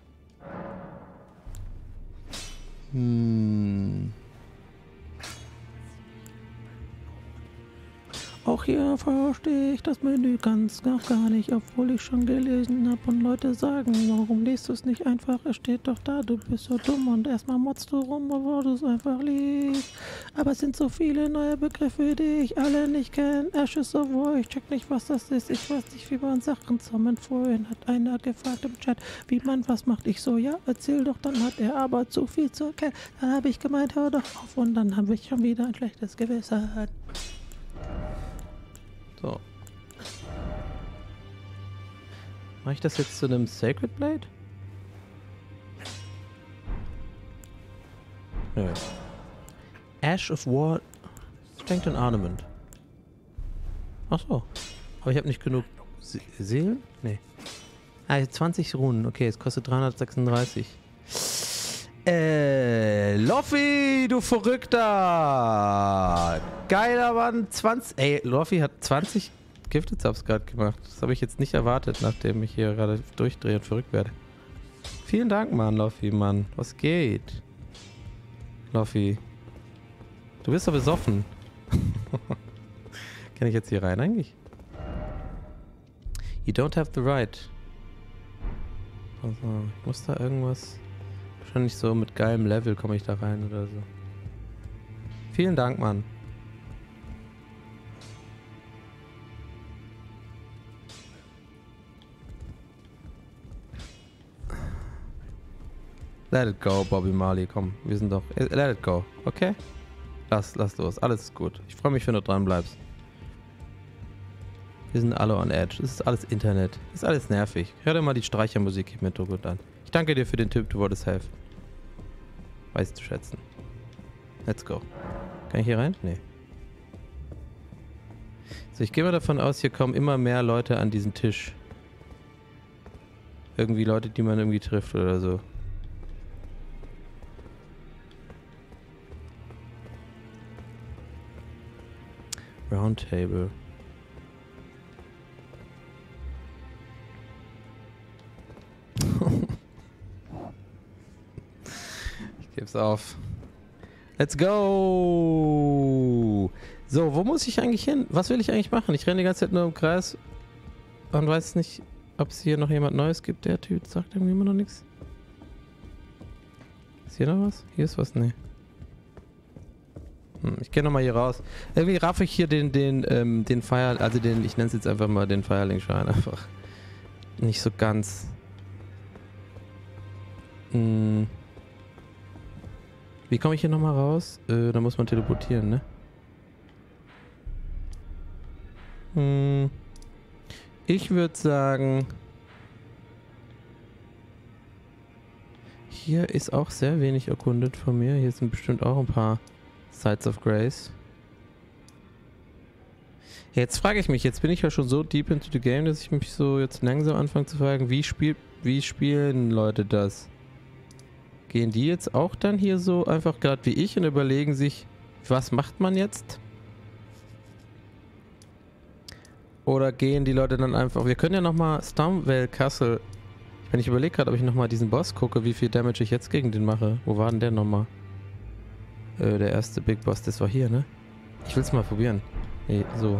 Hm. Auch hier verstehe ich das Menü ganz noch gar nicht, obwohl ich schon gelesen habe und Leute sagen, warum liest du es nicht einfach? Es steht doch da, du bist so dumm und erstmal motzt du rum, bevor du es einfach liest. Aber es sind so viele neue Begriffe, die ich alle nicht kenne. Ashes of War, ich check nicht, was das ist. Ich weiß nicht, wie man Sachen zusammen. Vorhin hat einer gefragt im Chat, wie man was macht. Ich so, ja, erzähl doch, dann hat er aber zu viel zu erkennen. Dann habe ich gemeint, hör doch auf, und dann habe ich schon wieder ein schlechtes Gewissen. So. Mache ich das jetzt zu einem Sacred Blade? Nö. Ash of War Strength and Ornament. Ach so. Aber ich habe nicht genug Se Seelen? Nee. Ah, zwanzig Runen. Okay, es kostet dreihundertsechsunddreißig. Äh, Loffi, du Verrückter! Geiler Mann, zwanzig. Ey, Loffi hat zwanzig Gifted Subs gerade gemacht. Das habe ich jetzt nicht erwartet, nachdem ich hier gerade durchdrehe und verrückt werde. Vielen Dank, Mann, Loffi, Mann. Was geht? Loffi. Du bist doch besoffen. Kann ich jetzt hier rein eigentlich? You don't have the right. Also, ich muss da irgendwas... Wahrscheinlich so mit geilem Level komme ich da rein oder so. Vielen Dank, Mann. Let it go, Bobby Marley, komm. Wir sind doch... Let it go, okay? Lass, lass los, alles ist gut. Ich freue mich, wenn du dran bleibst. Wir sind alle on edge. Das ist alles Internet. Das ist alles nervig. Hör dir mal die Streichermusik im Hintergrund an. Ich danke dir für den Tipp, du wolltest helfen. Weiß zu schätzen. Let's go. Kann ich hier rein? Nee. So, ich gehe mal davon aus, hier kommen immer mehr Leute an diesen Tisch. Irgendwie Leute, die man irgendwie trifft oder so. Roundtable. Ich geb's auf. Let's go! So, wo muss ich eigentlich hin? Was will ich eigentlich machen? Ich renne die ganze Zeit nur im Kreis und weiß nicht, ob es hier noch jemand Neues gibt. Der Typ sagt irgendwie immer noch nichts. Ist hier noch was? Hier ist was? Nee. Hm, ich gehe nochmal hier raus. Irgendwie raff ich hier den, den, ähm, den Fire, also den, ich nenne es jetzt einfach mal den Firelink-Schein einfach. Nicht so ganz. Hm. Wie komme ich hier nochmal raus? Äh, da muss man teleportieren, ne? Hm. Ich würde sagen... Hier ist auch sehr wenig erkundet von mir. Hier sind bestimmt auch ein paar Sites of Grace. Ja, jetzt frage ich mich, jetzt bin ich ja schon so deep into the game, dass ich mich so jetzt langsam anfange zu fragen, wie, spiel, wie spielen Leute das? Gehen die jetzt auch dann hier so einfach gerade wie ich und überlegen sich, was macht man jetzt? Oder gehen die Leute dann einfach... Wir können ja nochmal Stormvale Castle... Wenn ich überlege gerade, ob ich nochmal diesen Boss gucke, wie viel Damage ich jetzt gegen den mache. Wo war denn der nochmal? Äh, der erste Big Boss, das war hier, ne? Ich will es mal probieren. Nee, so.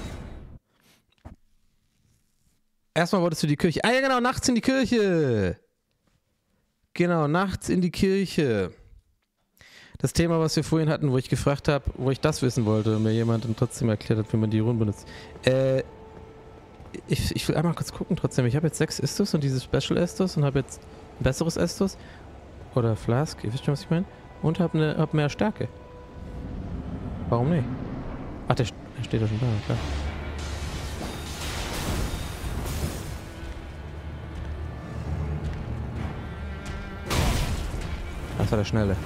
Erstmal wolltest du die Kirche... Ah ja genau, nachts in die Kirche! Genau, nachts in die Kirche. Das Thema, was wir vorhin hatten, wo ich gefragt habe, wo ich das wissen wollte und mir jemand dann trotzdem erklärt hat, wie man die Runen benutzt. Äh, ich, ich will einmal kurz gucken trotzdem. Ich habe jetzt sechs Estus und dieses Special Estus und habe jetzt ein besseres Estus. Oder Flask, ihr wisst schon, was ich meine? Und hab, ne, hab mehr Stärke. Warum nicht? Ach, der, der steht ja schon da, klar. Das war der Schnelle.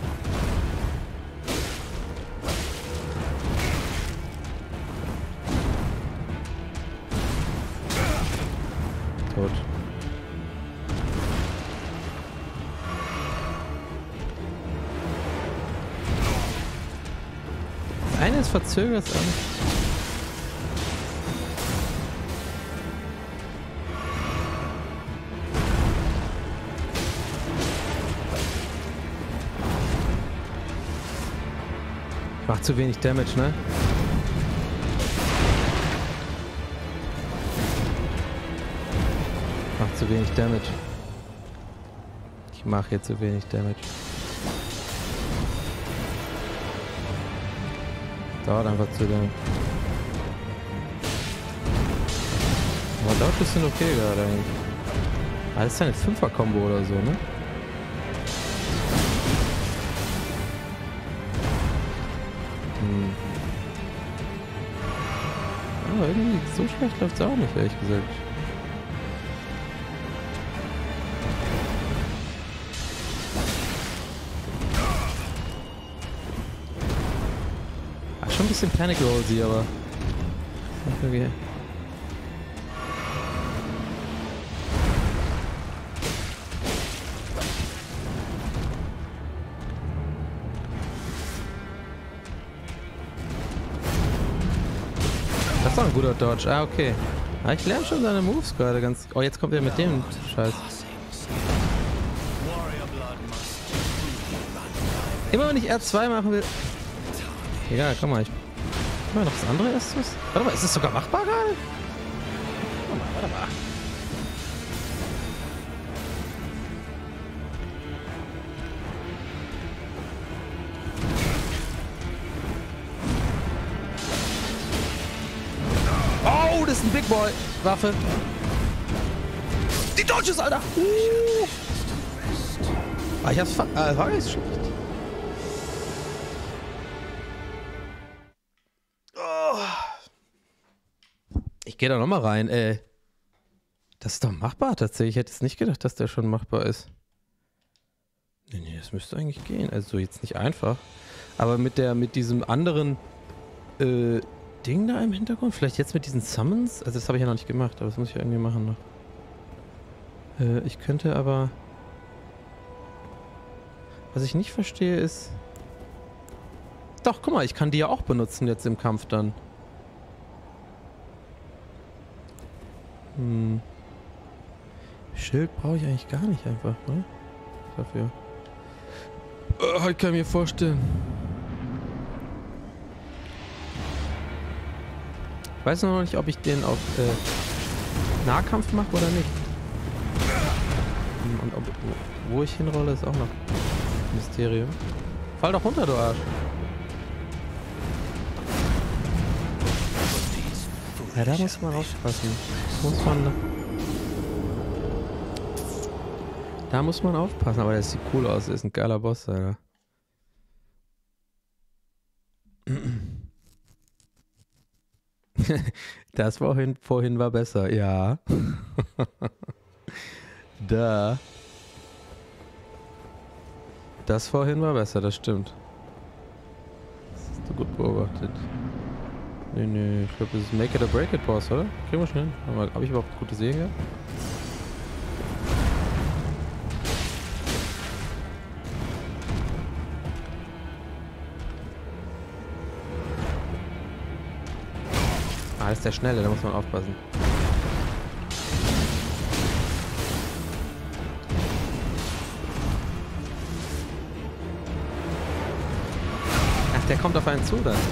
Tot. Das eine ist verzögert, das andere. Macht zu wenig Damage, ne? Macht zu wenig Damage. Ich mache hier zu wenig Damage. Dauert einfach zu lange. Aber dauert ein bisschen okay gerade eigentlich. Ah, das ist ja eine Fünfer-Kombo oder so, ne? Hm. Aber irgendwie so schlecht läuft es auch nicht, ehrlich gesagt. Ah, schon ein bisschen Panic Roll sie, aber. Okay. Das ist doch ein guter Dodge. Ah, okay. Ah, ich lerne schon seine Moves gerade ganz. Oh, jetzt kommt er mit dem Scheiß. Immer wenn ich R zwei machen will. Egal, komm mal. Ich mach noch das andere erst. Warte mal, ist das sogar machbar gerade? Warte mal, warte mal. Oh, das ist ein Big Boy. Waffe. Die Dodges, Alter. Uh. Ah, ich hab's ver... Ah, war jetzt schlecht. Oh. Ich geh da nochmal rein, ey. Das ist doch machbar tatsächlich. Ich hätte es nicht gedacht, dass der schon machbar ist. Nee, nee, das müsste eigentlich gehen. Also jetzt nicht einfach. Aber mit der, mit diesem anderen, äh, Ding da im Hintergrund? Vielleicht jetzt mit diesen Summons? Also das habe ich ja noch nicht gemacht, aber das muss ich irgendwie machen noch. Äh, ich könnte aber... Was ich nicht verstehe ist... Doch, guck mal, ich kann die ja auch benutzen jetzt im Kampf dann. Hm. Schild brauche ich eigentlich gar nicht einfach, ne? Dafür. Oh, ich kann mir vorstellen. Ich weiß noch nicht, ob ich den auf äh, Nahkampf mache oder nicht. Und ob, wo, wo ich hinrolle, ist auch noch ein Mysterium. Fall doch runter, du Arsch. Ja, da muss man aufpassen. Muss man... Da muss man aufpassen, aber der sieht cool aus. Der ist ein geiler Boss, Alter. Das vorhin, vorhin war besser, ja. Da. Das vorhin war besser, das stimmt. Das hast du gut beobachtet. Nee, nee, ich glaube, das ist Make it or Break it Boss, oder? Kriegen wir schnell. Habe ich überhaupt gute Sehen gehabt? Ah, das ist der Schnelle, da muss man aufpassen. Ach, der kommt auf einen zu dann.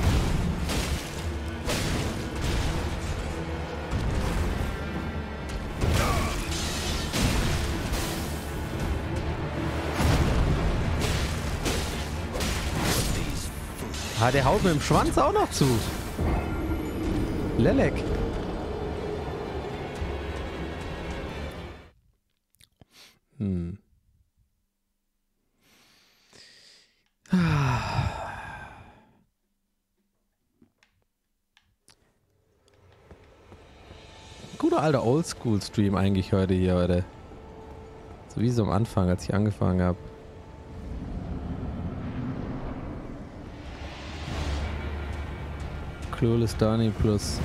Ah, der haut mit dem Schwanz auch noch zu. Lelek. Hm. Guter alter Oldschool-Stream eigentlich heute hier, heute. So wie so am Anfang, als ich angefangen habe. Clueless Dani plus.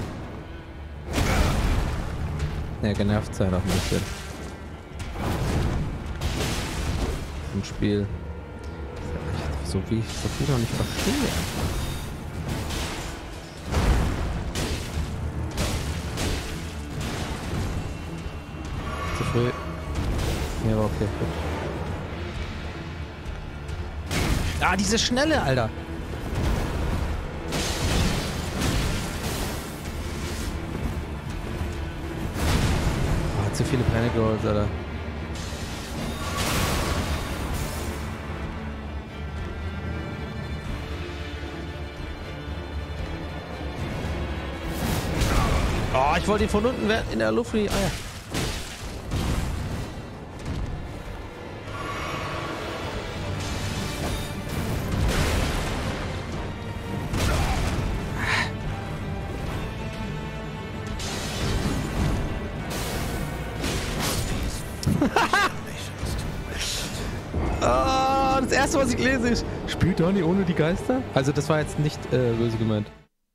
Ja, genervt sein auch ein bisschen. Im Spiel. So wie ich so viel noch nicht verstehe. Zu früh. Ja, aber okay. Gut. Ah, diese Schnelle, Alter. Oh, zu viele Panic Rolls, Alter. Oh, ich wollte ihn von unten in der Luft. Ah ja. Oh, das erste, was ich lese, ist: Spielt Donny ohne die Geister? Also, das war jetzt nicht äh, böse gemeint.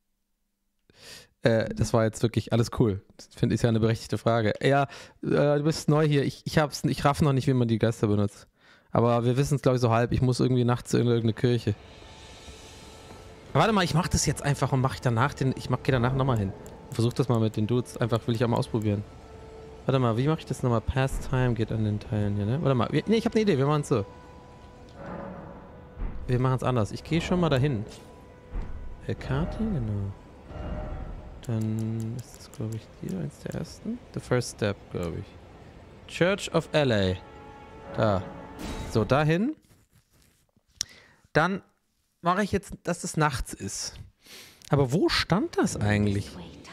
Äh, das war jetzt wirklich alles cool. Das finde ich ja eine berechtigte Frage. Ja, äh, du bist neu hier. Ich, ich, hab's, ich raff noch nicht, wie man die Geister benutzt. Aber wir wissen es, glaube ich, so halb. Ich muss irgendwie nachts in irgendeine Kirche. Warte mal, ich mach das jetzt einfach und mach ich danach den. Ich mach, geh danach nochmal hin. Versuch das mal mit den Dudes. Einfach will ich auch mal ausprobieren. Warte mal, wie mache ich das nochmal? Pastime geht an den Teilen hier, ne? Warte mal. Wir, nee, ich habe eine Idee. Wir machen es so. Wir machen es anders. Ich gehe schon mal dahin. Äh, Karte, genau. Dann ist das, glaube ich, hier eins der ersten. The First Step, glaube ich. Church of L A. Da. So, dahin. Dann mache ich jetzt, dass es nachts ist. Aber wo stand das eigentlich?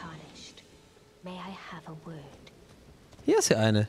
Hier ist ja eine.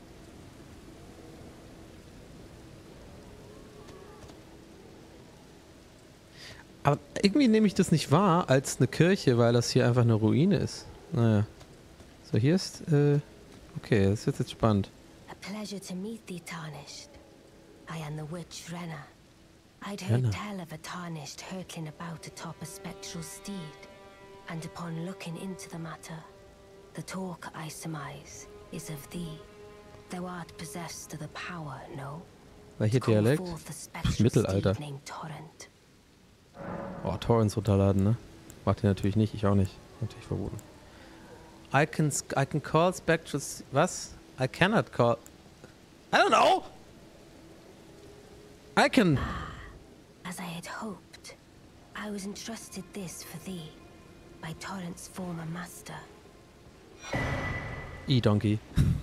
Aber irgendwie nehme ich das nicht wahr als eine Kirche, weil das hier einfach eine Ruine ist. Naja. So, hier ist, äh, okay, das wird jetzt spannend. A pleasure to meet thee, Tarnished. I am the witch Renna. I'd heard Renna. tell of a Tarnished hurtling about atop a spectral steed, and upon looking into the matter, the talk I surmise is of thee. Thou art possessed of the power, no? Welcher To call Dialekt? forth the spectral Mittelalter. steed named Torrent. Oh, Torrents runterladen, ne? Macht ihr natürlich nicht, ich auch nicht. Natürlich verboten. I can, I can call spectral... Was? I cannot call... I don't know! I can... As I had hoped, I was entrusted this for thee by Torrent's former master. E-Donkey.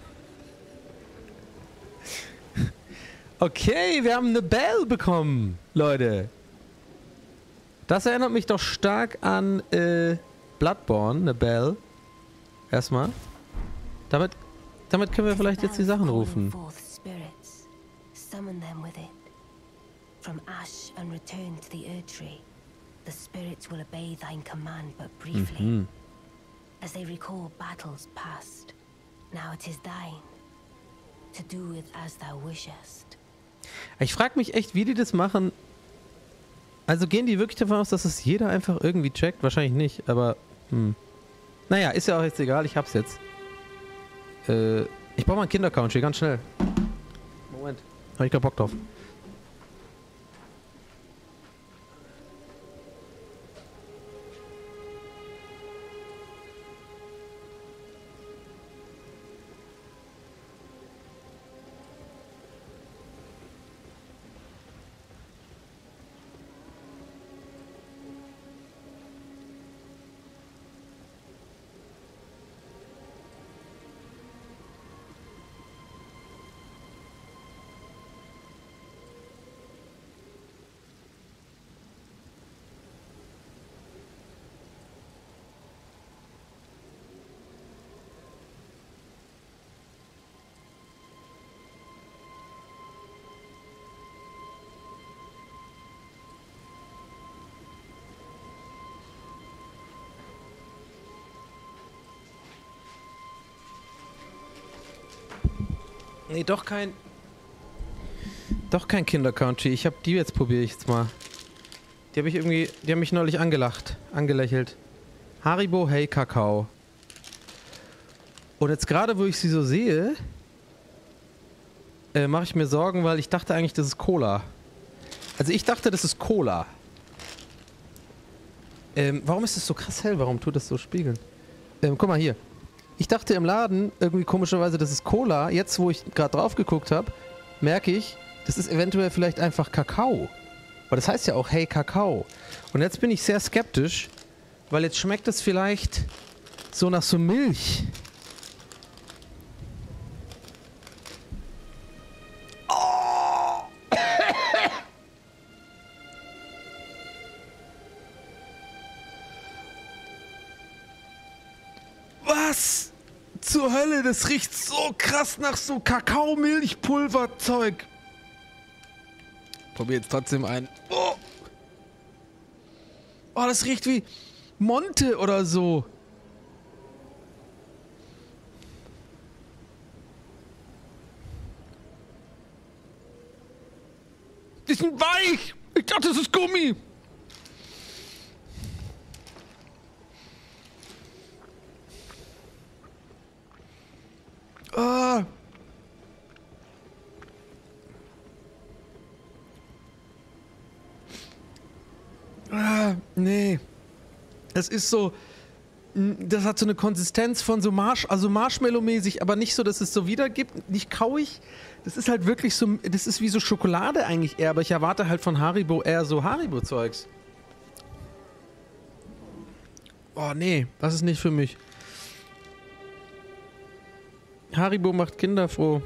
Okay, wir haben eine Bell bekommen, Leute. Das erinnert mich doch stark an äh, Bloodborne, eine Bell. Erstmal. Damit, damit können wir vielleicht jetzt die Sachen rufen. Summon them with it. From ash and return to the Erdtree. The spirits will obey thine command but briefly. Mhm. As they recall battles past. Now it is thine. To do with as thou wishest. Ich frage mich echt, wie die das machen. Also gehen die wirklich davon aus, dass es jeder einfach irgendwie checkt? Wahrscheinlich nicht, aber hm. Naja, ist ja auch jetzt egal, ich hab's jetzt. Äh, ich brauche mal einen Kindercount hier, ganz schnell. Moment. Hab ich keinen Bock drauf. Nee, doch kein... Doch kein Kinder Country. Ich hab die jetzt, probiere ich jetzt mal. Die habe ich irgendwie... Die haben mich neulich angelacht. Angelächelt. Haribo Hey Kakao. Und jetzt gerade, wo ich sie so sehe, äh, mache ich mir Sorgen, weil ich dachte eigentlich, das ist Cola. Also ich dachte, das ist Cola. Ähm, warum ist das so krass hell? Warum tut das so spiegeln? Ähm, guck mal hier. Ich dachte im Laden irgendwie komischerweise, das ist Cola. Jetzt, wo ich gerade drauf geguckt habe, merke ich, das ist eventuell vielleicht einfach Kakao. Aber das heißt ja auch Hey Kakao. Und jetzt bin ich sehr skeptisch, weil jetzt schmeckt es vielleicht so nach so Milch. Was zur Hölle? Das riecht so krass nach so Kakao-Milchpulverzeug. Probier jetzt trotzdem ein. Oh. Oh, das riecht wie Monte oder so. Die sind weich. Ich dachte, das ist Gummi. Ah. Ah, nee. Das ist so... Das hat so eine Konsistenz von so Marsh... Also Marshmallow-mäßig, aber nicht so, dass es so wiedergibt. Nicht kauig. Das ist halt wirklich so... Das ist wie so Schokolade eigentlich eher, aber ich erwarte halt von Haribo eher so Haribo-Zeugs. Oh, nee. Das ist nicht für mich. Haribo macht Kinder froh.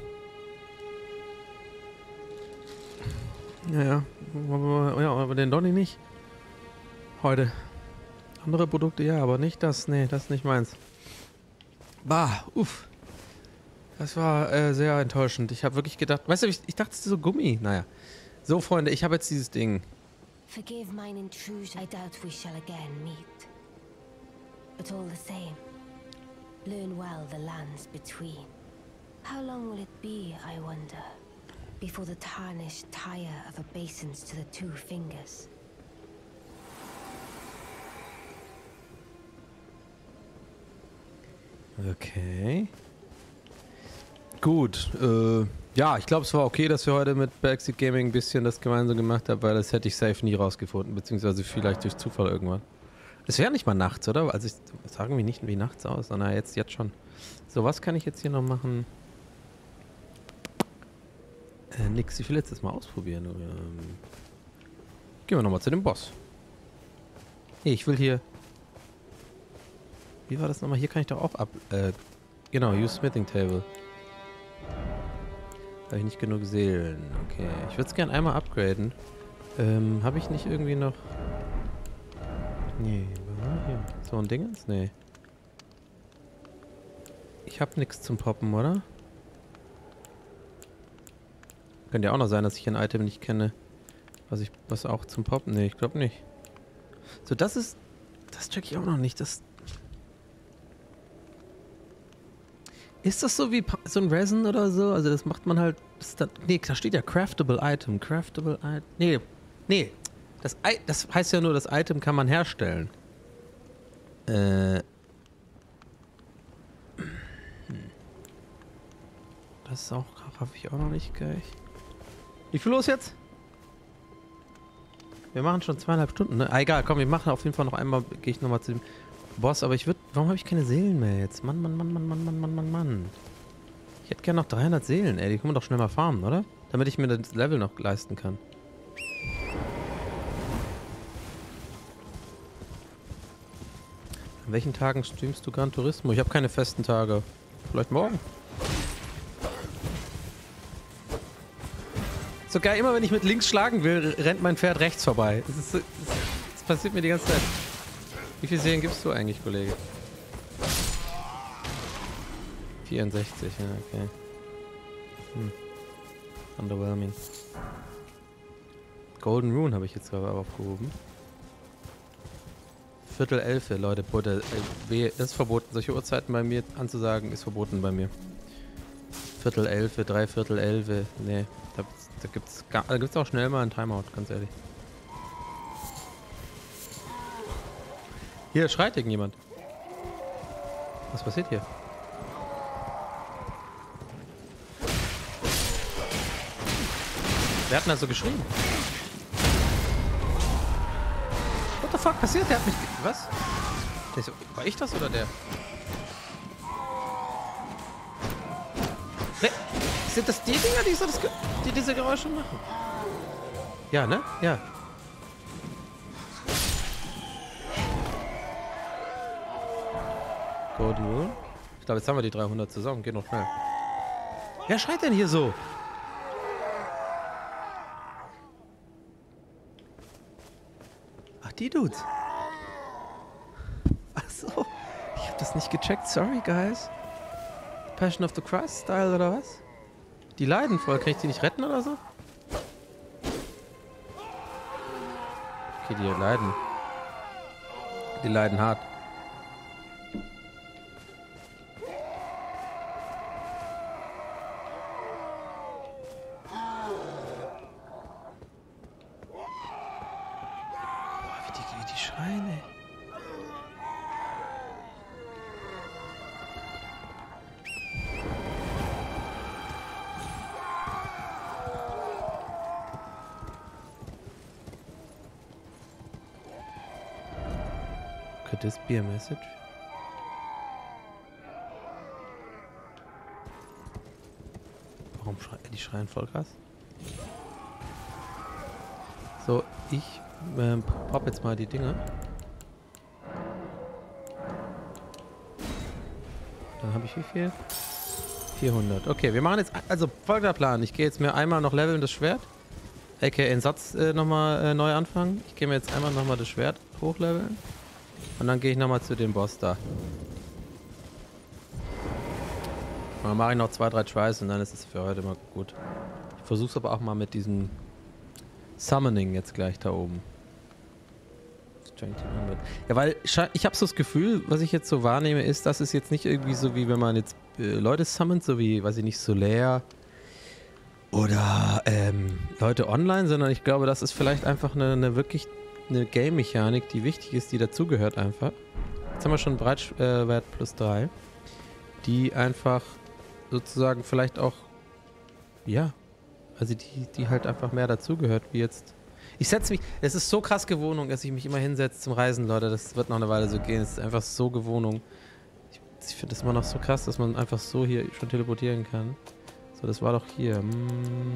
Naja, ja, aber den Donny nicht. Heute. Andere Produkte ja, aber nicht das. Nee, das ist nicht meins. Bah, uff. Das war äh, sehr enttäuschend. Ich habe wirklich gedacht, weißt du, ich, ich dachte, es ist so Gummi. Naja. So, Freunde, ich habe jetzt dieses Ding. Forgive mine intrusion. I doubt we shall again meet. But all the same, learn well the lands between. How long will it be, I wonder, before the tarnished tire of obeisance to the two fingers? Okay. Gut. Äh, ja, ich glaube, es war okay, dass wir heute mit Backseat Gaming ein bisschen das gemeinsam gemacht haben, weil das hätte ich safe nie rausgefunden, beziehungsweise vielleicht durch Zufall irgendwann. Es wäre nicht mal nachts, oder? Also ich sage mir nicht wie nachts aus, sondern jetzt, jetzt schon. So, was kann ich jetzt hier noch machen? Äh, nix. Ich will jetzt das mal ausprobieren. Ähm, gehen wir nochmal zu dem Boss. Nee, ich will hier... Wie war das nochmal? Hier kann ich doch auch ab... Äh, genau, use smithing table. Habe ich nicht genug Seelen. Okay, ich würde es gerne einmal upgraden. Ähm, habe ich nicht irgendwie noch... Nee, hier. So ein Dingens? Nee. Ich habe nichts zum Poppen, oder? Könnte ja auch noch sein, dass ich ein Item nicht kenne. Was ich, was auch zum Poppen... Nee, ich glaube nicht. So, das ist... Das check ich auch noch nicht. Das... Ist das so wie so ein Resin oder so? Also das macht man halt... Das dann, nee, da steht ja Craftable Item. Craftable Item... Nee, nee. Das, I das heißt ja nur, das Item kann man herstellen. Äh... Das ist auch... Habe ich auch noch nicht gleich. Wie viel los jetzt? Wir machen schon zweieinhalb Stunden, ne? Ah, egal, komm, wir machen auf jeden Fall noch einmal... Gehe ich nochmal zu dem Boss, aber ich würde... Warum habe ich keine Seelen mehr jetzt? Mann, Mann, Mann, Mann, Mann, Mann, Mann, Mann, Mann. Ich hätte gerne noch dreihundert Seelen, ey. Die können wir doch schnell mal farmen, oder? Damit ich mir das Level noch leisten kann. An welchen Tagen streamst du Gran Turismo? Ich habe keine festen Tage. Vielleicht morgen. So geil, immer wenn ich mit links schlagen will, rennt mein Pferd rechts vorbei. Das, ist so, das, das passiert mir die ganze Zeit. Wie viele Serien gibst du eigentlich, Kollege? vierundsechzig, ja, okay. Hm. Underwhelming. Golden Rune habe ich jetzt aber aufgehoben. Viertel Elfe, Leute, Butter, äh, das ist verboten. Solche Uhrzeiten bei mir anzusagen, ist verboten bei mir. Viertel Elfe, Dreiviertel Elfe. Nee, da, da gibt's gar, da gibt's auch schnell mal einen Timeout, ganz ehrlich. Hier schreit irgendjemand. Was passiert hier? Wer hat denn da so geschrien? What the fuck passiert? Der hat mich... Was? War ich das oder der? Ne? Sind das die Dinger, die, so das, die diese Geräusche machen? Ja, ne? Ja. Golden Rule. Ich glaube, jetzt haben wir die dreihundert zusammen. Geht noch schnell. Wer schreit denn hier so? Ach, die Dudes. Ach so. Ich habe das nicht gecheckt. Sorry, guys. Passion of the Christ Style oder was? Die leiden voll. Kann ich die nicht retten oder so? Okay, die leiden. Die leiden hart. Could this be a message? Warum schreien die schreien voll krass? So, ich ähm, pop jetzt mal die Dinger. Dann habe ich wie viel? vierhundert. Okay, wir machen jetzt, also folgender Plan. Ich gehe jetzt mir einmal noch leveln das Schwert. aka den Satz äh, nochmal äh, neu anfangen. Ich gehe mir jetzt einmal nochmal das Schwert hochleveln. Und dann gehe ich nochmal zu dem Boss da. Und dann mache ich noch zwei, drei Tries und dann ist es für heute mal gut. Ich versuche es aber auch mal mit diesem Summoning jetzt gleich da oben. Ja, weil ich habe so das Gefühl, was ich jetzt so wahrnehme, ist, dass es jetzt nicht irgendwie so wie wenn man jetzt äh, Leute summont, so wie, weiß ich nicht, Solaire oder ähm, Leute online, sondern ich glaube, das ist vielleicht einfach eine, eine wirklich eine Game-Mechanik, die wichtig ist, die dazugehört einfach. Jetzt haben wir schon Breitwert äh, plus drei, die einfach sozusagen vielleicht auch, ja, also die, die halt einfach mehr dazugehört, wie jetzt. Ich setze mich, es ist so krass Gewohnung, dass ich mich immer hinsetze zum Reisen, Leute, das wird noch eine Weile so gehen, es ist einfach so Gewohnung. Ich, ich finde das immer noch so krass, dass man einfach so hier schon teleportieren kann. So, das war doch hier. Hm.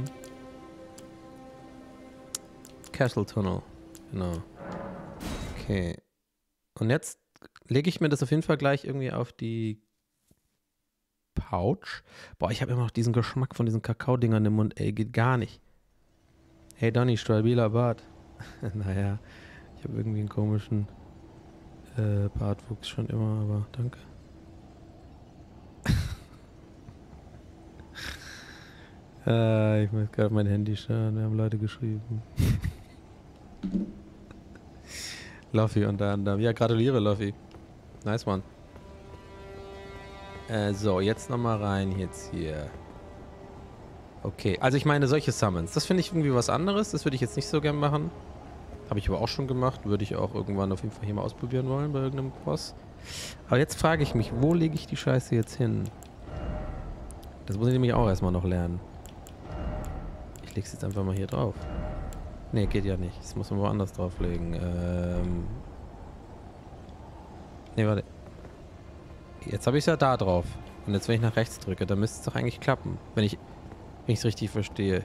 Castle Tunnel. Genau. Okay. Und jetzt lege ich mir das auf jeden Fall gleich irgendwie auf die Pouch. Boah, ich habe immer noch diesen Geschmack von diesen Kakao-Dingern im Mund. Ey, geht gar nicht. Hey Donny, stabiler Bart. Naja, ich habe irgendwie einen komischen äh, Bartwuchs schon immer, aber danke. äh, ich muss gerade mein Handy schauen, wir haben Leute geschrieben. Luffy unter anderem. Ja, gratuliere Luffy. Nice one. Äh, so, jetzt nochmal rein jetzt hier. Okay, also ich meine solche Summons, das finde ich irgendwie was anderes, das würde ich jetzt nicht so gern machen. Habe ich aber auch schon gemacht, würde ich auch irgendwann auf jeden Fall hier mal ausprobieren wollen bei irgendeinem Boss. Aber jetzt frage ich mich, wo lege ich die Scheiße jetzt hin? Das muss ich nämlich auch erstmal noch lernen. Ich lege es jetzt einfach mal hier drauf. Ne, geht ja nicht, das muss man woanders drauflegen. Ähm... Ne, warte. Jetzt habe ich es ja da drauf. Und jetzt, wenn ich nach rechts drücke, dann müsste es doch eigentlich klappen. Wenn ich... Wenn ich es richtig verstehe.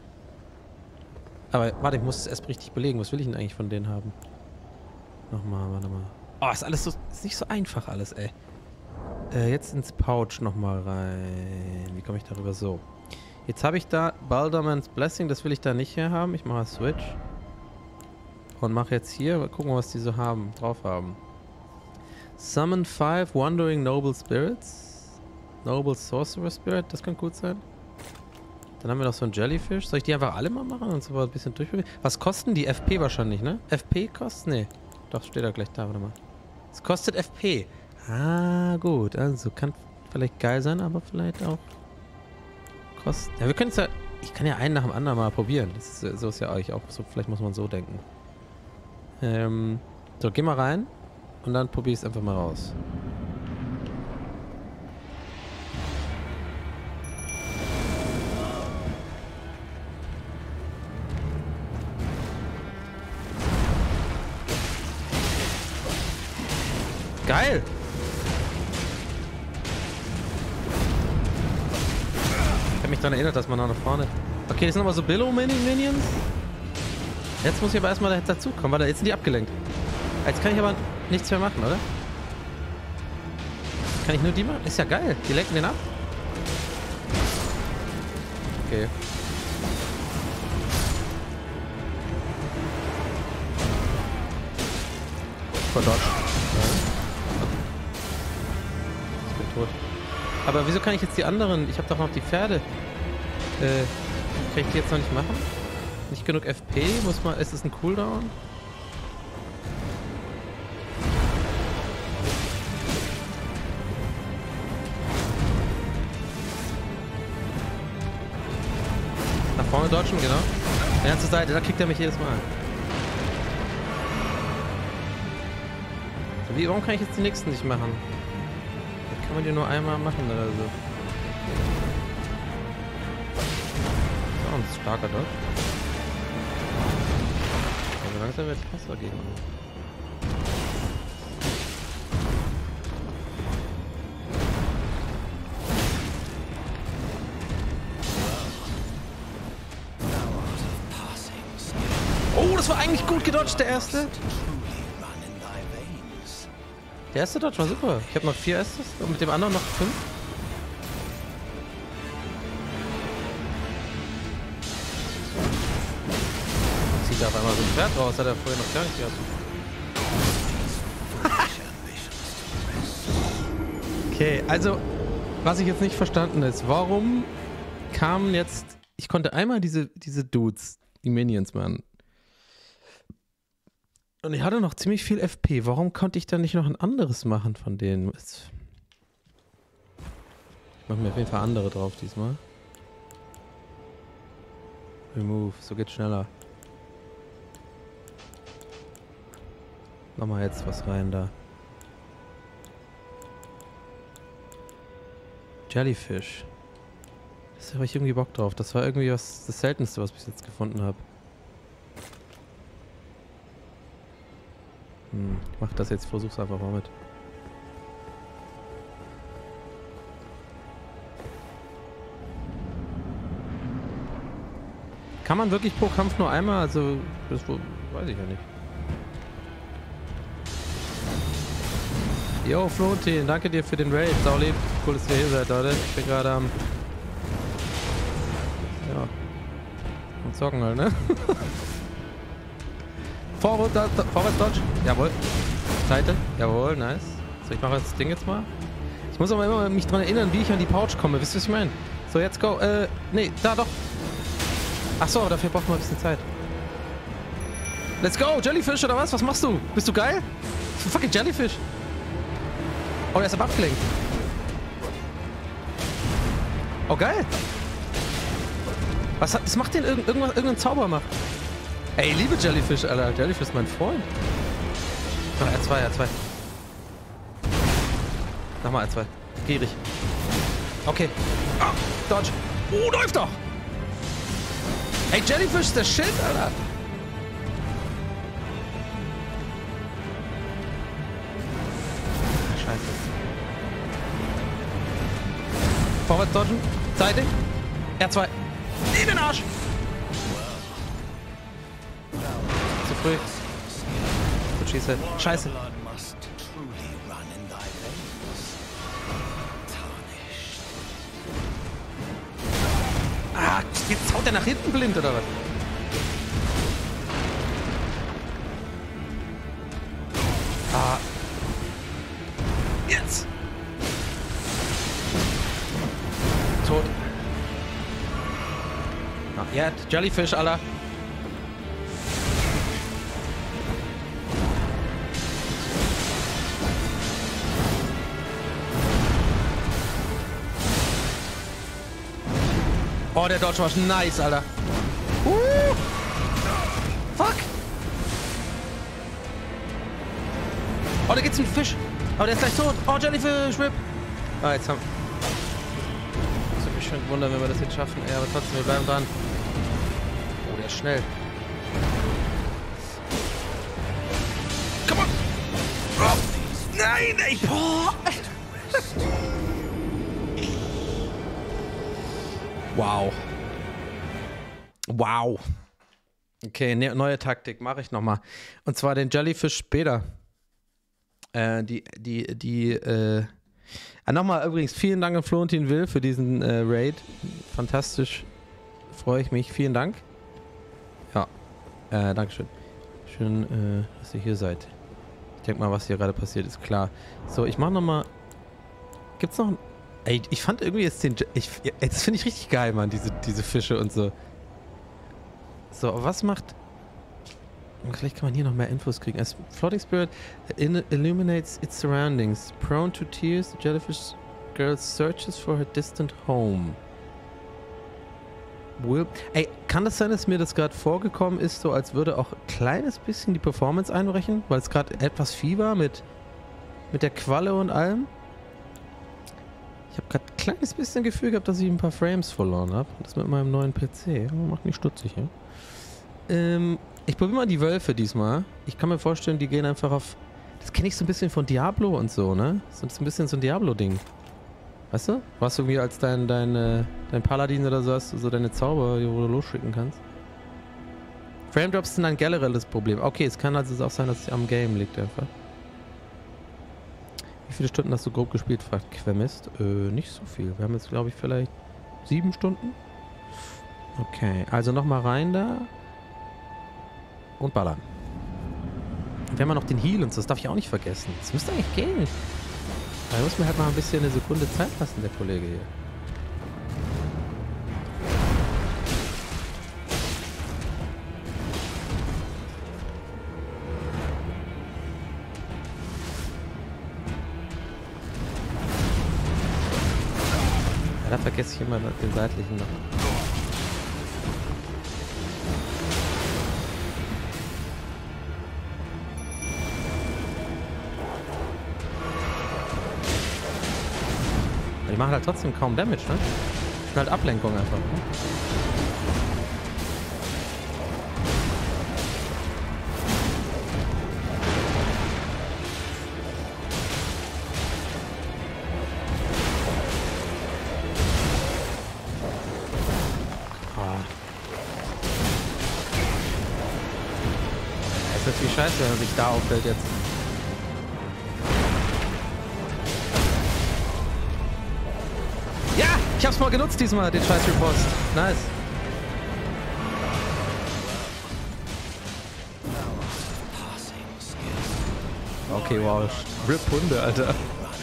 Aber warte, ich muss es erst richtig belegen. Was will ich denn eigentlich von denen haben? Nochmal, warte mal. Oh, ist alles so... Ist nicht so einfach alles, ey. Äh, jetzt ins Pouch nochmal rein. Wie komme ich darüber? So. Jetzt habe ich da Baldurman's Blessing. Das will ich da nicht her haben. Ich mache Switch. Und mache jetzt hier... Mal gucken, was die so haben. Drauf haben. Summon five Wandering Noble Spirits. Noble Sorcerer Spirit. Das kann gut sein. Dann haben wir noch so einen Jellyfish. Soll ich die einfach alle mal machen und so ein bisschen durchprobieren? Was kosten die? F P wahrscheinlich, ne? F P kostet? Nee. Doch, steht da gleich da. Warte mal. Es kostet F P. Ah, gut. Also, kann vielleicht geil sein, aber vielleicht auch kosten? Ja, wir können es ja... Ich kann ja einen nach dem anderen mal probieren. Das ist, so ist ja eigentlich auch so. Vielleicht muss man so denken. Ähm, so, geh mal rein. Und dann probier ich es einfach mal raus. Geil! Ich habe mich daran erinnert, dass man noch nach vorne... Okay, das sind aber so Billo-Minions. Jetzt muss ich aber erstmal dazukommen, weil jetzt sind die abgelenkt. Jetzt kann ich aber nichts mehr machen, oder? Kann ich nur die machen? Ist ja geil. Die lenken den ab. Okay. Verdodge. Ich bin tot. Aber wieso kann ich jetzt die anderen? Ich habe doch noch die Pferde. Äh, kann ich die jetzt noch nicht machen? Nicht genug F P? Muss man. Ist es ein Cooldown? Nach vorne dodgen, genau. Ja, zur Seite, da kriegt er mich jedes Mal. So, wie, warum kann ich jetzt die nächsten nicht machen? Da kann man die nur einmal machen oder so. So, ein starker Dodge. Also langsam wird es besser gegen uns. Oh, das war eigentlich gut gedodged, der erste. Der erste Dodge war super. Ich habe noch vier erstes und mit dem anderen noch fünf. Zieht da auf einmal so ein Pferd raus, hat er vorher noch gar nicht gehabt. Okay, also, was ich jetzt nicht verstanden ist, warum kamen jetzt... Ich konnte einmal diese, diese Dudes, die Minions, Mann. Und ich hatte noch ziemlich viel F P. Warum konnte ich dann nicht noch ein anderes machen von denen? Ich mache mir auf jeden Fall andere drauf diesmal. Remove, so geht's schneller. Nochmal jetzt was rein da. Jellyfish. Da habe ich irgendwie Bock drauf. Das war irgendwie was, das Seltenste, was ich bis jetzt gefunden habe. Hm, ich mach das jetzt, versuch's einfach mal mit. Kann man wirklich pro Kampf nur einmal? Also, das weiß ich ja nicht. Yo, Florentin, danke dir für den Raid. Saulieb, cool, dass ihr hier seid, Leute. Ich bin gerade am... Ja. Und zocken halt, ne? Vorwärts, vorwärts, Dodge. Jawohl. Seite. Jawohl, nice. So, ich mache das Ding jetzt mal. Ich muss aber immer mich daran erinnern, wie ich an die Pouch komme. Wisst ihr, was ich meine? So, jetzt go. Äh, nee, da doch. Achso, aber dafür braucht man ein bisschen Zeit. Let's go! Jellyfish oder was? Was machst du? Bist du geil? Fucking Jellyfish. Oh, der ist aber abgelenkt. Oh, geil. Was, hat, was macht denn irgend, irgendwas, irgendein Zauber macht? Ey, ich liebe Jellyfish, Alter. Jellyfish ist mein Freund. Noch R zwei, R zwei. Nochmal R zwei. Gierig. Okay. Ah, Dodge. Oh, läuft doch. Ey, Jellyfish ist der Shit, Alter. Scheiße. Vorwärts dodgen. Seite. R zwei. In den Arsch. Zu früh. Gut schieße. Scheiße. Ah, jetzt haut er nach hinten blind, oder was? Ah. Jetzt. Tot. Ach, ja, Jellyfish, Alter. Oh, der Dodge war nice, Alter. Uh. Fuck. Oh, da geht's um Fisch. Aber der ist gleich tot. Oh, Jellyfish, Rip. Ah, jetzt haben... Das würde mich schon wundern, wenn wir das jetzt schaffen. Ey, aber trotzdem, wir bleiben dran. Oh, der ist schnell. Come on. Oh. Nein, ey. Boah. Wow. Wow. Okay, ne, neue Taktik mache ich nochmal. Und zwar den Jellyfish später. Äh, die, die, die, äh, ah, nochmal übrigens vielen Dank an Florentin Will für diesen äh, Raid. Fantastisch. Freue ich mich. Vielen Dank. Ja. Äh, Dankeschön. Schön, äh, dass ihr hier seid. Ich denke mal, was hier gerade passiert, ist klar. So, ich mache nochmal. Gibt's noch ein. Ey, ich fand irgendwie jetzt den. Ich, jetzt finde ich richtig geil, Mann, diese, diese Fische und so. So, aber was macht. Vielleicht kann man hier noch mehr Infos kriegen. As Floating Spirit illuminates its surroundings. Prone to tears, the jellyfish girl searches for her distant home. Will. Ey, kann das sein, dass mir das gerade vorgekommen ist, so als würde auch ein kleines bisschen die Performance einbrechen? Weil es gerade etwas viel war mit, mit der Qualle und allem? Ich habe gerade ein kleines bisschen Gefühl gehabt, dass ich ein paar Frames verloren habe. Das mit meinem neuen P C. Macht mich stutzig, ja? Ähm, ich probiere mal die Wölfe diesmal. Ich kann mir vorstellen, die gehen einfach auf... Das kenne ich so ein bisschen von Diablo und so, ne? Das ist ein bisschen so ein Diablo-Ding. Weißt du? Was du irgendwie als dein, dein, äh, dein Paladin oder so hast, so deine Zauber, wo du losschicken kannst. Frame Drops sind ein generelles Problem. Okay, es kann also auch sein, dass es am Game liegt einfach. Wie viele Stunden hast du grob gespielt, fragt Quemist. Äh, nicht so viel. Wir haben jetzt, glaube ich, vielleicht sieben Stunden. Okay, also nochmal rein da. Und ballern. Und wir haben ja noch den Heal und so, das darf ich auch nicht vergessen. Das müsste eigentlich gehen. Da muss mir halt mal ein bisschen eine Sekunde Zeit lassen, der Kollege hier. Ja, da vergesse ich immer den seitlichen noch. Die machen halt trotzdem kaum Damage, ne? Das ist halt Ablenkung einfach, ne? Oh. Das ist natürlich scheiße, wenn man sich da auffällt jetzt. Ich hab's mal genutzt diesmal, den scheiß Ripost. Nice. Okay, wow. Rip Hunde, Alter.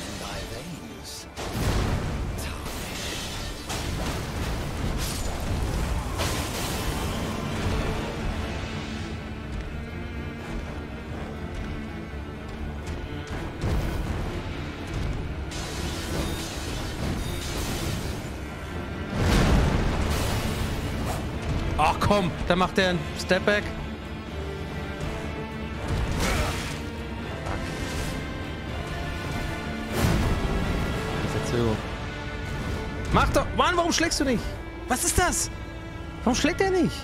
Ach komm, da macht er einen Stepback. Verzögerung. Mach doch! Mann, warum schlägst du nicht? Was ist das? Warum schlägt er nicht?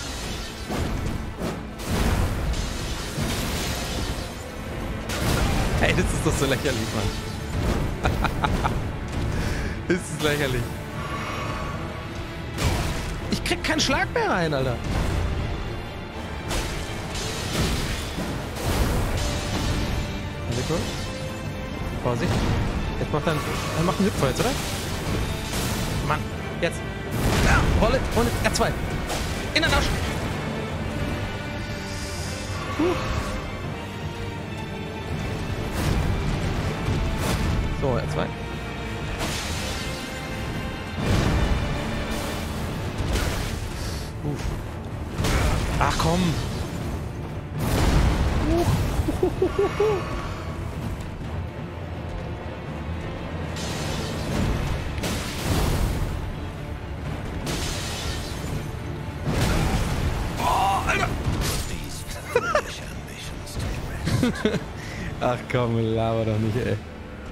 Hey, das ist doch so lächerlich, Mann. Das ist lächerlich. Ich krieg keinen Schlag mehr rein, Alter. Vorsicht. Jetzt macht er einen, er macht einen Hüpfer jetzt, oder? Mann, jetzt. Ja, Rolle und R zwei. In der Tasche. Huh. So, R zwei. Uff. Ach komm. Uh. Ach komm, laber doch nicht, ey.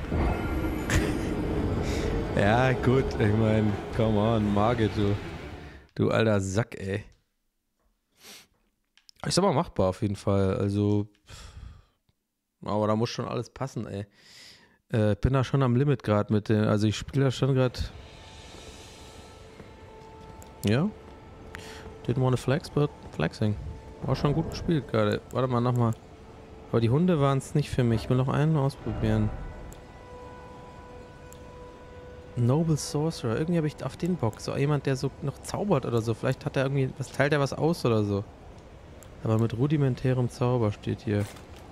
Ja, gut, ich meine, come on, Margit, du. Du alter Sack, ey. Ist aber machbar auf jeden Fall, also. Aber da muss schon alles passen, ey. Äh, bin da schon am Limit gerade mit den, also ich spiele da schon gerade. Ja. Didn't wanna flex, but flexing. War schon gut gespielt gerade. Warte mal, nochmal. Aber die Hunde waren es nicht für mich. Ich will noch einen ausprobieren. Noble Sorcerer. Irgendwie habe ich auf den Bock. So jemand, der so noch zaubert oder so. Vielleicht hat er irgendwie, was teilt er was aus oder so. Aber mit rudimentärem Zauber steht hier.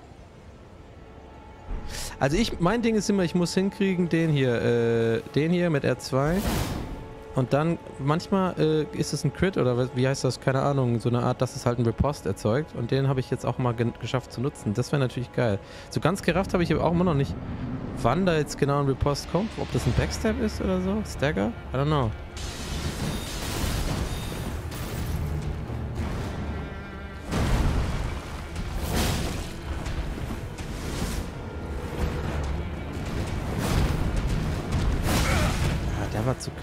Also ich, mein Ding ist immer, ich muss hinkriegen, den hier, äh, den hier mit R zwei. Und dann, manchmal äh, ist es ein Crit oder wie heißt das, keine Ahnung, so eine Art, dass es halt einen Riposte erzeugt. Und den habe ich jetzt auch mal ge geschafft zu nutzen. Das wäre natürlich geil. So ganz gerafft habe ich aber auch immer noch nicht, wann da jetzt genau ein Riposte kommt. Ob das ein Backstab ist oder so. Stagger? I don't know. Ja, der war zu knapp.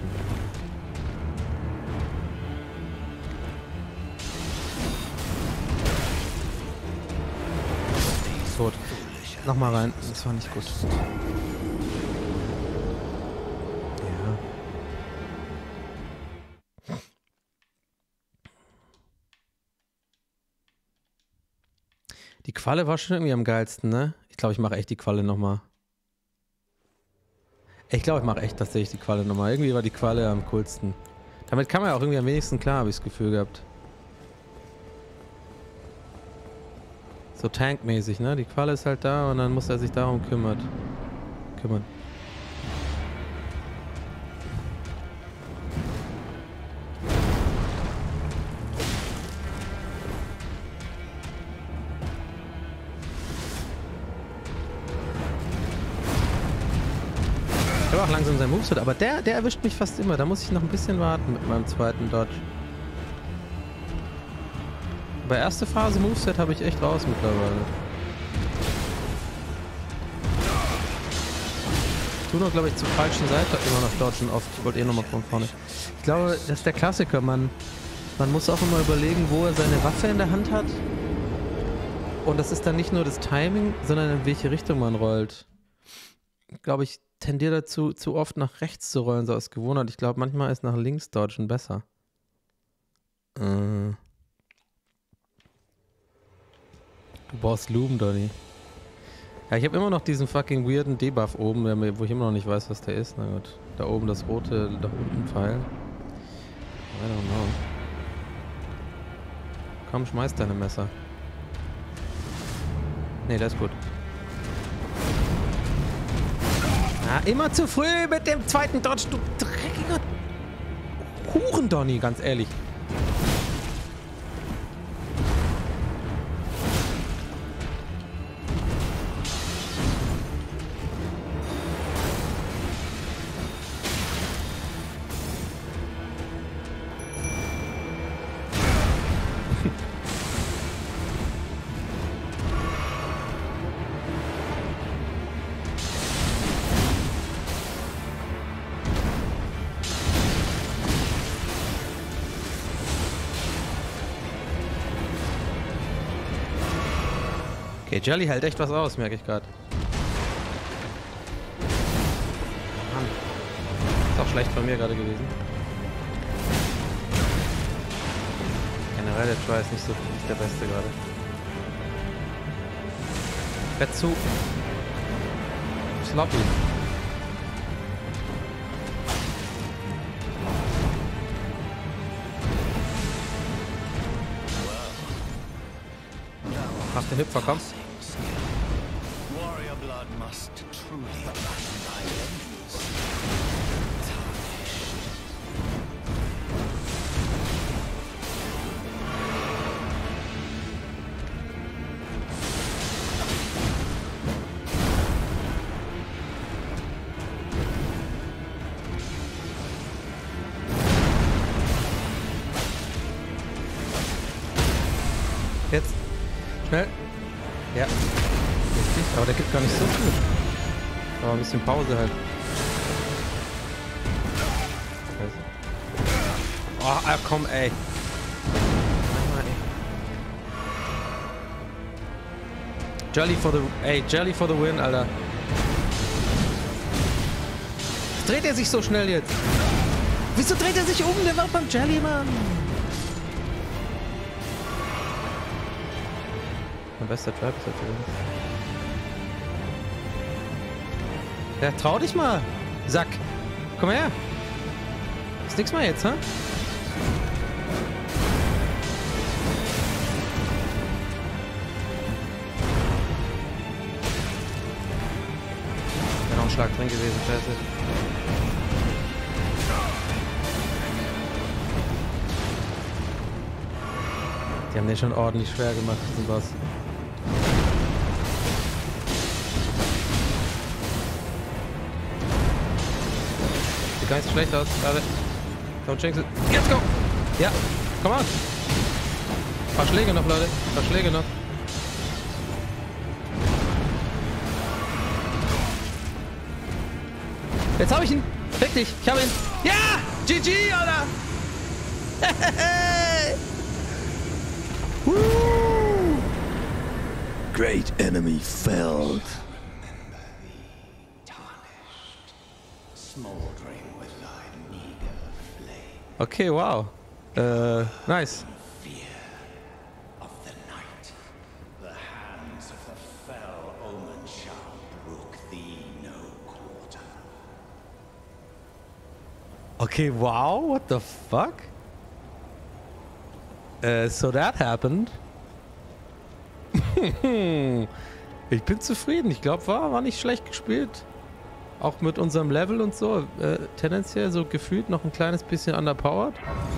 Tot. Nochmal rein. Das war nicht gut. Ja. Die Qualle war schon irgendwie am geilsten, ne? Ich glaube, ich mache echt die Qualle nochmal. Ich glaube, ich mache echt tatsächlich die Qualle nochmal. Irgendwie war die Qualle am coolsten. Damit kam man ja auch irgendwie am wenigsten klar, habe ich das Gefühl gehabt. So tankmäßig, ne? Die Qualle ist halt da und dann muss er sich darum kümmert. kümmern. Ich habe auch langsam sein Moveset, aber der, der erwischt mich fast immer. Da muss ich noch ein bisschen warten mit meinem zweiten Dodge. Bei erste Phase Moveset habe ich echt raus mittlerweile. Ich tue nur, glaube ich, zur falschen Seite immer noch dodgen oft. Ich wollte eh nochmal von vorne. Ich glaube, das ist der Klassiker. Man, man muss auch immer überlegen, wo er seine Waffe in der Hand hat. Und das ist dann nicht nur das Timing, sondern in welche Richtung man rollt. Ich glaube, ich tendiere dazu, zu oft nach rechts zu rollen, so aus Gewohnheit. Ich glaube, manchmal ist nach links dodgen besser. Äh... Du brauchst Loom, Donny. Ja, ich habe immer noch diesen fucking weirden Debuff oben, wo ich immer noch nicht weiß, was der ist. Na gut. Da oben das rote, da unten Pfeil. I don't know. Komm, schmeiß deine Messer. Ne, das ist gut. Ah, immer zu früh mit dem zweiten Dodge, du dreckiger Huren-Donny, ganz ehrlich. Okay, Jelly hält echt was aus, merke ich gerade. Ist auch schlecht von mir gerade gewesen. Generell der Try ist nicht so nicht der beste gerade. Bett zu. Sloppy. Mach den Hüpfer, komm. Warrior blood must truly abandon thy enemies. Jetzt. Schnell. Ja. richtig. Aber der gibt gar nicht so viel. Aber ein bisschen Pause halt. Oh, ah, komm, ey. Jelly for the... Ey, Jelly for the win, Alter. Dreht er sich so schnell jetzt? Wieso dreht er sich um? Der war beim Jelly, Mann. Mein bester Trap ist natürlich. Ja, trau dich mal, Sack. Komm her. Ist nix mal jetzt, hä? Wäre noch ein Schlag drin gewesen, scheiße. Die haben den schon ordentlich schwer gemacht, diesen Boss. Sieht gar nicht so schlecht aus, gerade. Don't jinx it. Let's go! Ja, komm on! Ein paar Schläge noch, Leute. Ein paar Schläge noch. Jetzt hab ich ihn! Fick dich! Ich hab ihn! Ja! G G, Alter! Woo! Great enemy felled. Okay, wow. Äh, nice. Okay, wow, what the fuck? Uh, so that happened. Ich bin zufrieden. Ich glaube, war, war nicht schlecht gespielt. Auch mit unserem Level und so. Äh, tendenziell so gefühlt noch ein kleines bisschen underpowered.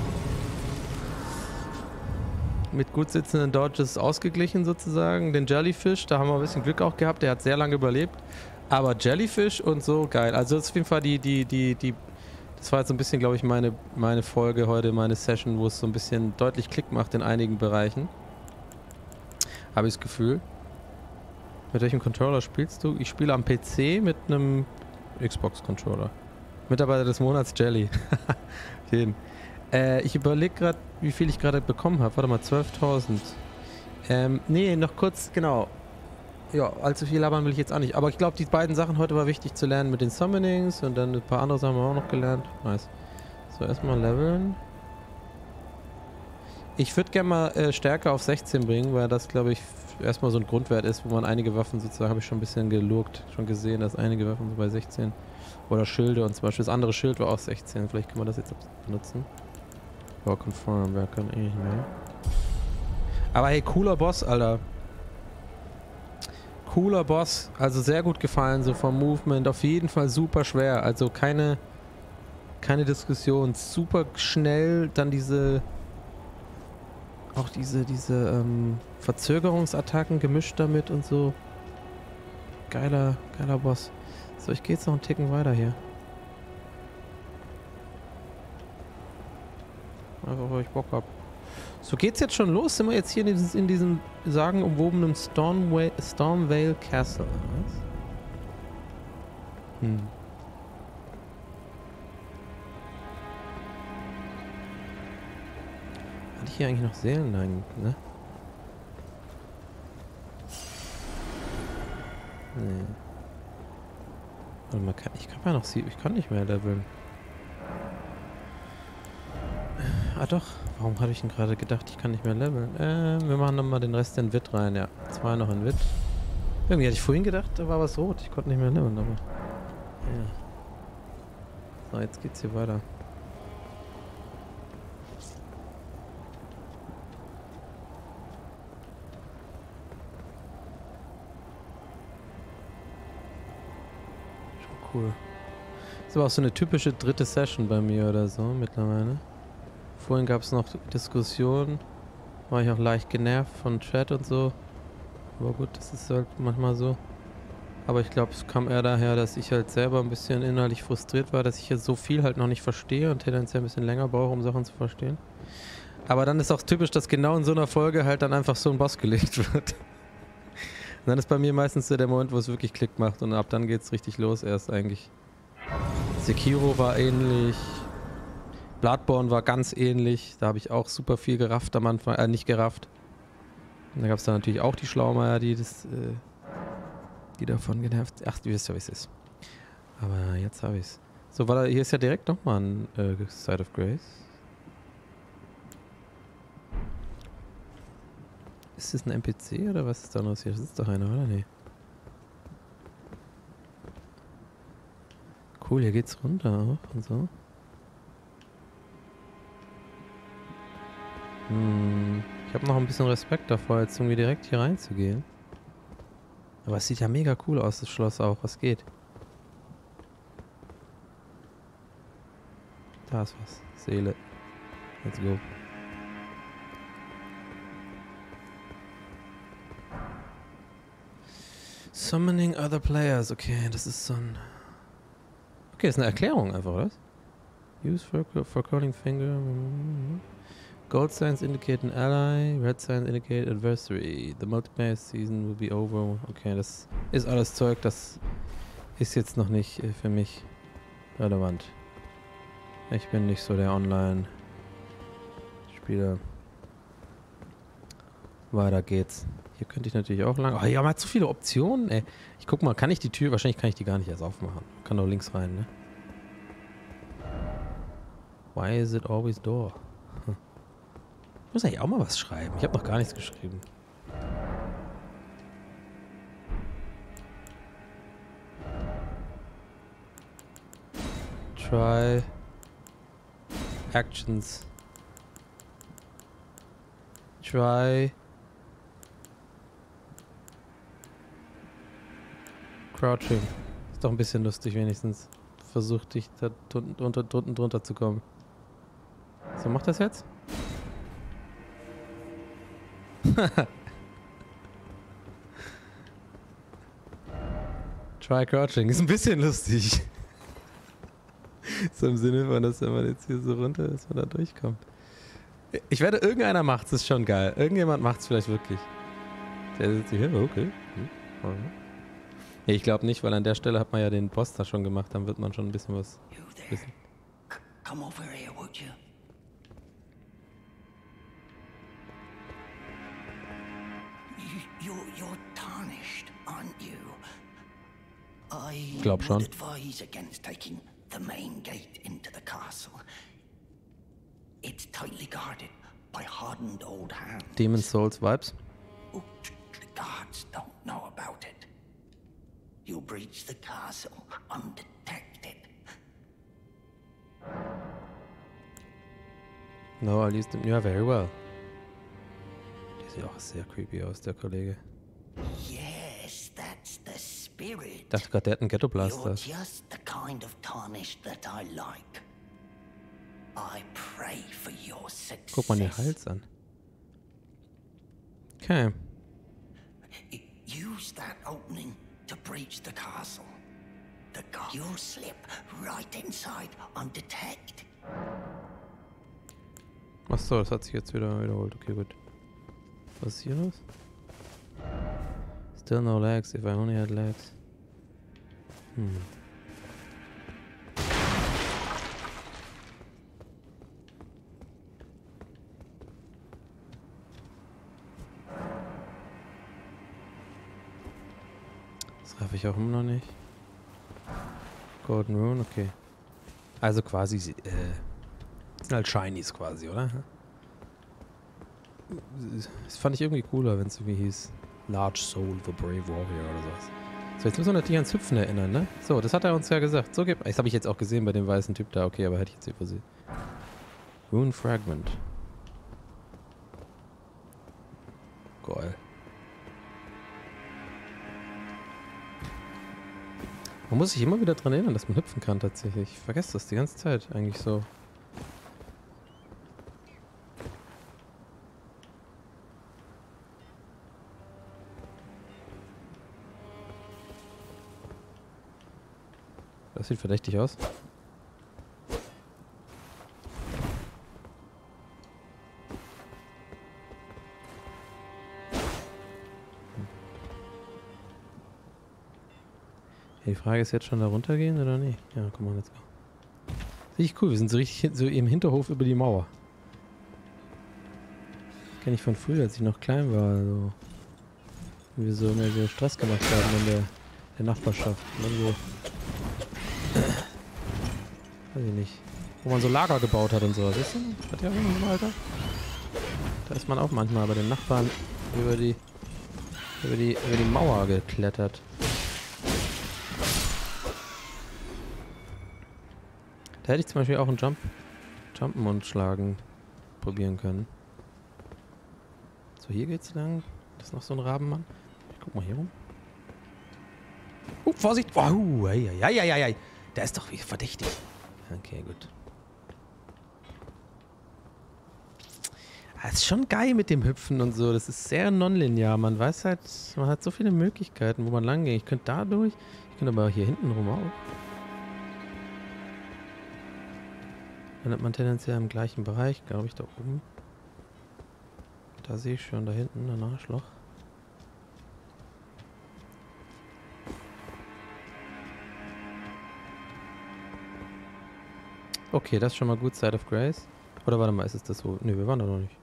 Mit gut sitzenden Dodges ausgeglichen sozusagen. Den Jellyfish, da haben wir ein bisschen Glück auch gehabt. Der hat sehr lange überlebt. Aber Jellyfish und so, geil. Also das ist auf jeden Fall die, die, die, die... Das war jetzt so ein bisschen, glaube ich, meine, meine Folge heute, meine Session, wo es so ein bisschen deutlich Klick macht in einigen Bereichen. Habe ich das Gefühl. Mit welchem Controller spielst du? Ich spiele am P C mit einem Xbox-Controller. Mitarbeiter des Monats Jelly. Jeden. Äh, ich überlege gerade, wie viel ich gerade bekommen habe. Warte mal, zwölftausend. Ähm, nee, noch kurz, genau. Ja, allzu viel labern will ich jetzt auch nicht. Aber ich glaube, die beiden Sachen heute war wichtig zu lernen mit den Summonings und dann ein paar andere Sachen haben wir auch noch gelernt. Nice. So, erstmal leveln. Ich würde gerne mal äh, Stärke auf sechzehn bringen, weil das, glaube ich, erstmal so ein Grundwert ist, wo man einige Waffen sozusagen, habe ich schon ein bisschen gelurkt, schon gesehen, dass einige Waffen so bei sechzehn oder Schilde und zum Beispiel das andere Schild war auch sechzehn. Vielleicht kann man das jetzt benutzen. Ja, confirm, wer kann eh nicht mehr. Aber hey, cooler Boss, Alter. Cooler Boss, also sehr gut gefallen, so vom Movement, auf jeden Fall super schwer, also keine, keine Diskussion, super schnell, dann diese, auch diese, diese ähm, Verzögerungsattacken gemischt damit und so, geiler, geiler Boss. So, ich gehe jetzt noch einen Ticken weiter hier. Einfach, weil ich Bock hab. So geht's jetzt schon los? Sind wir jetzt hier in, dieses, in diesem sagenumwobenen Stormvale, Stormvale Castle? Was? Hm. Hatte ich hier eigentlich noch Seelen? Nein, ne? Nee. Warte mal, kann, ich kann ja noch sie. Ich kann nicht mehr leveln. Ah doch, warum hatte ich denn gerade gedacht, ich kann nicht mehr leveln? Äh, wir machen nochmal den Rest in Wit rein, ja. Zwei noch in Wit. Irgendwie hatte ich vorhin gedacht, da war was rot. Ich konnte nicht mehr leveln, aber... Ja. So, jetzt geht's hier weiter. Schon cool. Das war auch so eine typische dritte Session bei mir oder so mittlerweile. Vorhin gab es noch Diskussionen, war ich auch leicht genervt von Chat und so. Aber gut, das ist halt manchmal so. Aber ich glaube, es kam eher daher, dass ich halt selber ein bisschen innerlich frustriert war, dass ich jetzt so viel halt noch nicht verstehe und tendenziell ein bisschen länger brauche, um Sachen zu verstehen. Aber dann ist auch typisch, dass genau in so einer Folge halt dann einfach so ein Boss gelegt wird. Und dann ist bei mir meistens so der Moment, wo es wirklich Klick macht und ab dann geht's richtig los erst eigentlich. Sekiro war ähnlich. Bloodborne war ganz ähnlich. Da habe ich auch super viel gerafft am Anfang, äh, nicht gerafft. Und da gab es dann natürlich auch die Schlaumeier, die das, äh, die davon genervt. Ach, du wisst ja, wie es ist. Aber jetzt habe ich es. So, war da, hier ist ja direkt nochmal ein äh, Side of Grace. Ist das ein N P C oder was ist da los hier? Das ist doch einer, oder? Nee. Cool, hier geht's runter auch und so. Hm, ich habe noch ein bisschen Respekt davor, jetzt irgendwie direkt hier reinzugehen. Aber es sieht ja mega cool aus, das Schloss auch. Was geht? Da ist was. Seele. Let's go. Summoning other players. Okay, das ist so ein... Okay, das ist eine Erklärung einfach, oder? Use for, for calling finger. Gold signs indicate an ally. Red signs indicate adversary. The multiplayer season will be over. Okay, das ist alles Zeug, das ist jetzt noch nicht äh, für mich relevant. Ich bin nicht so der Online-Spieler. Weiter geht's. Hier könnte ich natürlich auch lang... Oh, ja, man hat so viele Optionen, ey. Ich guck mal, kann ich die Tür... Wahrscheinlich kann ich die gar nicht erst aufmachen. Kann doch links rein, ne? Why is it always door? Hm. Ich muss eigentlich auch mal was schreiben. Ich habe noch gar nichts geschrieben. Try... Actions. Try... Crouching. Ist doch ein bisschen lustig wenigstens. Versucht dich da drunter, drunter, drunter zu kommen. So, macht das jetzt? Try Crouching. Ist ein bisschen lustig. So im Sinne von, dass wenn man jetzt hier so runter ist, man da durchkommt. Ich werde, irgendeiner macht's, ist schon geil. Irgendjemand macht's vielleicht wirklich. Der sitzt hier, okay. Hm. Ich glaube nicht, weil an der Stelle hat man ja den Boss da schon gemacht, dann wird man schon ein bisschen was wissen. Come over here, would you? You're, you're tarnished, aren't you? I glaub schon. would advise against taking the main gate into the castle. It's tightly guarded by hardened old hands. Demon Souls Vibes. Oh, the guards don't know about it. You'll breach the castle undetected. No, I used them. Yeah, very well. Der sieht auch sehr creepy aus, der Kollege. Yes, that's the spirit. Ich dachte gerade, der hat einen Ghetto Blaster. You're just the kind of tarnished that I like. I pray for your success. Guck mal den Hals an. Okay. Use that opening to breach the castle. The guard, you'll slip right inside undetected. Achso, das hat sich jetzt wieder wiederholt. Okay, gut. Was ist hier los? Still no legs, if I only had legs. Hm. Das raff ich auch immer noch nicht. Golden Rune, okay. Also quasi, äh, sind halt Shinies quasi, oder? Das fand ich irgendwie cooler, wenn es irgendwie hieß Large Soul, The Brave Warrior oder sowas. So, jetzt müssen wir natürlich ans Hüpfen erinnern, ne? So, das hat er uns ja gesagt. So gibt. Das habe ich jetzt auch gesehen bei dem weißen Typ da. Okay, aber hätte ich jetzt übersehen. Rune Fragment. Geil. Man muss sich immer wieder dran erinnern, dass man hüpfen kann tatsächlich. Ich vergesse das die ganze Zeit eigentlich so. Das sieht verdächtig aus. Die Frage ist jetzt schon da runtergehen oder nicht? Ja, komm mal, let's go. Richtig cool, wir sind so richtig hin, so im Hinterhof über die Mauer. Kenne ich von früher, als ich noch klein war. So. Wie wir so immer so Stress gemacht haben in der, der Nachbarschaft. Und dann so. Weiß ich nicht. Wo man so Lager gebaut hat und so. Weißt du? Hat ja irgendwann im Alter. Da ist man auch manchmal bei den Nachbarn über die, über die, über die Mauer geklettert. Da hätte ich zum Beispiel auch einen Jump, Jumpen und Schlagen probieren können. So, hier geht's lang. Das ist noch so ein Rabenmann. Ich guck mal hier rum. Uh, Vorsicht! Wow, ei, ei, ei, ei, ei. Der ist doch verdächtig. Okay, gut. Das ist schon geil mit dem Hüpfen und so. Das ist sehr nonlinear. Man weiß halt, man hat so viele Möglichkeiten, wo man lang geht. Ich könnte da durch. Ich könnte aber hier hinten rum auch. Dann hat man tendenziell im gleichen Bereich, glaube ich, da oben. Da sehe ich schon, da hinten, ein Arschloch. Okay, das ist schon mal gut, Side of Grace. Oder warte mal, ist es das so? Ne, wir waren da noch nicht.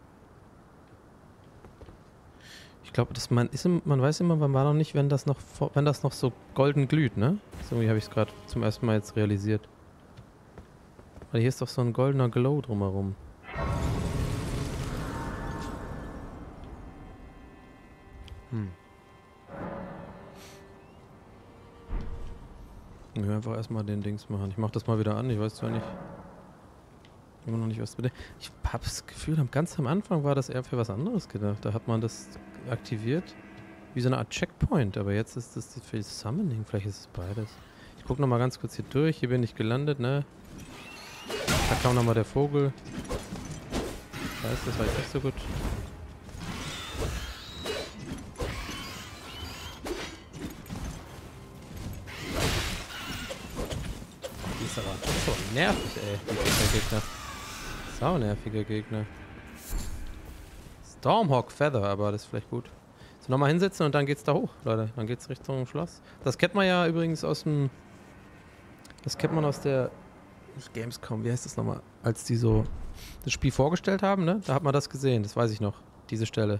Ich glaube, man, man weiß immer, man war noch nicht, wenn das noch, wenn das noch so golden glüht, ne? So wie habe ich es gerade zum ersten Mal jetzt realisiert. Weil hier ist doch so ein goldener Glow drumherum. Hm. Ich will einfach erstmal den Dings machen. Ich mach das mal wieder an. Ich weiß zwar nicht. Immer noch nicht, was bedeutet. Ich habe das Gefühl, ganz am Anfang war das eher für was anderes gedacht. Da hat man das aktiviert. Wie so eine Art Checkpoint. Aber jetzt ist das für das Summoning. Vielleicht ist es beides. Ich gucke nochmal ganz kurz hier durch. Hier bin ich gelandet, ne? Da kam nochmal der Vogel. Scheiße, das war jetzt nicht so gut. Die ist aber so nervig, ey, die Gegner. Sau nerviger Gegner. Stormhawk Feather, aber das ist vielleicht gut. So, nochmal hinsetzen und dann geht's da hoch, Leute. Dann geht's Richtung Schloss. Das kennt man ja übrigens aus dem... Das kennt man aus der... Nicht Gamescom, wie heißt das nochmal? Als die so das Spiel vorgestellt haben, ne? Da hat man das gesehen, das weiß ich noch. Diese Stelle.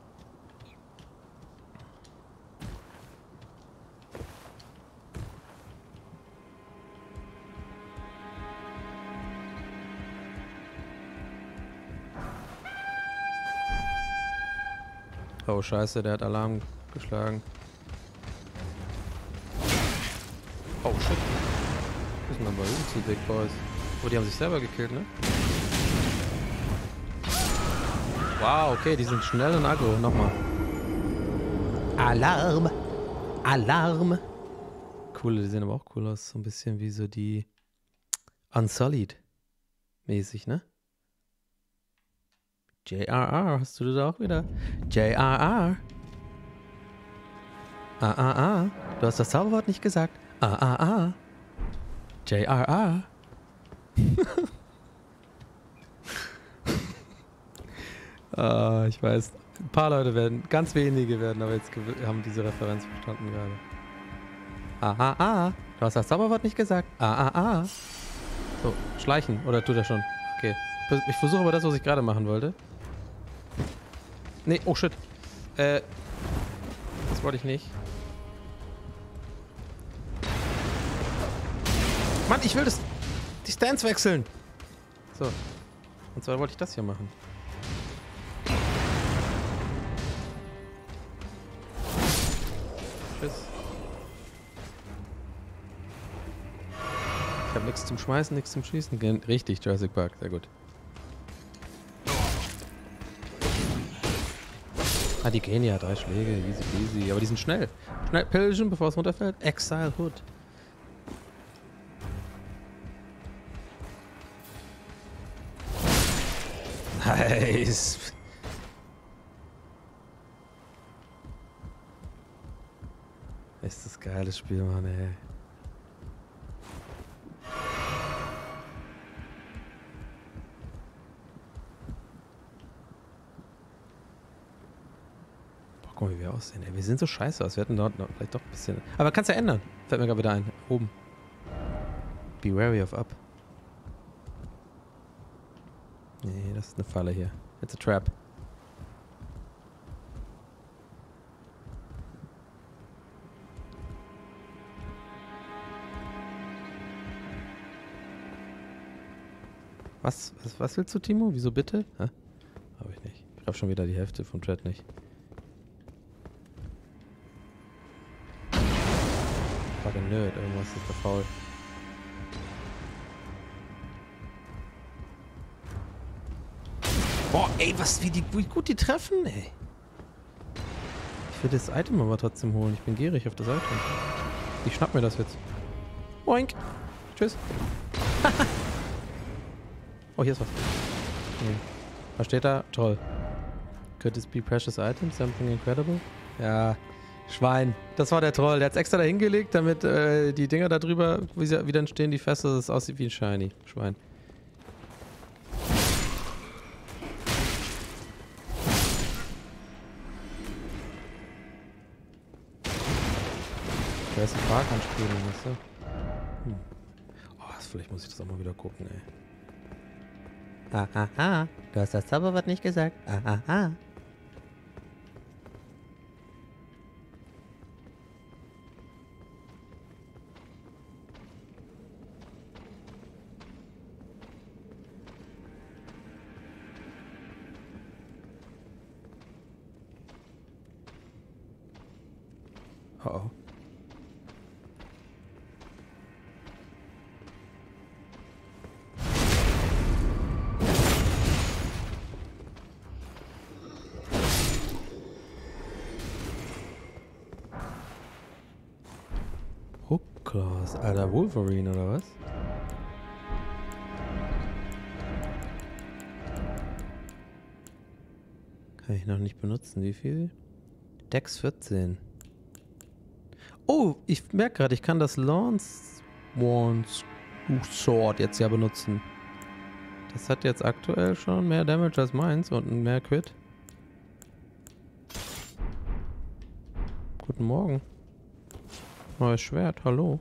Oh scheiße, der hat Alarm geschlagen. Oh shit. Das sind aber übelst die Big Boys. Oh, die haben sich selber gekillt, ne? Wow, okay, die sind schnell und aggro. Nochmal. Alarm! Alarm! Cool, die sehen aber auch cool aus. So ein bisschen wie so die Unsullied mäßig, ne? J R R, hast du das auch wieder? J R R. Ah, ah, ah. Du hast das Zauberwort nicht gesagt. Ah, ah, ah. J R R. ah, ich weiß, ein paar Leute werden, ganz wenige werden aber jetzt haben diese Referenz verstanden gerade. Ah, ah, ah. Du hast das Zauberwort nicht gesagt. Ah, ah, ah. So, schleichen. Oder tut er schon? Okay. Ich versuche aber das, was ich gerade machen wollte. Nee, oh shit. Äh, das wollte ich nicht. Mann, ich will das, die Stance wechseln. So. Und zwar wollte ich das hier machen. Tschüss. Ich habe nichts zum Schmeißen, nichts zum Schießen. Richtig, Jurassic Park, sehr gut. Ah, die gehen ja, drei Schläge, easy peasy. Aber die sind schnell. Schnell pilgen, bevor es runterfällt. Exile Hood. Nice. Ist das geiles Spiel, Mann, ey. Guck mal, wie wir aussehen. Ey, wir sehen so scheiße aus. Wir hätten dort noch, vielleicht doch ein bisschen... Aber kannst ja ändern. Fällt mir gerade wieder ein. Oben. Be wary of up. Nee, das ist eine Falle hier. It's a trap. Was, was, was willst du, Timo? Wieso bitte? Hä? Hab ich nicht. Ich hab schon wieder die Hälfte vom Chat nicht. Fucking Nerd, irgendwas ist da faul. Boah, ey, was, wie, die, wie gut die treffen, ey. Ich will das Item aber trotzdem holen. Ich bin gierig auf das Item. Ich schnapp mir das jetzt. Boink. Tschüss. Oh, hier ist was. Nee. Was steht da? Toll. Could this be precious item? Something incredible? Ja, Schwein. Das war der Troll. Der hat es extra da hingelegt, damit äh, die Dinger da drüber wieder entstehen, die Fässer, dass es aussieht wie ein Shiny. Schwein. Der ist ein Park anspielen, weißt du? Hm. Oh, vielleicht muss ich das auch mal wieder gucken, ey. Ah, ah, ah. Du hast das Zauberwort nicht gesagt. Ah, ah, ah. Oh oh. Hookers, Alter, Wolverine oder was? Kann ich noch nicht benutzen. Wie viel? Dex vierzehn. Oh, ich merke gerade, ich kann das Lance Wands Sword jetzt ja benutzen. Das hat jetzt aktuell schon mehr Damage als meins und mehr Crit. Guten Morgen. Neues Schwert, hallo.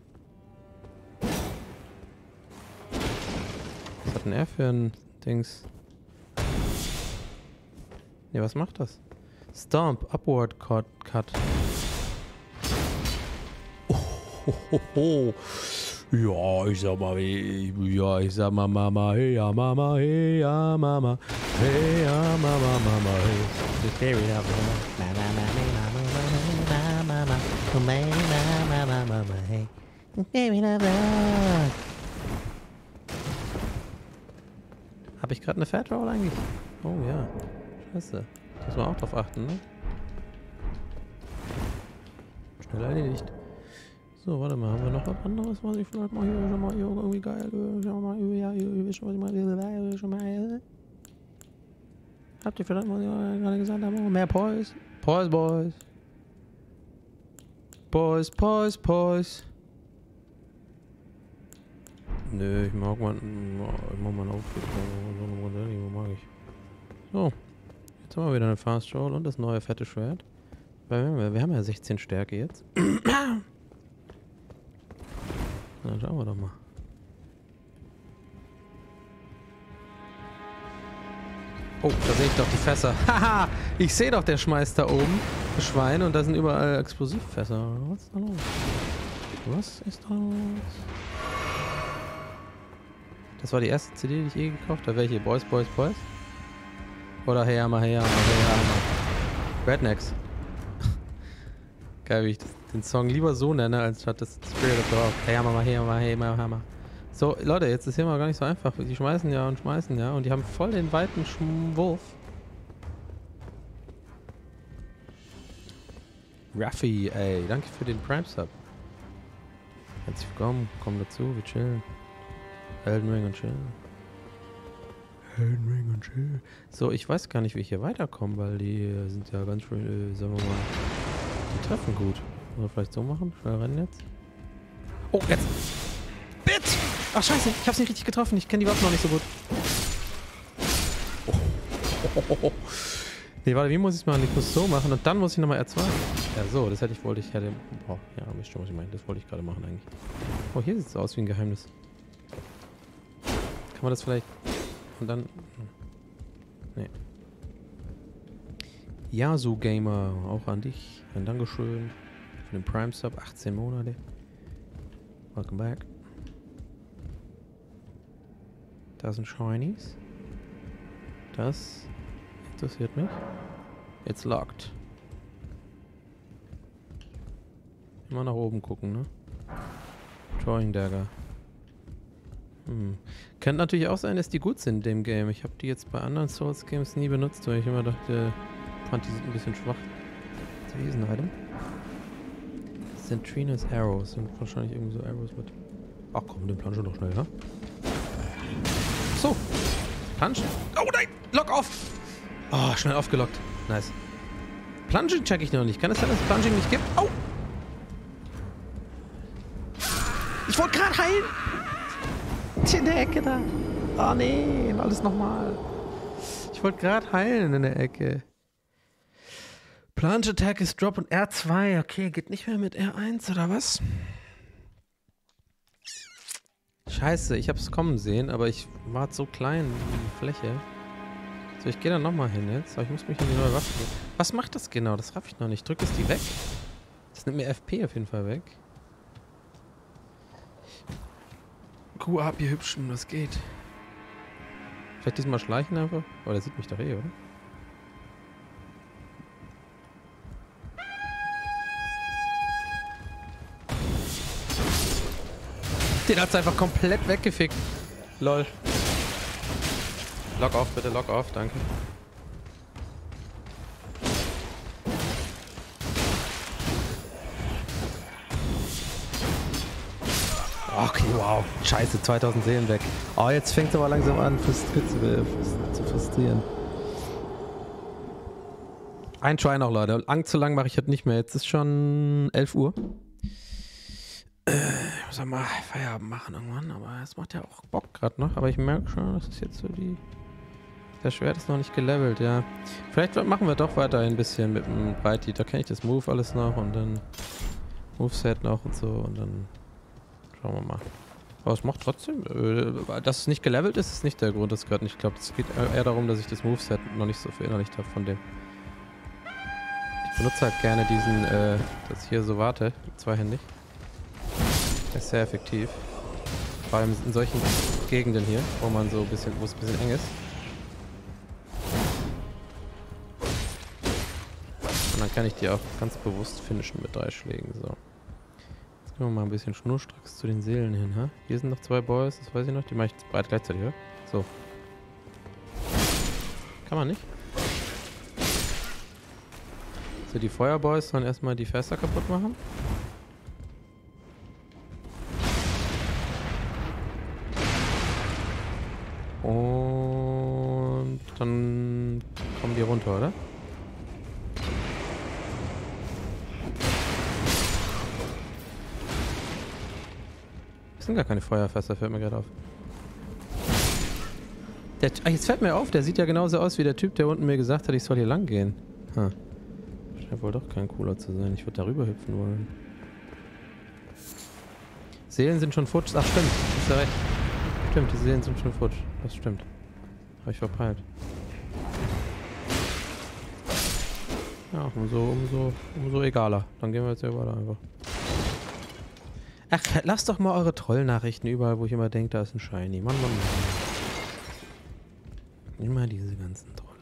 Was hat denn er für ein Dings? Ne, was macht das? Stomp, Upward Cut. cut. Oh, ho, ho, ho. Ja, ich sag mal, ja, ich sag mal, Mama, hey, ja, Mama, hey, ja, Mama, hey, ja, Mama, Mama, hey. The fairy of the Mama, Mama, Mama, Mama, Mama, Mama, Mama, hey. Fairy of the Hab ich gerade eine Fat Roll eigentlich? Oh ja. Scheiße. Muss man auch drauf achten, ne? Schnell erledigt. So, warte mal, haben wir noch was anderes, was ich vielleicht mal hier schon mal irgendwie geil, schon mal, ja, ihr wisst schon, was ich mal, schon mal, habt ihr vielleicht mal gerade gesagt, haben mehr Poise? Poise, Boys. Poise, Poise, Poise. Nö, ich mag mal, ich mag mal einen Outfit, so mag ich. So, jetzt haben wir wieder eine Fast Roll und das neue fette Schwert. Wir, wir haben ja sechzehn Stärke jetzt. Na, schauen wir doch mal. Oh, da sehe ich doch die Fässer. Haha, ich sehe doch, der schmeißt da oben das Schwein und da sind überall Explosivfässer. Was ist da los? Was ist da los? Das war die erste C D, die ich je gekauft habe. Welche? Boys, Boys, Boys? Oder Hey Hammer, Hey Hammer, Hey Hammer. Rednecks. Geil, wie ich den Song lieber so nenne, als statt das Spirit of the Rock. Hey Hammer, Hey Hammer, Hey Hammer. So, Leute, jetzt ist hier mal gar nicht so einfach. Die schmeißen ja und schmeißen ja und die haben voll den weiten Wurf. Raffi, ey, danke für den Prime Sub. Herzlich willkommen, komm dazu, wir chillen. Elden Ring und chill. Elden Ring und chill. So, ich weiß gar nicht, wie ich hier weiterkomme, weil die sind ja ganz schön, äh, sagen wir mal, die treffen gut. Oder vielleicht so machen? Schnell rennen jetzt. Oh, jetzt! Bitch! Ach scheiße, ich hab's nicht richtig getroffen. Ich kenne die Waffen noch nicht so gut. Oh. Oh, oh, oh. Nee, warte, wie muss ich es machen? Ich muss so machen und dann muss ich nochmal R zwei. Ja, so, das hätte ich, wollte ich, hätte... Boah, ja, wisst ihr, was ich meine? Das wollte ich gerade machen eigentlich. Oh, hier sieht es aus wie ein Geheimnis. Kann man das vielleicht... Und dann... Nee. Yasu Gamer, auch an dich. Ein Dankeschön für den Prime Sub, achtzehn Monate. Welcome back. Da sind Shinies. Das interessiert mich. It's locked. Immer nach oben gucken, ne? Drawing Dagger. Hm. Könnte natürlich auch sein, dass die gut sind in dem Game. Ich habe die jetzt bei anderen Souls Games nie benutzt, weil ich immer dachte, fand die sind ein bisschen schwach. Das ist ein Item. Centrinas Arrows. Sind wahrscheinlich irgendwie so Arrows mit. Ach komm, den Planschen doch schnell, ja? So. Planschen. Oh nein! Lock off! Oh, schnell aufgelockt. Nice. Plunging check ich noch nicht. Kann es sein, dass es Plunging nicht gibt? Oh! Ich wollte gerade heilen! In der Ecke da. Oh nee, alles nochmal. Ich wollte gerade heilen in der Ecke. Plunge Attack ist Drop und R zwei. Okay, geht nicht mehr mit R eins oder was? Scheiße, ich hab's kommen sehen, aber ich war so klein in die Fläche. So, ich gehe da nochmal hin jetzt. Aber ich muss mich in die neue Waffe gehen. Was macht das genau? Das raff ich noch nicht. Drück es die weg? Das nimmt mir F P auf jeden Fall weg. Kuh ab, ihr Hübschen, was geht? Vielleicht diesmal schleichen einfach? Oh, der sieht mich doch eh, oder? Den hat's einfach komplett weggefickt. Lol. Lock off, bitte, lock off, danke. Okay, wow. Scheiße, zweitausend Seelen weg. Oh, jetzt fängt es aber langsam an, frustri zu, zu frustrieren. Ein Try noch, Leute. Lang zu lang mache ich heute nicht mehr. Jetzt ist schon elf Uhr. Äh, ich muss ja mal Feierabend machen irgendwann, aber es macht ja auch Bock gerade noch. Aber ich merke schon, das ist jetzt so die... Das Schwert ist noch nicht gelevelt, ja. Vielleicht machen wir doch weiter ein bisschen mit dem Breiti. Da kenne ich das Move alles noch und dann Moveset noch und so und dann... Schauen wir mal. Aber es macht trotzdem... Äh, dass es nicht gelevelt ist, ist nicht der Grund, das gehört nicht. Ich glaube, es geht eher darum, dass ich das Moveset noch nicht so verinnerlicht habe von dem. Ich benutze halt gerne diesen, äh, das hier so warte, zweihändig. Das ist sehr effektiv. Vor allem in solchen Gegenden hier, wo man so ein bisschen, wo es ein bisschen eng ist. Und dann kann ich die auch ganz bewusst finishen mit drei Schlägen, so. Gehen wir mal ein bisschen schnurstracks zu den Seelen hin, ha? Hier sind noch zwei Boys, das weiß ich noch. Die mache ich jetzt breit gleichzeitig, oder? So. Kann man nicht. So, die Feuerboys sollen erstmal die Fässer kaputt machen. Und dann kommen die runter, oder? Das sind gar keine Feuerfässer, fällt mir gerade auf. Der, ah, jetzt fällt mir auf, der sieht ja genauso aus wie der Typ, der unten mir gesagt hat, ich soll hier lang gehen. Huh. Scheint wohl doch kein Cooler zu sein. Ich würde darüber hüpfen wollen. Seelen sind schon futsch. Ach stimmt, hast du recht. Stimmt, die Seelen sind schon futsch. Das stimmt. Habe ich verpeilt. Ja, umso, umso, umso egaler. Dann gehen wir jetzt hier weiter einfach. Ach, lasst doch mal eure Trollnachrichten überall, wo ich immer denke, da ist ein Shiny. Mann, Mann, Mann. Immer diese ganzen Trolle.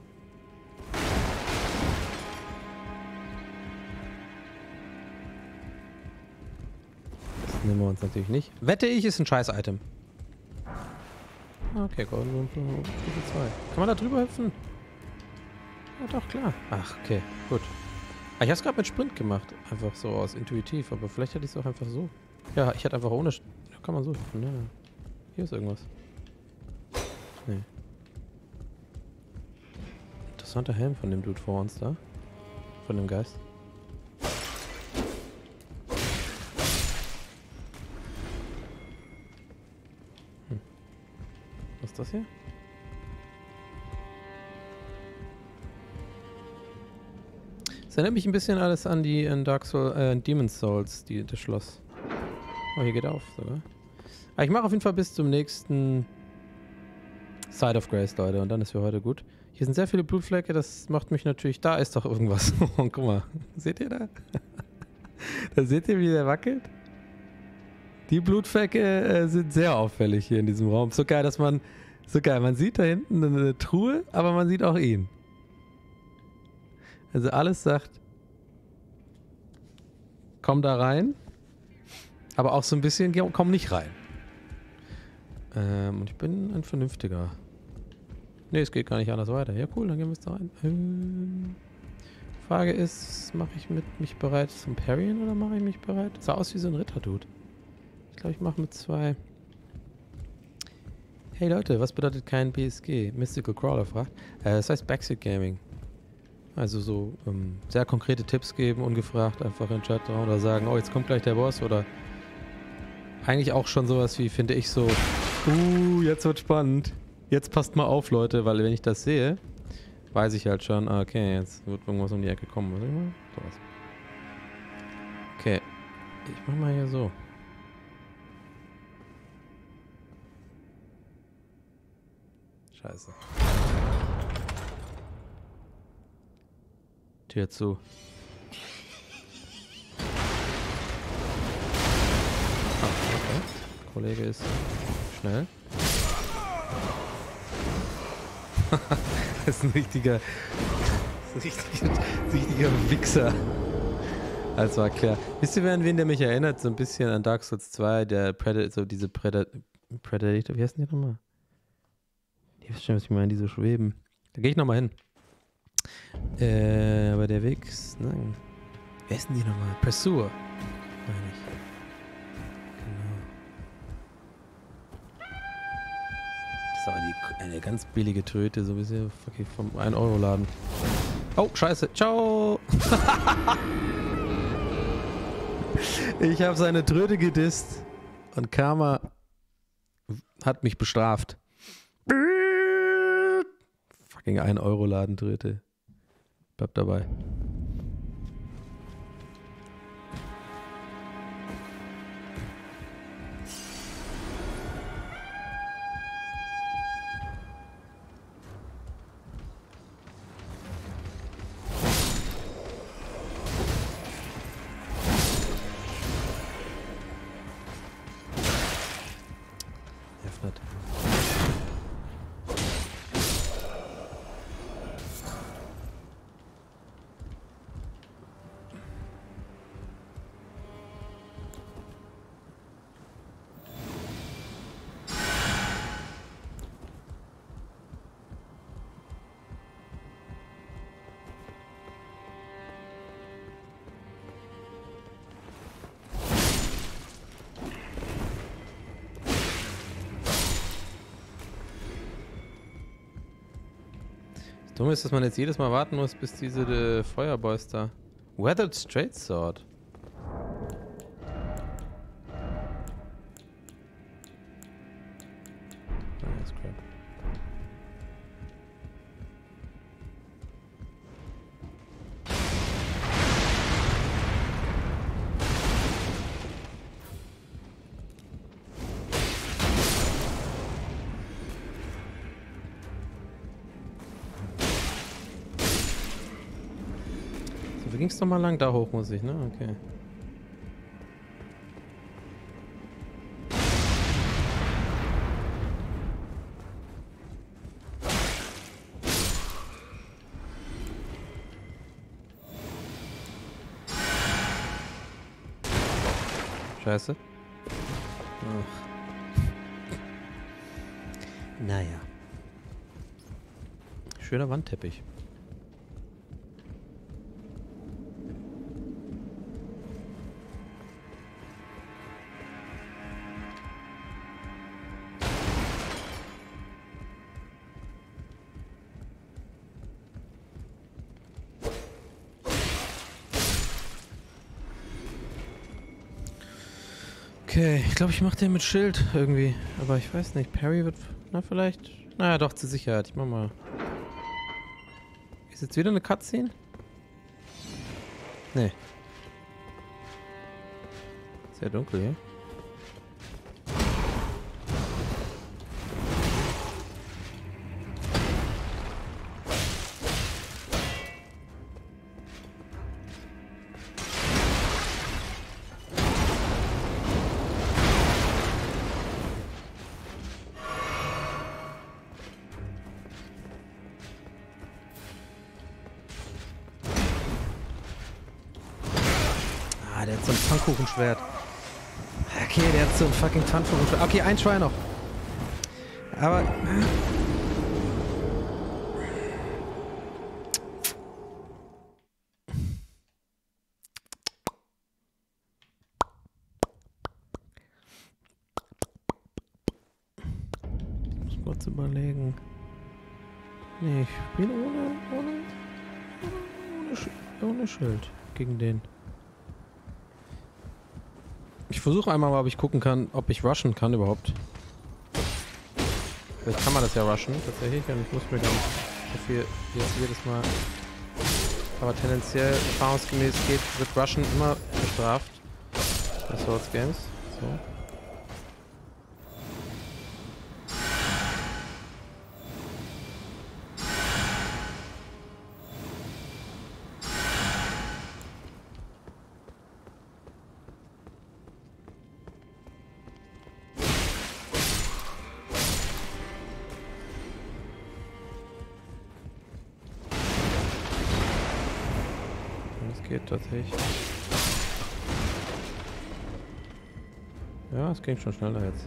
Das nehmen wir uns natürlich nicht. Wette ich, ist ein Scheiß-Item. Okay, Golden Room zwei. Kann man da drüber hüpfen? Ja, doch, klar. Ach, okay, gut. Ah, ich hab's gerade mit Sprint gemacht. Einfach so aus intuitiv, aber vielleicht hätte ich es auch einfach so. Ja, ich hätte einfach ohne... St ja, kann man so hüpfen, ja. Hier ist irgendwas. Nee. Interessanter Helm von dem Dude vor uns da. Von dem Geist. Hm. Was ist das hier? Das erinnert mich ein bisschen alles an die in Dark Souls, äh, Demon's Souls, die, das Schloss. Oh, hier geht auf sogar. Aber ich mache auf jeden Fall bis zum nächsten Side of Grace, Leute, und dann ist für heute gut. Hier sind sehr viele Blutflecke, das macht mich natürlich... Da ist doch irgendwas. Oh, guck mal. Seht ihr da? Da seht ihr, wie der wackelt? Die Blutflecke äh, sind sehr auffällig hier in diesem Raum. So geil, dass man... So geil, man sieht da hinten eine Truhe, aber man sieht auch ihn. Also alles sagt, komm da rein, aber auch so ein bisschen, komm nicht rein. Ähm, und ich bin ein Vernünftiger. Ne, es geht gar nicht anders weiter. Ja, cool, dann gehen wir jetzt da rein. Ähm, Frage ist, mache ich mit mich bereit zum Parryen oder mache ich mich bereit? Sah aus wie so ein Ritter-Dude. Ich glaube, ich mache mit zwei. Hey Leute, was bedeutet kein B S G? Mystical Crawler fragt. Äh, das heißt Backseat Gaming. Also so ähm, sehr konkrete Tipps geben, ungefragt einfach in den Chat drauf oder sagen, oh, jetzt kommt gleich der Boss oder eigentlich auch schon sowas wie, finde ich so, uh, jetzt wird spannend. Jetzt passt mal auf, Leute, weil wenn ich das sehe, weiß ich halt schon, okay, jetzt wird irgendwas um die Ecke kommen. Was ich mal? So was. Okay, ich mach mal hier so. Scheiße. Tür zu. Ah, okay. Der Kollege ist schnell. Das ist ein richtiger, das ist ein richtiger, richtiger Wichser. Das war klar. Wisst ihr, an wen der mich erinnert? So ein bisschen an Dark Souls zwei, der Predator, so diese Predator, Predator, wie heißen die nochmal? Ihr wisst schon, was ich meine, die so schweben. Da gehe ich nochmal hin. Äh, aber der Weg ist, nein. Wer ist denn die nochmal? Pursuer. Meine ich. Genau. Das ist aber die, eine ganz billige Tröte, so ein bisschen fucking vom ein Euro Laden. Oh, scheiße. Ciao. Ich habe seine Tröte gedisst und Karma hat mich bestraft. Fucking ein Euro Ladentröte. Bleibt dabei. Öffnet. Dumm ist, dass man jetzt jedes Mal warten muss, bis diese äh, Feuerboys da. Weathered Straight Sword. Ah, ist crap. Wo ging es nochmal lang? Da hoch muss ich, ne? Okay. Scheiße. Ach. Naja. Schöner Wandteppich. Okay, ich glaube, ich mache den mit Schild irgendwie. Aber ich weiß nicht, Parry wird... Na, vielleicht... Naja, doch, zur Sicherheit. Ich mach mal... Ist jetzt wieder eine Cutscene? Nee. Sehr dunkel hier. Der hat so ein Pfannkuchenschwert. Okay, der hat so ein fucking Pfannkuchenschwert. Okay, ein Try noch. Aber... Ich muss kurz überlegen. Nee, ich spiele ohne, ohne, ohne, Sch ohne Schild gegen den. Ich versuche einmal mal, ob ich gucken kann, ob ich rushen kann überhaupt. Vielleicht kann man das ja rushen, tatsächlich. Und ich muss mir gar nicht so viel jetzt jedes Mal. Aber tendenziell, erfahrungsgemäß geht, wird rushen immer bestraft. Bei Souls Games. So. Geht tatsächlich. Ja, es ging schon schneller jetzt.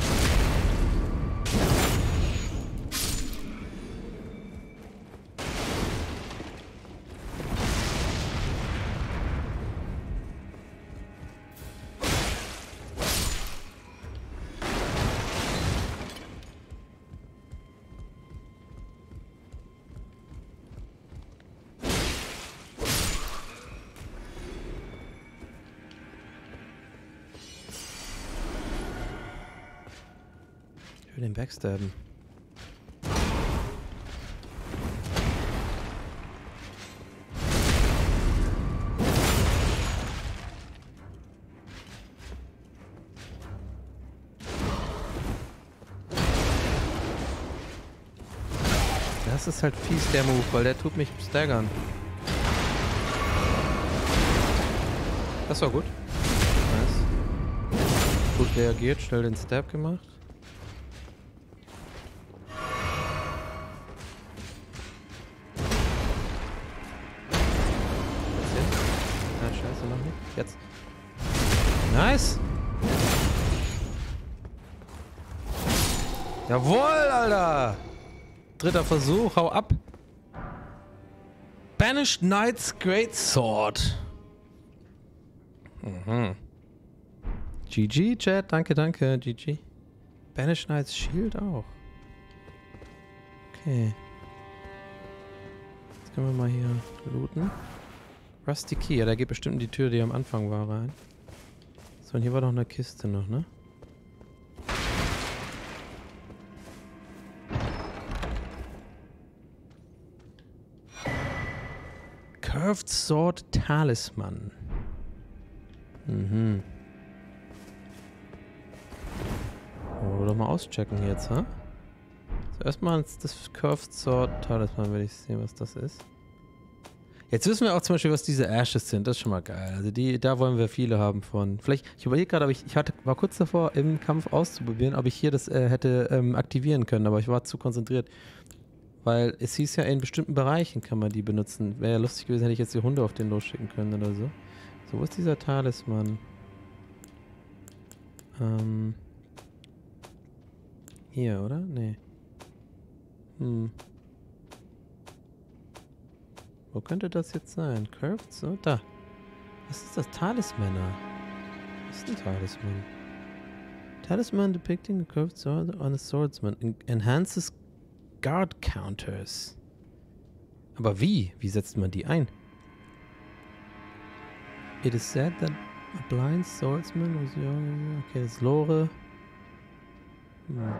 Ich will den backstabben. Das ist halt fies, der Move, weil der tut mich staggern. Das war gut. Nice. Gut reagiert, schnell den Stab gemacht. Jetzt. Nice. Jawohl, Alter. Dritter Versuch, hau ab. Banished Knight's Great Sword. Mhm. G G, Chat. Danke, danke. G G. Banished Knight's Shield auch. Okay. Jetzt können wir mal hier looten. Rusty Key, ja, der geht bestimmt in die Tür, die am Anfang war, rein. So, und hier war noch eine Kiste noch, ne? Curved Sword Talisman. Mhm. Oh, doch mal auschecken jetzt, ha? So, erstmal das Curved Sword Talisman, will ich sehen, was das ist. Jetzt wissen wir auch zum Beispiel, was diese Ashes sind. Das ist schon mal geil. Also die, da wollen wir viele haben von. Vielleicht, ich überlege gerade, aber ich, ich hatte, war kurz davor, im Kampf auszuprobieren, ob ich hier das äh, hätte ähm, aktivieren können, aber ich war zu konzentriert. Weil es hieß ja, in bestimmten Bereichen kann man die benutzen. Wäre ja lustig gewesen, hätte ich jetzt die Hunde auf den losschicken können oder so. So, wo ist dieser Talisman? Ähm. Hier, oder? Nee. Hm. Wo könnte das jetzt sein? Curved? So, da. Was ist das? Talismänner. Was ist ein Talisman? Talisman depicting a curved sword on a swordsman. En enhances guard counters. Aber wie? Wie setzt man die ein? It is said that a blind swordsman was young. Okay, das ist Lore. Hm.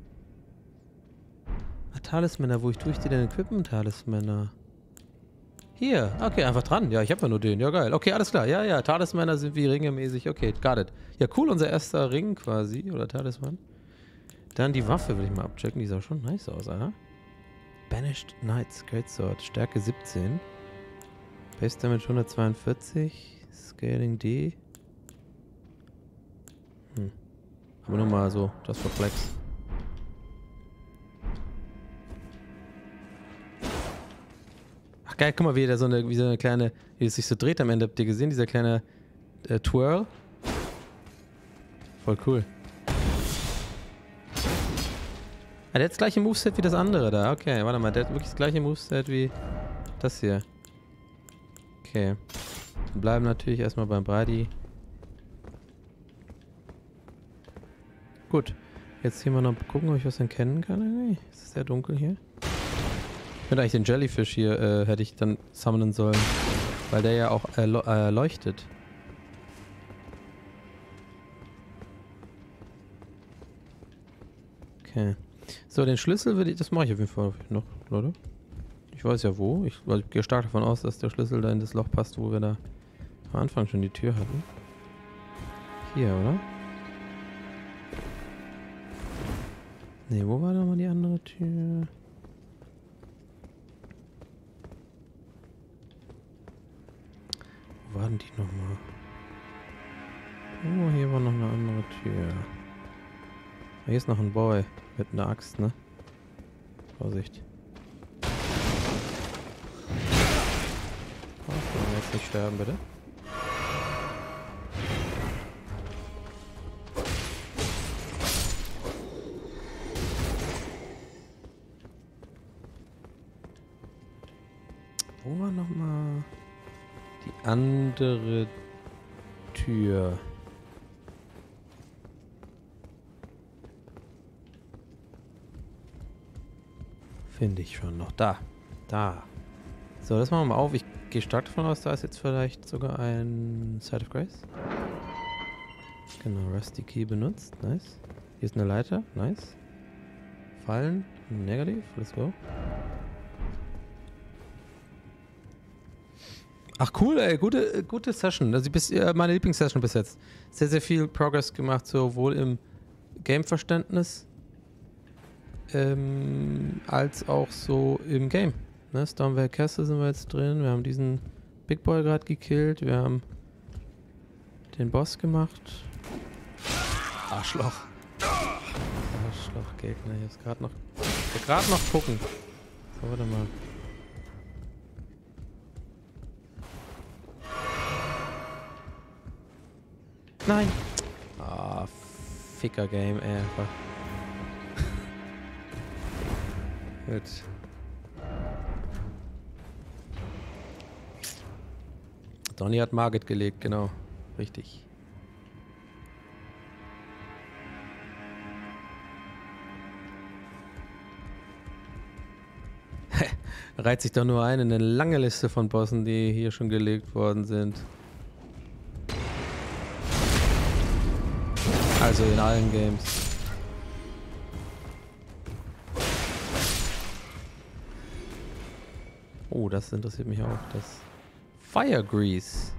Talismänner, wo ich tue ich die denn equippen, Talismänner? Hier, okay, einfach dran. Ja, ich habe ja nur den. Ja, geil. Okay, alles klar. Ja, ja, Talismänner sind wie Ringe mäßig. Okay, got it. Ja, cool, unser erster Ring quasi. Oder Talisman. Dann die Waffe will ich mal abchecken. Die sah schon nice aus, aha. Banished Knights Greatsword. Stärke siebzehn. Base Damage hundertzweiundvierzig. Scaling D. Hm. Aber nur mal so. Das für Flex. Ach geil, guck mal, wie der so eine, wie so eine kleine, wie es sich so dreht am Ende. Habt ihr gesehen? Dieser kleine äh, Twirl. Voll cool. Ah, der hat das gleiche Moveset wie das andere da. Okay, warte mal, der hat wirklich das gleiche Moveset wie das hier. Okay. Wir bleiben natürlich erstmal beim Brady. Gut. Jetzt hier mal noch gucken, ob ich was erkennen kann. Es ist sehr dunkel hier. Ich könnte eigentlich den Jellyfish hier, äh, hätte ich dann summonen sollen. Weil der ja auch äh, äh, leuchtet. Okay. So, den Schlüssel würde ich, das mache ich auf jeden Fall noch, Leute. Ich weiß ja wo. Ich, ich gehe stark davon aus, dass der Schlüssel da in das Loch passt, wo wir da am Anfang schon die Tür hatten. Hier, oder? Ne, wo war da mal die andere Tür? Wo waren die nochmal? Oh, hier war noch eine andere Tür. Hier ist noch ein Boy mit einer Axt, ne? Vorsicht. Oh, ich will jetzt nicht sterben, bitte. Wo war nochmal die andere Tür? Finde ich schon noch. Da. Da. So, das machen wir mal auf. Ich gehe stark davon aus, da ist jetzt vielleicht sogar ein Side of Grace. Genau, Rusty Key benutzt. Nice. Hier ist eine Leiter. Nice. Fallen. Negativ. Let's go. Ach cool, ey. Gute, gute Session. Also bis, äh, meine Lieblingssession bis jetzt. Sehr, sehr viel Progress gemacht, sowohl im Game-Verständnis Ähm, als auch so im Game. Ne? Stormware Castle sind wir jetzt drin. Wir haben diesen Big Boy gerade gekillt. Wir haben den Boss gemacht. Arschloch. Arschloch-Gegner. Ich muss gerade noch, gerade noch gucken. So, warte mal. Nein. Ah, Ficker-Game, ey, einfach. Gut. Donny hat Margit gelegt, genau. Richtig. Reiht sich doch nur ein in eine lange Liste von Bossen, die hier schon gelegt worden sind. Also in allen Games. Oh, das interessiert mich auch. Das Fire Grease.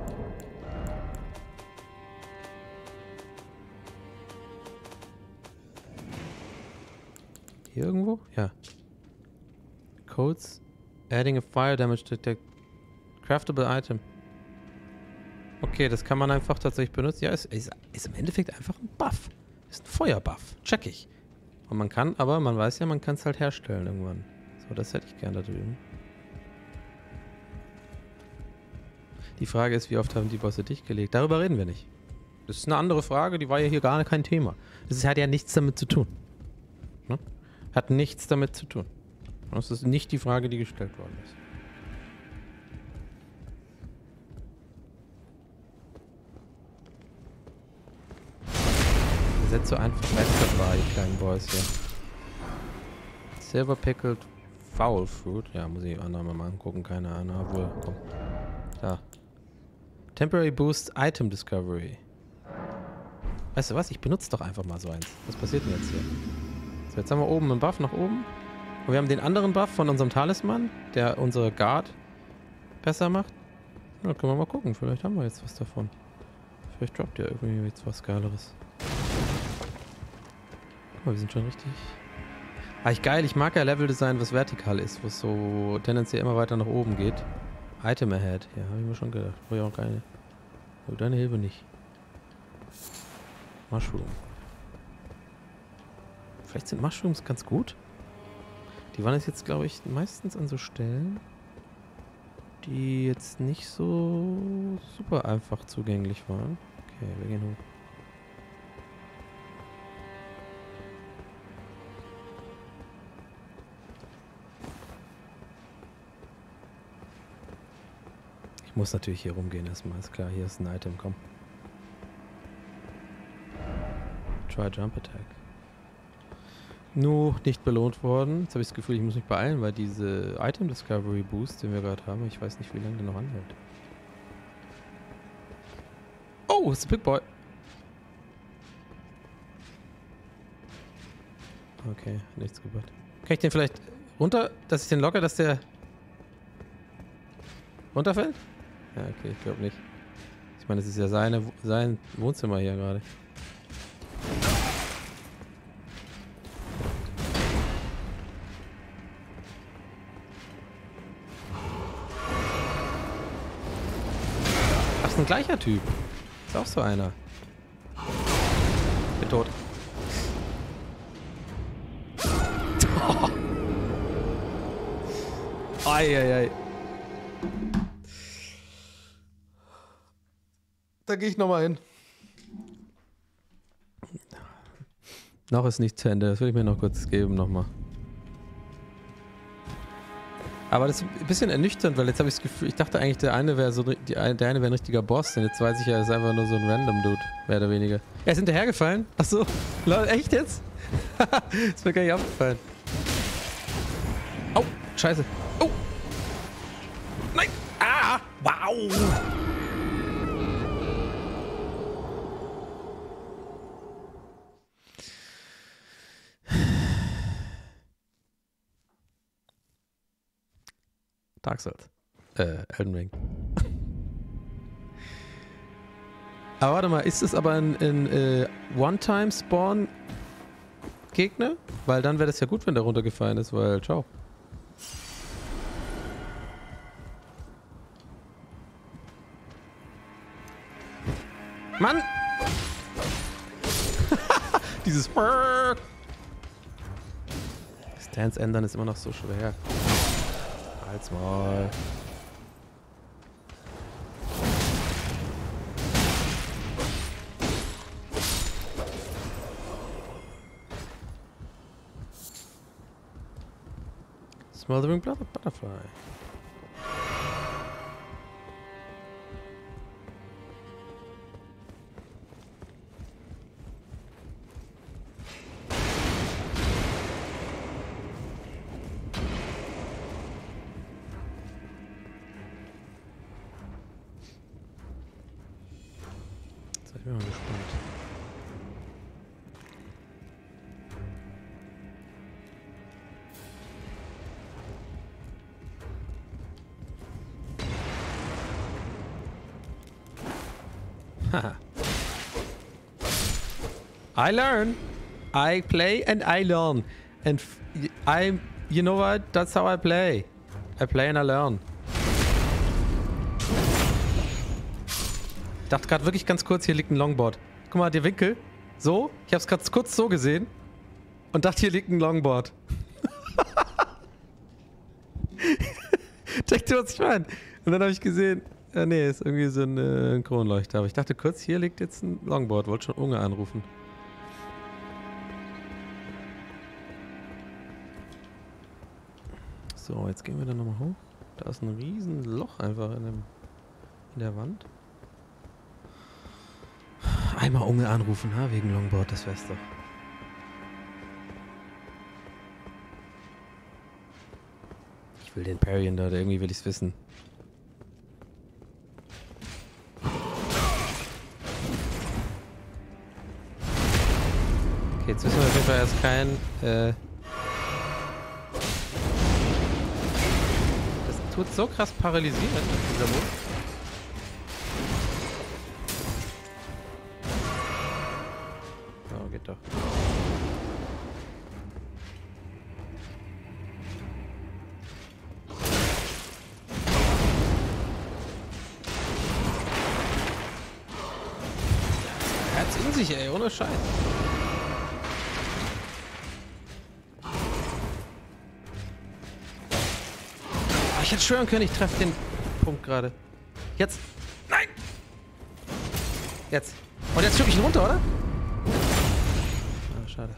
Hier irgendwo? Ja. Codes. Adding a fire damage detect. Craftable item. Okay, das kann man einfach tatsächlich benutzen. Ja, es ist, ist im Endeffekt einfach ein Buff. Ist ein Feuerbuff. Check ich. Und man kann, aber man weiß ja, man kann es halt herstellen irgendwann. So, das hätte ich gerne da drüben. Die Frage ist, wie oft haben die Bosse dich gelegt? Darüber reden wir nicht. Das ist eine andere Frage, die war ja hier gar kein Thema. Das hat ja nichts damit zu tun. Ne? Hat nichts damit zu tun. Das ist nicht die Frage, die gestellt worden ist. Ihr seid so einfach dabei, die kleinen Boys hier. Silver Pickled Foul Fruit. Ja, muss ich auch nochmal mal angucken, keine Ahnung. Obwohl, komm. Da. Temporary Boost Item Discovery. Weißt du was? Ich benutze doch einfach mal so eins. Was passiert denn jetzt hier? So, jetzt haben wir oben einen Buff nach oben. Und wir haben den anderen Buff von unserem Talisman, der unsere Guard besser macht. Ja, können wir mal gucken. Vielleicht haben wir jetzt was davon. Vielleicht droppt ja irgendwie jetzt was Geileres. Guck mal, wir sind schon richtig... Eigentlich geil. Ich mag ja Leveldesign, was vertikal ist, was so tendenziell immer weiter nach oben geht. Item ahead. Ja, habe ich mir schon gedacht. Brauche ich auch keine... Oh, deine Hilfe nicht. Mushroom. Vielleicht sind Mushrooms ganz gut. Die waren jetzt, glaube ich, meistens an so Stellen, die jetzt nicht so super einfach zugänglich waren. Okay, wir gehen hoch. Ich muss natürlich hier rumgehen erstmal, ist klar, hier ist ein Item, komm. Try Jump Attack. Nur nicht belohnt worden. Jetzt habe ich das Gefühl, ich muss mich beeilen, weil diese Item Discovery Boost, den wir gerade haben, ich weiß nicht, wie lange der noch anhält. Oh, it's a Big Boy. Okay, nichts gebracht. Kann ich den vielleicht runter, dass ich den locker, dass der runterfällt? Ja, okay, ich glaube nicht. Ich meine, das ist ja seine, sein Wohnzimmer hier gerade. Ach, ist ein gleicher Typ. Ist auch so einer. Bin tot. Eieiei. Da gehe ich nochmal hin. Noch ist nicht zu Ende. Das will ich mir noch kurz geben nochmal. Aber das ist ein bisschen ernüchternd, weil jetzt habe ich das Gefühl, ich dachte eigentlich, der eine wäre so, die, der eine wäre ein richtiger Boss. Und jetzt weiß ich ja, er ist einfach nur so ein random Dude, mehr oder weniger. Er ist hinterhergefallen. Achso, echt jetzt? Ist mir gar nicht aufgefallen. Oh, scheiße. Oh. Nein. Ah, wow. Dark Souls. Äh, Elden Ring. Aber warte mal, ist es aber ein, ein äh, One-Time-Spawn-Gegner? Weil dann wäre das ja gut, wenn der runtergefallen ist, weil, ciao. Mann! Dieses Stance ändern ist immer noch so schwer. Halt's mal. Smothering Butterfly. Ich bin mal gespannt. Haha. I learn. I play and I learn. And I, you know what? That's how I play. I play and I learn. Ich dachte gerade wirklich ganz kurz, hier liegt ein Longboard. Guck mal, der Winkel. So. Ich habe es gerade kurz so gesehen. Und dachte, hier liegt ein Longboard. Check dir, was ich meine. Und dann habe ich gesehen, äh, nee, ist irgendwie so ein, äh, ein Kronleuchter. Aber ich dachte kurz, hier liegt jetzt ein Longboard. Wollte schon Unge anrufen. So, jetzt gehen wir dann nochmal hoch. Da ist ein riesen Loch einfach in, dem, in der Wand. Einmal Unge anrufen, ha? Wegen Longboard, das wär's doch. Ich will den parryen da, irgendwie will ich's wissen. Okay, jetzt wissen wir auf jeden Fall erst kein, äh... Das wird so krass paralysiert mit dieser Move. Oh, geht doch. Herz in sich, ey, ohne Scheiß. Ich hätte schwören können, ich treffe den Punkt gerade. Jetzt. Nein! Jetzt. Und jetzt schub ich ihn runter, oder? Ah, schade.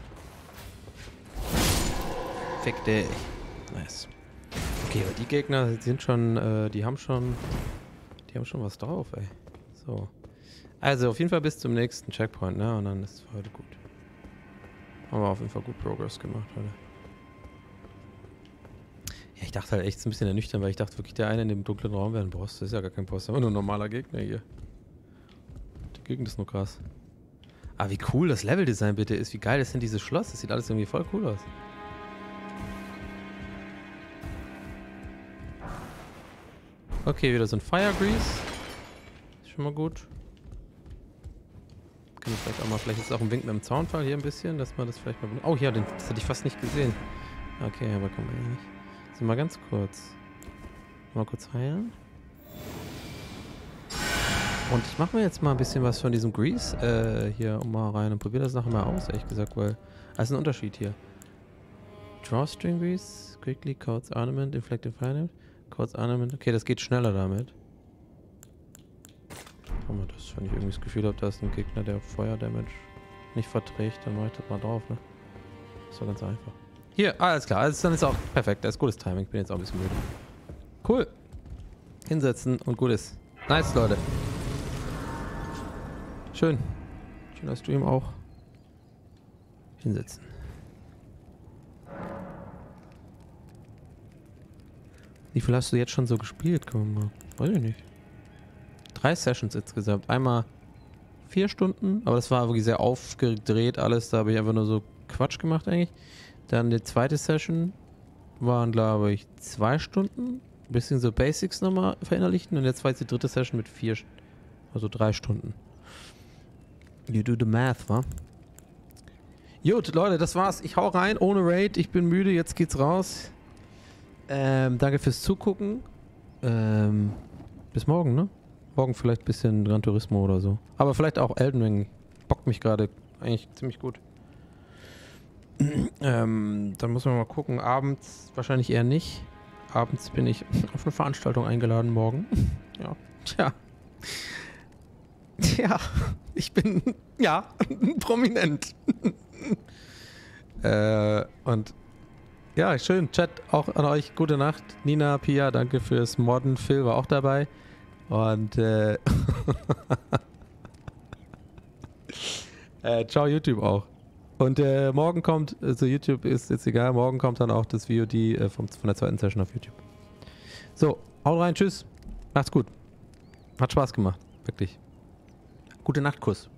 Fick dich. Nice. Okay, aber die Gegner sind schon, äh, die haben schon, die haben schon was drauf, ey. So. Also, auf jeden Fall bis zum nächsten Checkpoint, ne? Und dann ist es heute gut. Haben wir auf jeden Fall gut Progress gemacht heute. Ja, ich dachte halt echt so ein bisschen ernüchtert, weil ich dachte wirklich, der eine in dem dunklen Raum wäre ein Boss. Das ist ja gar kein Boss, aber nur ein normaler Gegner hier. Die Gegend ist nur krass. Aber wie cool das Leveldesign bitte ist. Wie geil ist denn dieses Schloss? Das sieht alles irgendwie voll cool aus. Okay, wieder so ein Fire Grease. Ist schon mal gut. Können wir vielleicht auch mal, vielleicht ist es auch ein Wink mit dem Zaunfall hier ein bisschen, dass man das vielleicht mal... Oh ja, den, das hatte ich fast nicht gesehen. Okay, aber komm mal nicht. So, mal ganz kurz. Mal kurz heilen. Und ich mache mir jetzt mal ein bisschen was von diesem Grease äh, hier um mal rein und probiere das nachher mal aus, ehrlich gesagt, weil... Das ist ein Unterschied hier. Drawstring Grease, Quickly, Codes Ornament, Inflected Fire, Codes Ornament. Okay, das geht schneller damit. Guck mal, das, wenn ich irgendwie das Gefühl habe, da ist ein Gegner, der Feuer-Damage nicht verträgt, dann mache ich das mal drauf, ne? Ist doch ganz einfach. Hier, alles klar, also dann ist auch perfekt, das ist gutes Timing, ich bin jetzt auch ein bisschen müde. Cool. Hinsetzen und gut ist. Nice, Leute. Schön. Schöner Stream auch. Hinsetzen. Wie viel hast du jetzt schon so gespielt? Komm mal. Weiß ich nicht. Drei Sessions insgesamt. Einmal vier Stunden, aber das war wirklich sehr aufgedreht alles. Da habe ich einfach nur so Quatsch gemacht eigentlich. Dann die zweite Session waren, glaube ich, zwei Stunden. Ein bisschen so Basics nochmal verinnerlichen. Und jetzt war jetzt die dritte Session mit vier, also drei Stunden. You do the math, wa? Gut, Leute, das war's. Ich hau rein, ohne Raid. Ich bin müde, jetzt geht's raus. Ähm, danke fürs Zugucken. Ähm, bis morgen, ne? Morgen vielleicht ein bisschen Gran Turismo oder so. Aber vielleicht auch Elden Ring. Bockt mich gerade eigentlich ziemlich gut. ähm, dann muss man mal gucken. Abends wahrscheinlich eher nicht. Abends bin ich auf eine Veranstaltung eingeladen morgen. Ja. Tja. Tja. Ich bin, ja, prominent. äh, und ja, schön. Chat auch an euch. Gute Nacht. Nina, Pia, danke fürs Modden. Phil war auch dabei. Und äh, äh, ciao YouTube auch. Und äh, morgen kommt, also YouTube ist jetzt egal, morgen kommt dann auch das V O D äh, vom, von der zweiten Session auf YouTube. So, haut rein, tschüss. Macht's gut. Hat Spaß gemacht, wirklich. Gute Nacht, Kuss.